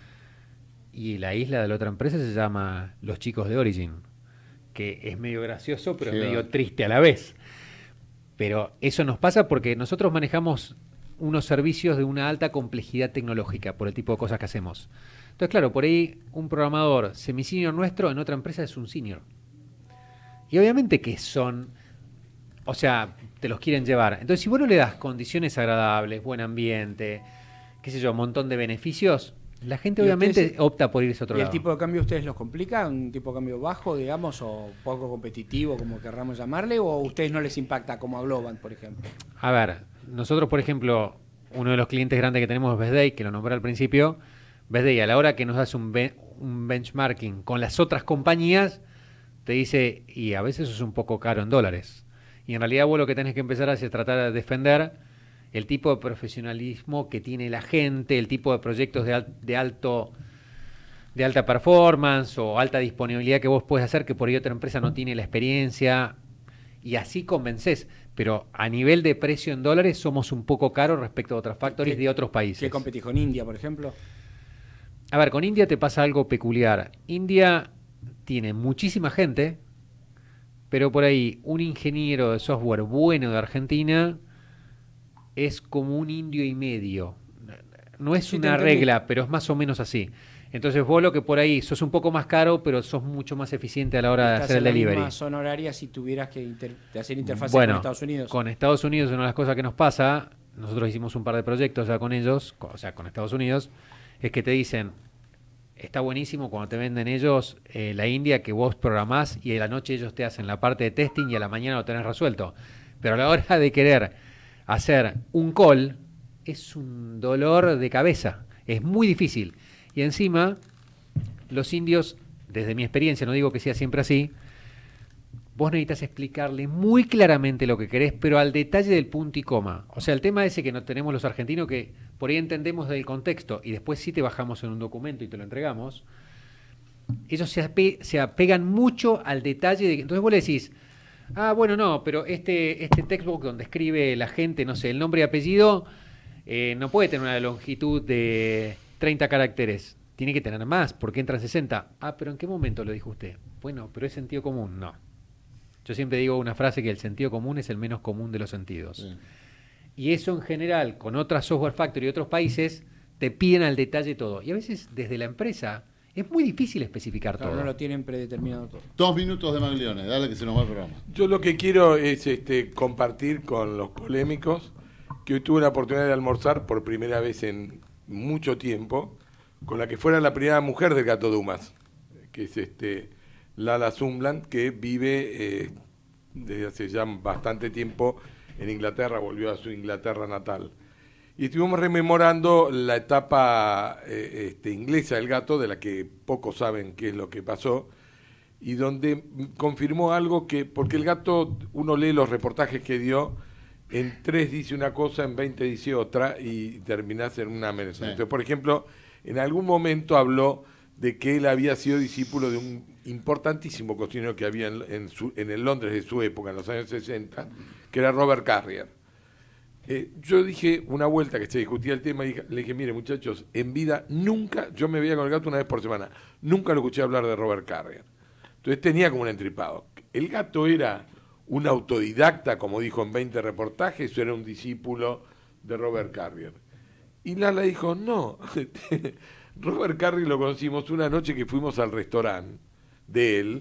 Y la isla de la otra empresa se llama Los Chicos de Origin, que es medio gracioso, pero sí, es medio triste a la vez. Pero eso nos pasa porque nosotros manejamos unos servicios de una alta complejidad tecnológica por el tipo de cosas que hacemos. Entonces, claro, por ahí un programador semi-senior nuestro en otra empresa es un senior. Y obviamente que son, o sea, te los quieren llevar. Entonces, si vos no le das condiciones agradables, buen ambiente, qué sé yo, un montón de beneficios, la gente obviamente ustedes, opta por irse a otro ¿y lado. el tipo de cambio ustedes los complica? ¿Un tipo de cambio bajo, digamos, o poco competitivo, como querramos llamarle? ¿O a ustedes no les impacta como a Globant, por ejemplo? A ver, nosotros, por ejemplo, uno de los clientes grandes que tenemos es Best Day, que lo nombré al principio. Best Day, a la hora que nos hace un, be un benchmarking con las otras compañías, te dice, y a veces eso es un poco caro en dólares. Y en realidad vos lo que tenés que empezar a hacer es tratar de defender el tipo de profesionalismo que tiene la gente, el tipo de proyectos de, al, de alto de alta performance o alta disponibilidad que vos puedes hacer que por ahí otra empresa no tiene la experiencia, y así convencés. Pero a nivel de precio en dólares somos un poco caros respecto a otras factories de otros países. ¿Qué competís con India, por ejemplo? A ver, con India te pasa algo peculiar. India tiene muchísima gente, pero por ahí un ingeniero de software bueno de Argentina es como un indio y medio. No es sí, una regla, pero es más o menos así. Entonces vos lo que por ahí sos un poco más caro, pero sos mucho más eficiente a la hora de hacer el delivery. ¿Estás en la misma zona horaria si tuvieras que inter hacer interfaces bueno, con Estados Unidos? Con Estados Unidos una de las cosas que nos pasa, nosotros hicimos un par de proyectos ya con ellos, o sea, con Estados Unidos, es que te dicen, está buenísimo cuando te venden ellos eh, la India, que vos programás y a la noche ellos te hacen la parte de testing y a la mañana lo tenés resuelto. Pero a la hora de querer hacer un call es un dolor de cabeza, es muy difícil. Y encima, los indios, desde mi experiencia, no digo que sea siempre así, vos necesitas explicarle muy claramente lo que querés, pero al detalle del punto y coma. O sea, el tema ese que no tenemos los argentinos, que por ahí entendemos del contexto y después sí te bajamos en un documento y te lo entregamos, ellos se, ape- se apegan mucho al detalle. De, entonces vos le decís, ah, bueno, no, pero este, este textbook donde escribe la gente, no sé, el nombre y apellido, eh, no puede tener una longitud de treinta caracteres. Tiene que tener más, porque entran sesenta. Ah, pero ¿en qué momento lo dijo usted? Bueno, pero es sentido común. No. Yo siempre digo una frase que el sentido común es el menos común de los sentidos. Sí. Y eso en general, con otras software factory y otros países, te piden al detalle todo. Y a veces desde la empresa es muy difícil especificar Claro, todo. no lo tienen predeterminado todo. Dos minutos de Maglione, dale que se nos va el programa. Yo lo que quiero es este, compartir con los polémicos que hoy tuve la oportunidad de almorzar por primera vez en mucho tiempo con la que fuera la primera mujer del Gato Dumas, que es este Lala Zumland, que vive eh, desde hace ya bastante tiempo en Inglaterra, volvió a su Inglaterra natal. Y estuvimos rememorando la etapa eh, este, inglesa del gato, de la que pocos saben qué es lo que pasó, y donde confirmó algo que, porque el gato, uno lee los reportajes que dio, en tres dice una cosa, en veinte dice otra, y terminás en una amenaza. Sí. Entonces, por ejemplo, en algún momento habló de que él había sido discípulo de un importantísimo cocinero que había en, en, su, en el Londres de su época, en los años sesenta, que era Robert Carrier. Eh, yo dije una vuelta que se discutía el tema y dije, le dije, mire muchachos, en vida nunca, yo me veía con el gato una vez por semana, nunca lo escuché hablar de Robert Carrier. Entonces tenía como un entripado. El gato era un autodidacta, como dijo en veinte reportajes, o era un discípulo de Robert Carrier. Y Lala dijo, no, Robert Carrier lo conocimos una noche que fuimos al restaurante de él,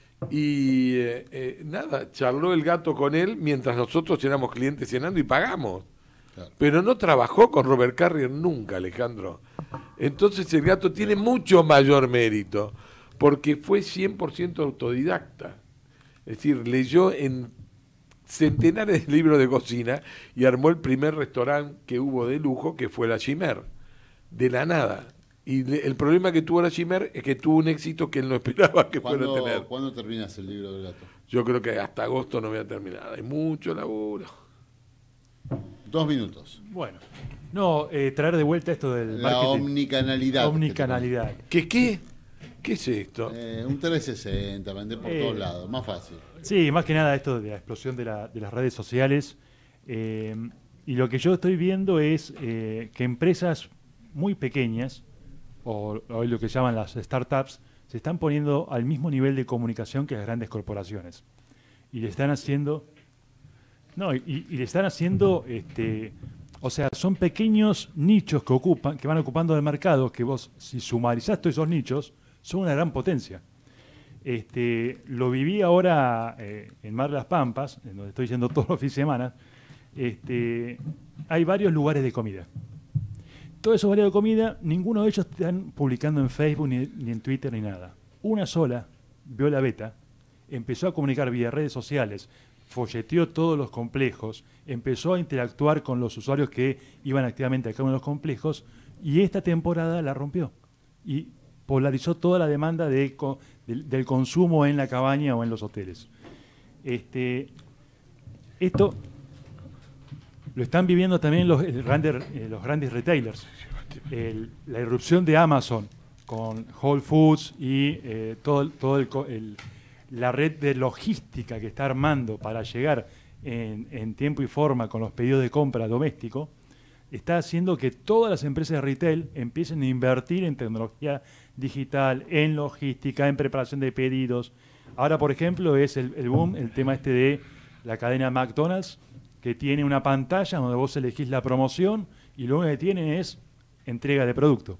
y eh, eh, nada, charló el gato con él mientras nosotros éramos clientes cenando y pagamos. Claro. Pero no trabajó con Robert Carrier nunca, Alejandro. Entonces el gato tiene mucho mayor mérito, porque fue cien por ciento autodidacta. Es decir, leyó en centenares de libros de cocina y armó el primer restaurante que hubo de lujo, que fue la Chimer, de la nada. Y le, el problema que tuvo la Chimer es que tuvo un éxito que él no esperaba que fuera a tener. ¿Cuándo terminas el libro del gato? Yo creo que hasta agosto no voy a terminar. Hay mucho laburo. Dos minutos. Bueno, no, eh, traer de vuelta esto del la marketing. omnicanalidad. Omnicanalidad. ¿Qué qué? ¿Qué es esto? Eh, un trescientos sesenta, vender por Eh, todos lados, más fácil. Sí, más que nada esto de la explosión de, la, de las redes sociales. Eh, y lo que yo estoy viendo es eh, que empresas muy pequeñas, o, o lo que llaman las startups, se están poniendo al mismo nivel de comunicación que las grandes corporaciones. Y le están haciendo... No, y, y le están haciendo... este O sea, son pequeños nichos que ocupan, que van ocupando el mercado, que vos, si sumarizás todos esos nichos, son una gran potencia. Este, lo viví ahora eh, en Mar de las Pampas, en donde estoy yendo todos los fines de semana. Este, hay varios lugares de comida. Todos esos lugares de comida, ninguno de ellos están publicando en Facebook, ni, ni en Twitter, ni nada. Una sola vio la beta, empezó a comunicar vía redes sociales, folleteó todos los complejos, empezó a interactuar con los usuarios que iban activamente a cada uno de los complejos, y esta temporada la rompió. Y polarizó toda la demanda de, de, del consumo en la cabaña o en los hoteles. Este, esto lo están viviendo también los, el grandes, eh, los grandes retailers. El, la irrupción de Amazon con Whole Foods y eh, todo, todo el, el, la red de logística que está armando para llegar en, en tiempo y forma con los pedidos de compra doméstico, está haciendo que todas las empresas de retail empiecen a invertir en tecnología digital, en logística, en preparación de pedidos. Ahora, por ejemplo, es el, el boom, el tema este de la cadena McDonald's, que tiene una pantalla donde vos elegís la promoción y lo único que tiene es entrega de producto.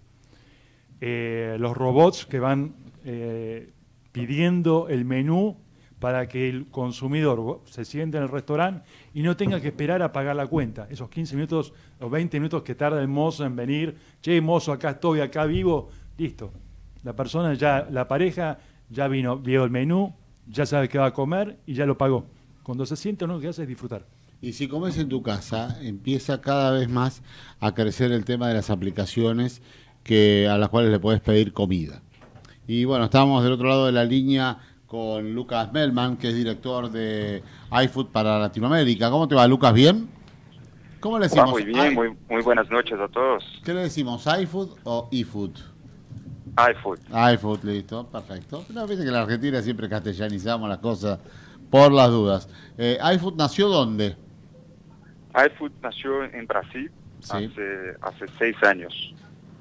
Eh, los robots que van eh, pidiendo el menú para que el consumidor se siente en el restaurante y no tenga que esperar a pagar la cuenta. Esos quince minutos o veinte minutos que tarda el mozo en venir, che, mozo, acá estoy, acá vivo, listo. La persona ya, la pareja ya vino, vio el menú, ya sabe qué va a comer y ya lo pagó. Cuando se siente, uno lo que hace es disfrutar. Y si comes en tu casa, empieza cada vez más a crecer el tema de las aplicaciones que a las cuales le puedes pedir comida. Y bueno, estamos del otro lado de la línea con Lucas Melman, que es director de iFood para Latinoamérica. ¿Cómo te va, Lucas? ¿Bien? ¿Cómo le decimos? Va muy bien, muy, muy buenas noches a todos. ¿Qué le decimos, iFood o eFood? iFood. iFood, listo, perfecto. No, viste que en la Argentina siempre castellanizamos las cosas por las dudas. Eh, iFood nació ¿dónde? iFood nació en Brasil Sí. hace, hace seis años.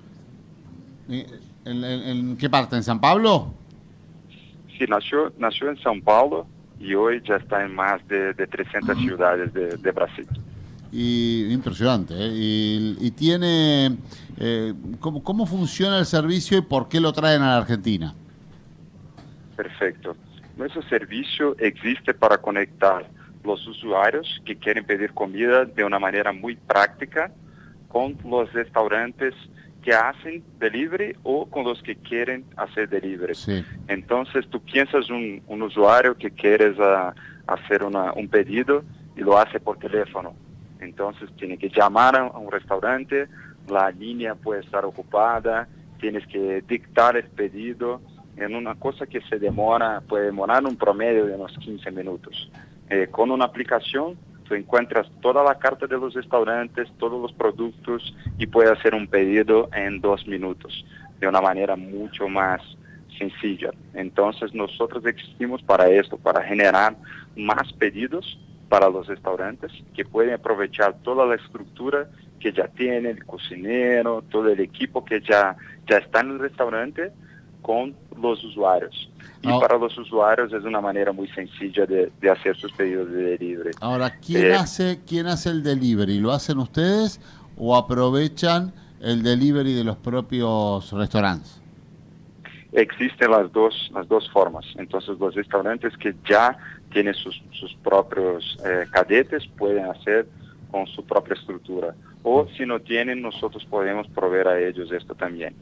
¿En, en- en qué parte? ¿En San Pablo? Sí, nació, nació en São Paulo y hoy ya está en más de, de trescientas ciudades de, de Brasil. Y impresionante, ¿eh? Y, y tiene... eh, ¿cómo, ¿Cómo funciona el servicio y por qué lo traen a la Argentina? Perfecto. Nuestro servicio existe para conectar los usuarios que quieren pedir comida de una manera muy práctica con los restaurantes que hacen delivery o con los que quieren hacer delivery. Sí. Entonces tú piensas un, un usuario que quieres ah, hacer una, un pedido y lo hace por teléfono. Entonces tiene que llamar a un restaurante, la línea puede estar ocupada, tienes que dictar el pedido en una cosa que se demora, puede demorar un promedio de unos quince minutos. Eh, con una aplicación tú encuentras toda la carta de los restaurantes, todos los productos y puedes hacer un pedido en dos minutos de una manera mucho más sencilla. Entonces nosotros existimos para esto, para generar más pedidos para los restaurantes que pueden aprovechar toda la estructura que ya tiene el cocinero, todo el equipo que ya, ya está en el restaurante con los usuarios. Y Ah. para los usuarios es una manera muy sencilla de, de hacer sus pedidos de delivery. Ahora, ¿quién, Eh, hace, ¿quién hace el delivery? ¿Lo hacen ustedes o aprovechan el delivery de los propios restaurantes? Existen las dos, las dos formas. Entonces los restaurantes que ya tienen sus, sus propios eh, cadetes pueden hacer con su propia estructura. O si no tienen, nosotros podemos proveer a ellos esto también.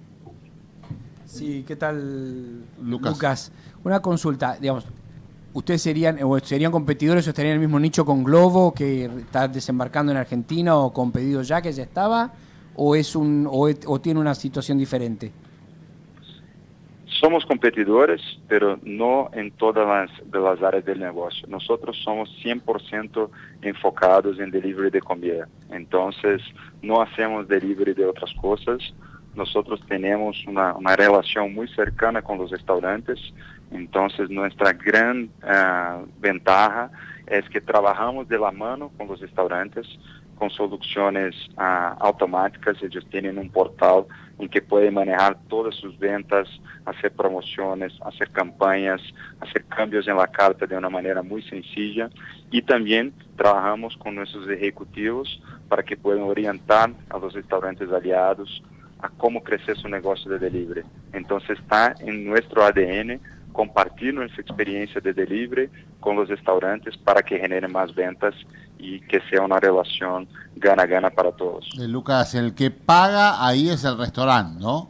Sí, ¿qué tal, Lucas? Lucas? Una consulta, digamos, ¿ustedes serían o serían competidores o estarían en el mismo nicho con Globo, que está desembarcando en Argentina, o con Pedido Ya, que ya estaba, o es un o, es- o tiene una situación diferente? Somos competidores, pero no en todas las, de las áreas del negocio. Nosotros somos cien por ciento enfocados en delivery de comida. Entonces, no hacemos delivery de otras cosas. Nosotros tenemos una, una relación muy cercana con los restaurantes. Entonces, nuestra gran ah, ventaja es que trabajamos de la mano con los restaurantes, con soluciones ah, automáticas. Ellos tienen un portal en que pueden manejar todas sus ventas, hacer promociones, hacer campañas, hacer cambios en la carta de una manera muy sencilla. Y también trabajamos con nuestros ejecutivos para que puedan orientar a los restaurantes aliados a cómo crecer su negocio de delivery. Entonces está en nuestro A D N compartir nuestra experiencia de delivery con los restaurantes para que generen más ventas y que sea una relación gana-gana para todos. Eh, Lucas, el que paga ahí es el restaurante, ¿no?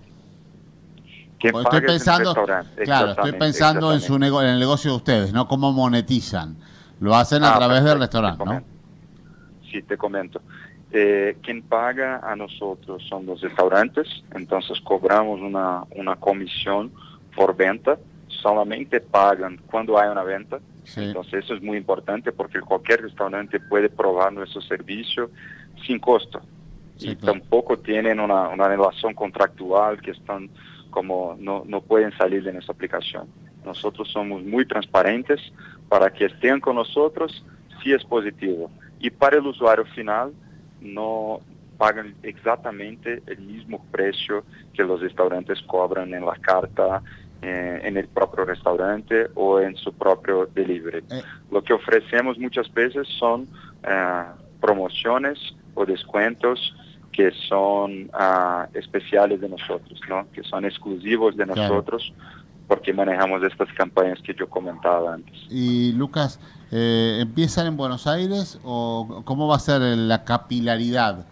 Quien Estoy paga es el pensando, restaurante, claro, estoy exactamente, pensando en su exactamente. nego- en el negocio de ustedes, ¿no? ¿Cómo monetizan? Lo hacen a Ah, través del perfecto, restaurante, te ¿no? comento. Sí, te comento. Eh, quien paga a nosotros son los restaurantes, entonces cobramos una, una comisión por venta, solamente pagan cuando hay una venta. Entonces eso es muy importante porque cualquier restaurante puede probar nuestro servicio sin costo. y tampoco tienen una, una relación contractual que están como no, no pueden salir de nuestra aplicación. Nosotros somos muy transparentes para que estén con nosotros si es positivo. Y para el usuario final no pagan exactamente el mismo precio que los restaurantes cobran en la carta, eh, en el propio restaurante o en su propio delivery. Eh. Lo que ofrecemos muchas veces son eh, promociones o descuentos que son ah, especiales de nosotros, ¿no? Que son exclusivos de Claro. nosotros porque manejamos estas campañas que yo comentaba antes. Y Lucas, eh, ¿empiezan en Buenos Aires o cómo va a ser la capilaridad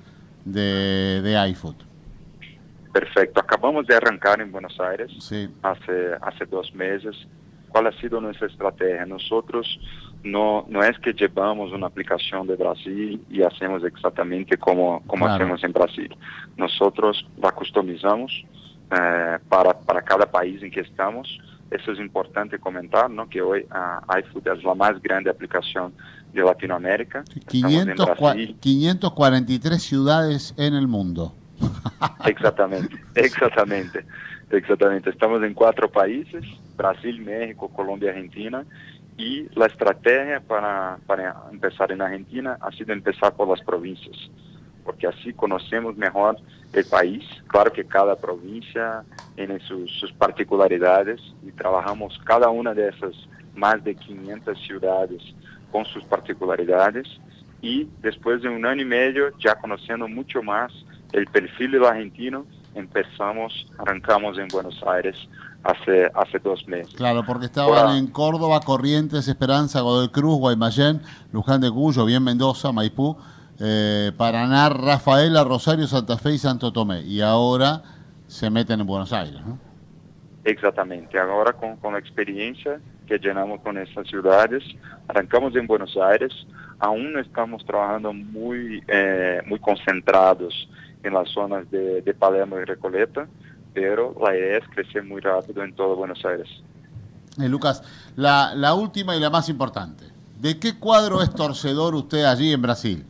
de, de iFood? Perfecto, acabamos de arrancar en Buenos Aires Sí. hace, hace dos meses. ¿Cuál ha sido nuestra estrategia? Nosotros no, no es que llevamos una aplicación de Brasil y hacemos exactamente como, como Claro. hacemos en Brasil. Nosotros la customizamos eh, para, para cada país en que estamos. Eso es importante comentar, ¿no? Que hoy uh, iFood es la más grande aplicación de Latinoamérica. Estamos en quinientos cua- Brasil. quinientas cuarenta y tres ciudades en el mundo. Exatamente, exatamente, exatamente. Estamos en cuatro países, Brasil, México, Colombia, Argentina, y la estrategia para, para empezar en Argentina ha sido empezar por las provincias, porque así conocemos mejor el país. Claro que cada provincia tiene sus, sus particularidades y trabajamos cada una de esas más de quinientas ciudades con sus particularidades, y después de un año y medio, ya conociendo mucho más el perfil del argentino, empezamos, arrancamos en Buenos Aires hace, hace dos meses. Claro, porque estaban Ahora, en Córdoba, Corrientes, Esperanza, Godoy Cruz, Guaymallén, Luján de Cuyo, bien Mendoza, Maipú, eh, Paraná, Rafaela, Rosario, Santa Fe y Santo Tomé. Y ahora se meten en Buenos Aires, ¿no? Exactamente. Ahora con, con la experiencia que llenamos con estas ciudades, arrancamos en Buenos Aires. Aún no estamos trabajando muy, eh, muy concentrados en las zonas de, de Palermo y Recoleta, pero la idea es crecer muy rápido en todo Buenos Aires. Eh, Lucas, la, la última y la más importante. ¿De qué cuadro es torcedor usted allí en Brasil?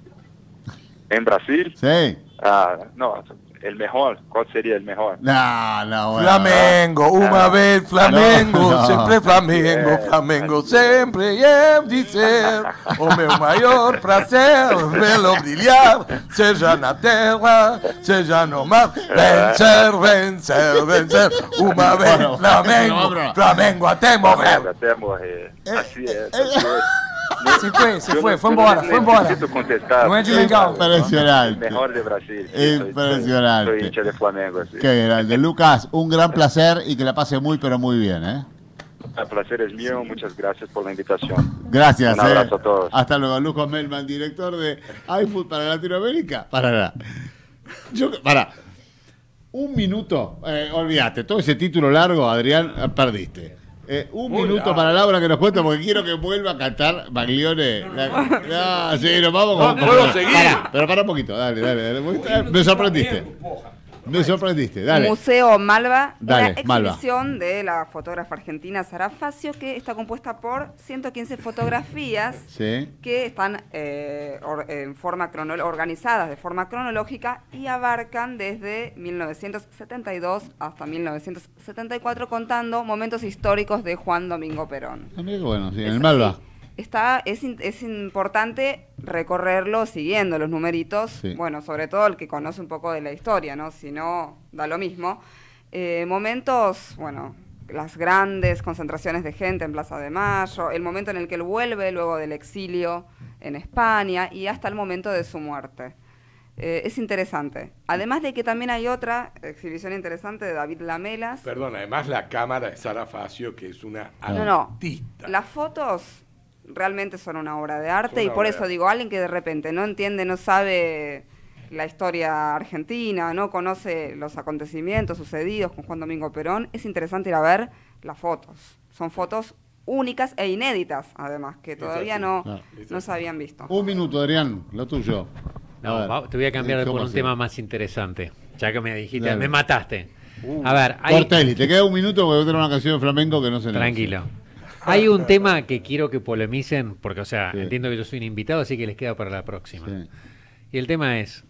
¿En Brasil? Sí. Ah, no, el mejor. ¿Cuál sería el mejor? No, no, bueno. Flamengo, uma Ah. vez Flamengo, No, no. sempre Flamengo, É, Flamengo sempre hemos de ser o meu maior prazer, vê-lo brilhar, seja na terra, seja no mar, vencer, vencer, vencer, uma vez Bueno, Flamengo, no, no. Flamengo até morrer. Até morrer. Así es. Así es. Se fue, se Yo fue, no- fue yo no embora, fue embora. necesito contestar. No es de Mengão. Impresionante. El mejor de Brasil. Impresionante. Soy, soy hincha de Flamengo. Así. Qué grande. Lucas, un gran placer y que la pase muy, pero muy bien, ¿eh? El placer es mío. Muchas gracias por la invitación. Gracias. Un abrazo eh. a todos. Hasta luego. Lucas Melman, director de iFood para Latinoamérica. Para nada. Yo, para. Un minuto. Eh, olvídate, todo ese título largo, Adrián, eh, perdiste. Eh, un Muy minuto largo. para Laura que nos cuente, porque quiero que vuelva a cantar Baglione. La- no, sí, nos vamos con. No puedo seguir. Pará, pero para un poquito, dale, dale. dale. Me sorprendiste. Me sorprendiste, dale. Museo Malva, Dale, una Malva. exhibición de la fotógrafa argentina Sara Facio, que está compuesta por ciento quince fotografías Sí. que están eh, or- en forma cronol- organizadas de forma cronológica y abarcan desde mil novecientos setenta y dos hasta mil novecientos setenta y cuatro, contando momentos históricos de Juan Domingo Perón. Ah, mira qué bueno, sí, en Es el Malva. Está, es, in- es importante recorrerlo siguiendo los numeritos, Sí. bueno, sobre todo el que conoce un poco de la historia, ¿no? Si no, da lo mismo. Eh, momentos, bueno, las grandes concentraciones de gente en Plaza de Mayo, el momento en el que él vuelve luego del exilio en España y hasta el momento de su muerte. Eh, es interesante. Además de que también hay otra exhibición interesante de David Lamelas. Perdón, además la cámara de Sara Facio, que es una No, no. artista. Las fotos realmente son una obra de arte Son y una por obra eso de arte. digo, alguien que de repente no entiende, no sabe la historia argentina, no conoce los acontecimientos sucedidos con Juan Domingo Perón, es interesante ir a ver las fotos. Son fotos únicas e inéditas, además, que todavía así, no, claro. no se habían visto. Un minuto, Adrián, lo tuyo. No, A ver. va- te voy a cambiar de ¿Cómo por un así? tema más interesante. Ya que me dijiste, Dale. me mataste. Uh, A ver, hay, Cortelli, te queda un minuto porque voy a tener una canción de flamenco que no se tranquilo. Hay un tema que quiero que polemicen, porque, o sea, entiendo que yo soy un invitado, así que les queda para la próxima. Sí. Y el tema es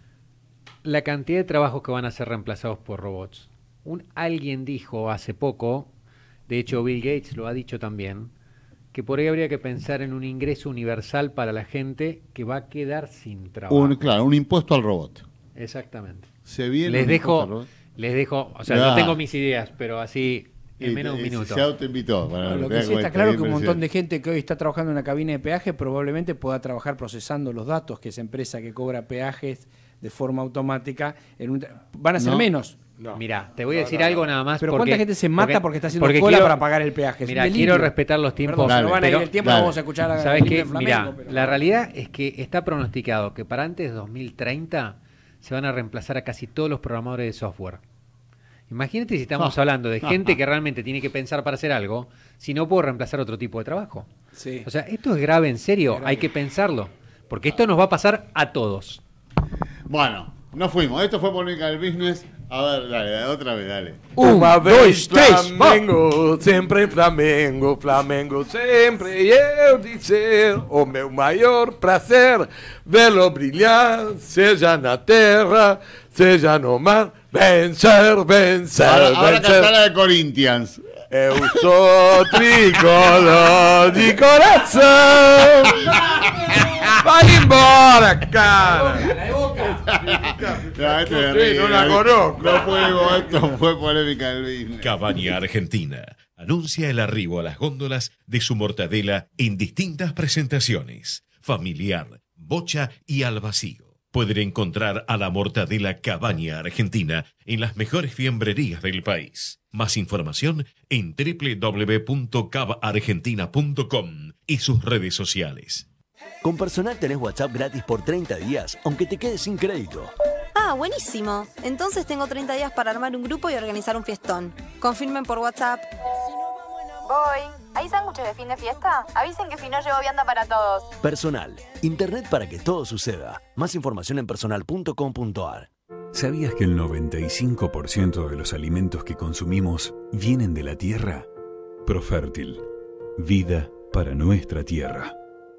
la cantidad de trabajos que van a ser reemplazados por robots. Un, alguien dijo hace poco, de hecho Bill Gates lo ha dicho también, que por ahí habría que pensar en un ingreso universal para la gente que va a quedar sin trabajo. Un, claro, un impuesto al robot. Exactamente. Se viene Les un dejo, impuesto al robot. les dejo, o sea, Ah. yo tengo mis ideas, pero así en Y- menos de un y minuto. Se autoinvitó. Bueno, Lo vea que sí cómo está es, claro es que un montón de impresionante. gente que hoy está trabajando en una cabina de peaje probablemente pueda trabajar procesando los datos que esa empresa que cobra peajes de forma automática en un- van a ser No. menos. Mira, te voy a decir algo nada más. Pero porque, ¿cuánta gente se mata porque está haciendo porque cola quiero- para pagar el peaje? Es un Mira, delirio. quiero respetar los tiempos. Perdón, se nos van a ir pero- el tiempo, no vamos a escuchar a ¿Sabes el qué? himno flamenco, Mira, pero- la realidad es que está pronosticado que para antes de dos mil treinta se van a reemplazar a casi todos los programadores de software. Imagínate si estamos Ah. hablando de gente que realmente tiene que pensar para hacer algo, si no puedo reemplazar otro tipo de trabajo. Sí. O sea, esto es grave, en serio, hay que pensarlo, porque esto nos va a pasar a todos. Bueno, nos fuimos. Esto fue Polémica del Business. A ver, dale, otra vez, dale. Uma Um, vez dois, três, Flamengo, sempre Flamengo, Flamengo sempre. E eu dizer, o meu maior prazer, vê-lo brilhar, seja na terra, seja no mar, vencer, vencer, Ahora, ahora vencer. cantá la de Corinthians. Eu sou tricolor de coração. Vai embora, cara. No, este Sí, es ríe, no la no, conozco. No fue, esto fue polémica del business. Cabaña Argentina anuncia el arribo a las góndolas de su mortadela en distintas presentaciones: familiar, bocha y al vacío. Pueden encontrar a la mortadela Cabaña Argentina en las mejores fiambrerías del país. Más información en doble u doble u doble u punto cava argentina punto com y sus redes sociales. Con Personal tenés WhatsApp gratis por treinta días, aunque te quedes sin crédito. Ah, buenísimo. Entonces tengo treinta días para armar un grupo y organizar un fiestón. Confirmen por WhatsApp. Voy. ¿Hay sándwiches de fin de fiesta? Avisen que Fino llevo vianda para todos. Personal, internet para que todo suceda. Más información en personal punto com punto ar. ¿Sabías que el noventa y cinco por ciento de los alimentos que consumimos vienen de la tierra? Profértil. Vida para nuestra tierra.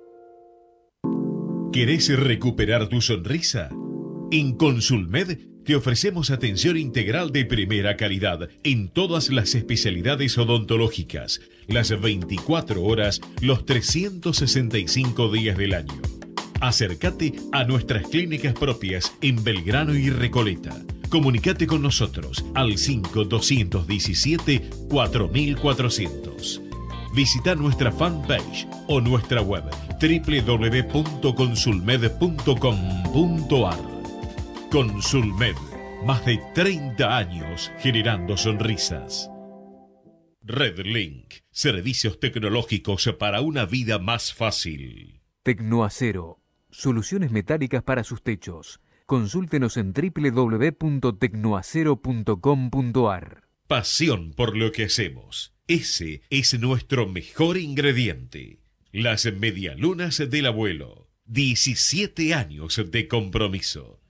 ¿Querés recuperar tu sonrisa? En Consulmed te ofrecemos atención integral de primera calidad en todas las especialidades odontológicas, las veinticuatro horas, los trescientos sesenta y cinco días del año. Acércate a nuestras clínicas propias en Belgrano y Recoleta. Comunicate con nosotros al cinco dos uno siete cuatro cuatrocientos. Visita nuestra fanpage o nuestra web doble u doble u doble u punto consulmed punto com punto ar. Consulmed, más de treinta años generando sonrisas. RedLink, servicios tecnológicos para una vida más fácil. Tecnoacero, soluciones metálicas para sus techos. Consúltenos en doble u doble u doble u punto tecnoacero punto com punto ar. Pasión por lo que hacemos. Ese es nuestro mejor ingrediente. Las medialunas del abuelo. diecisiete años de compromiso.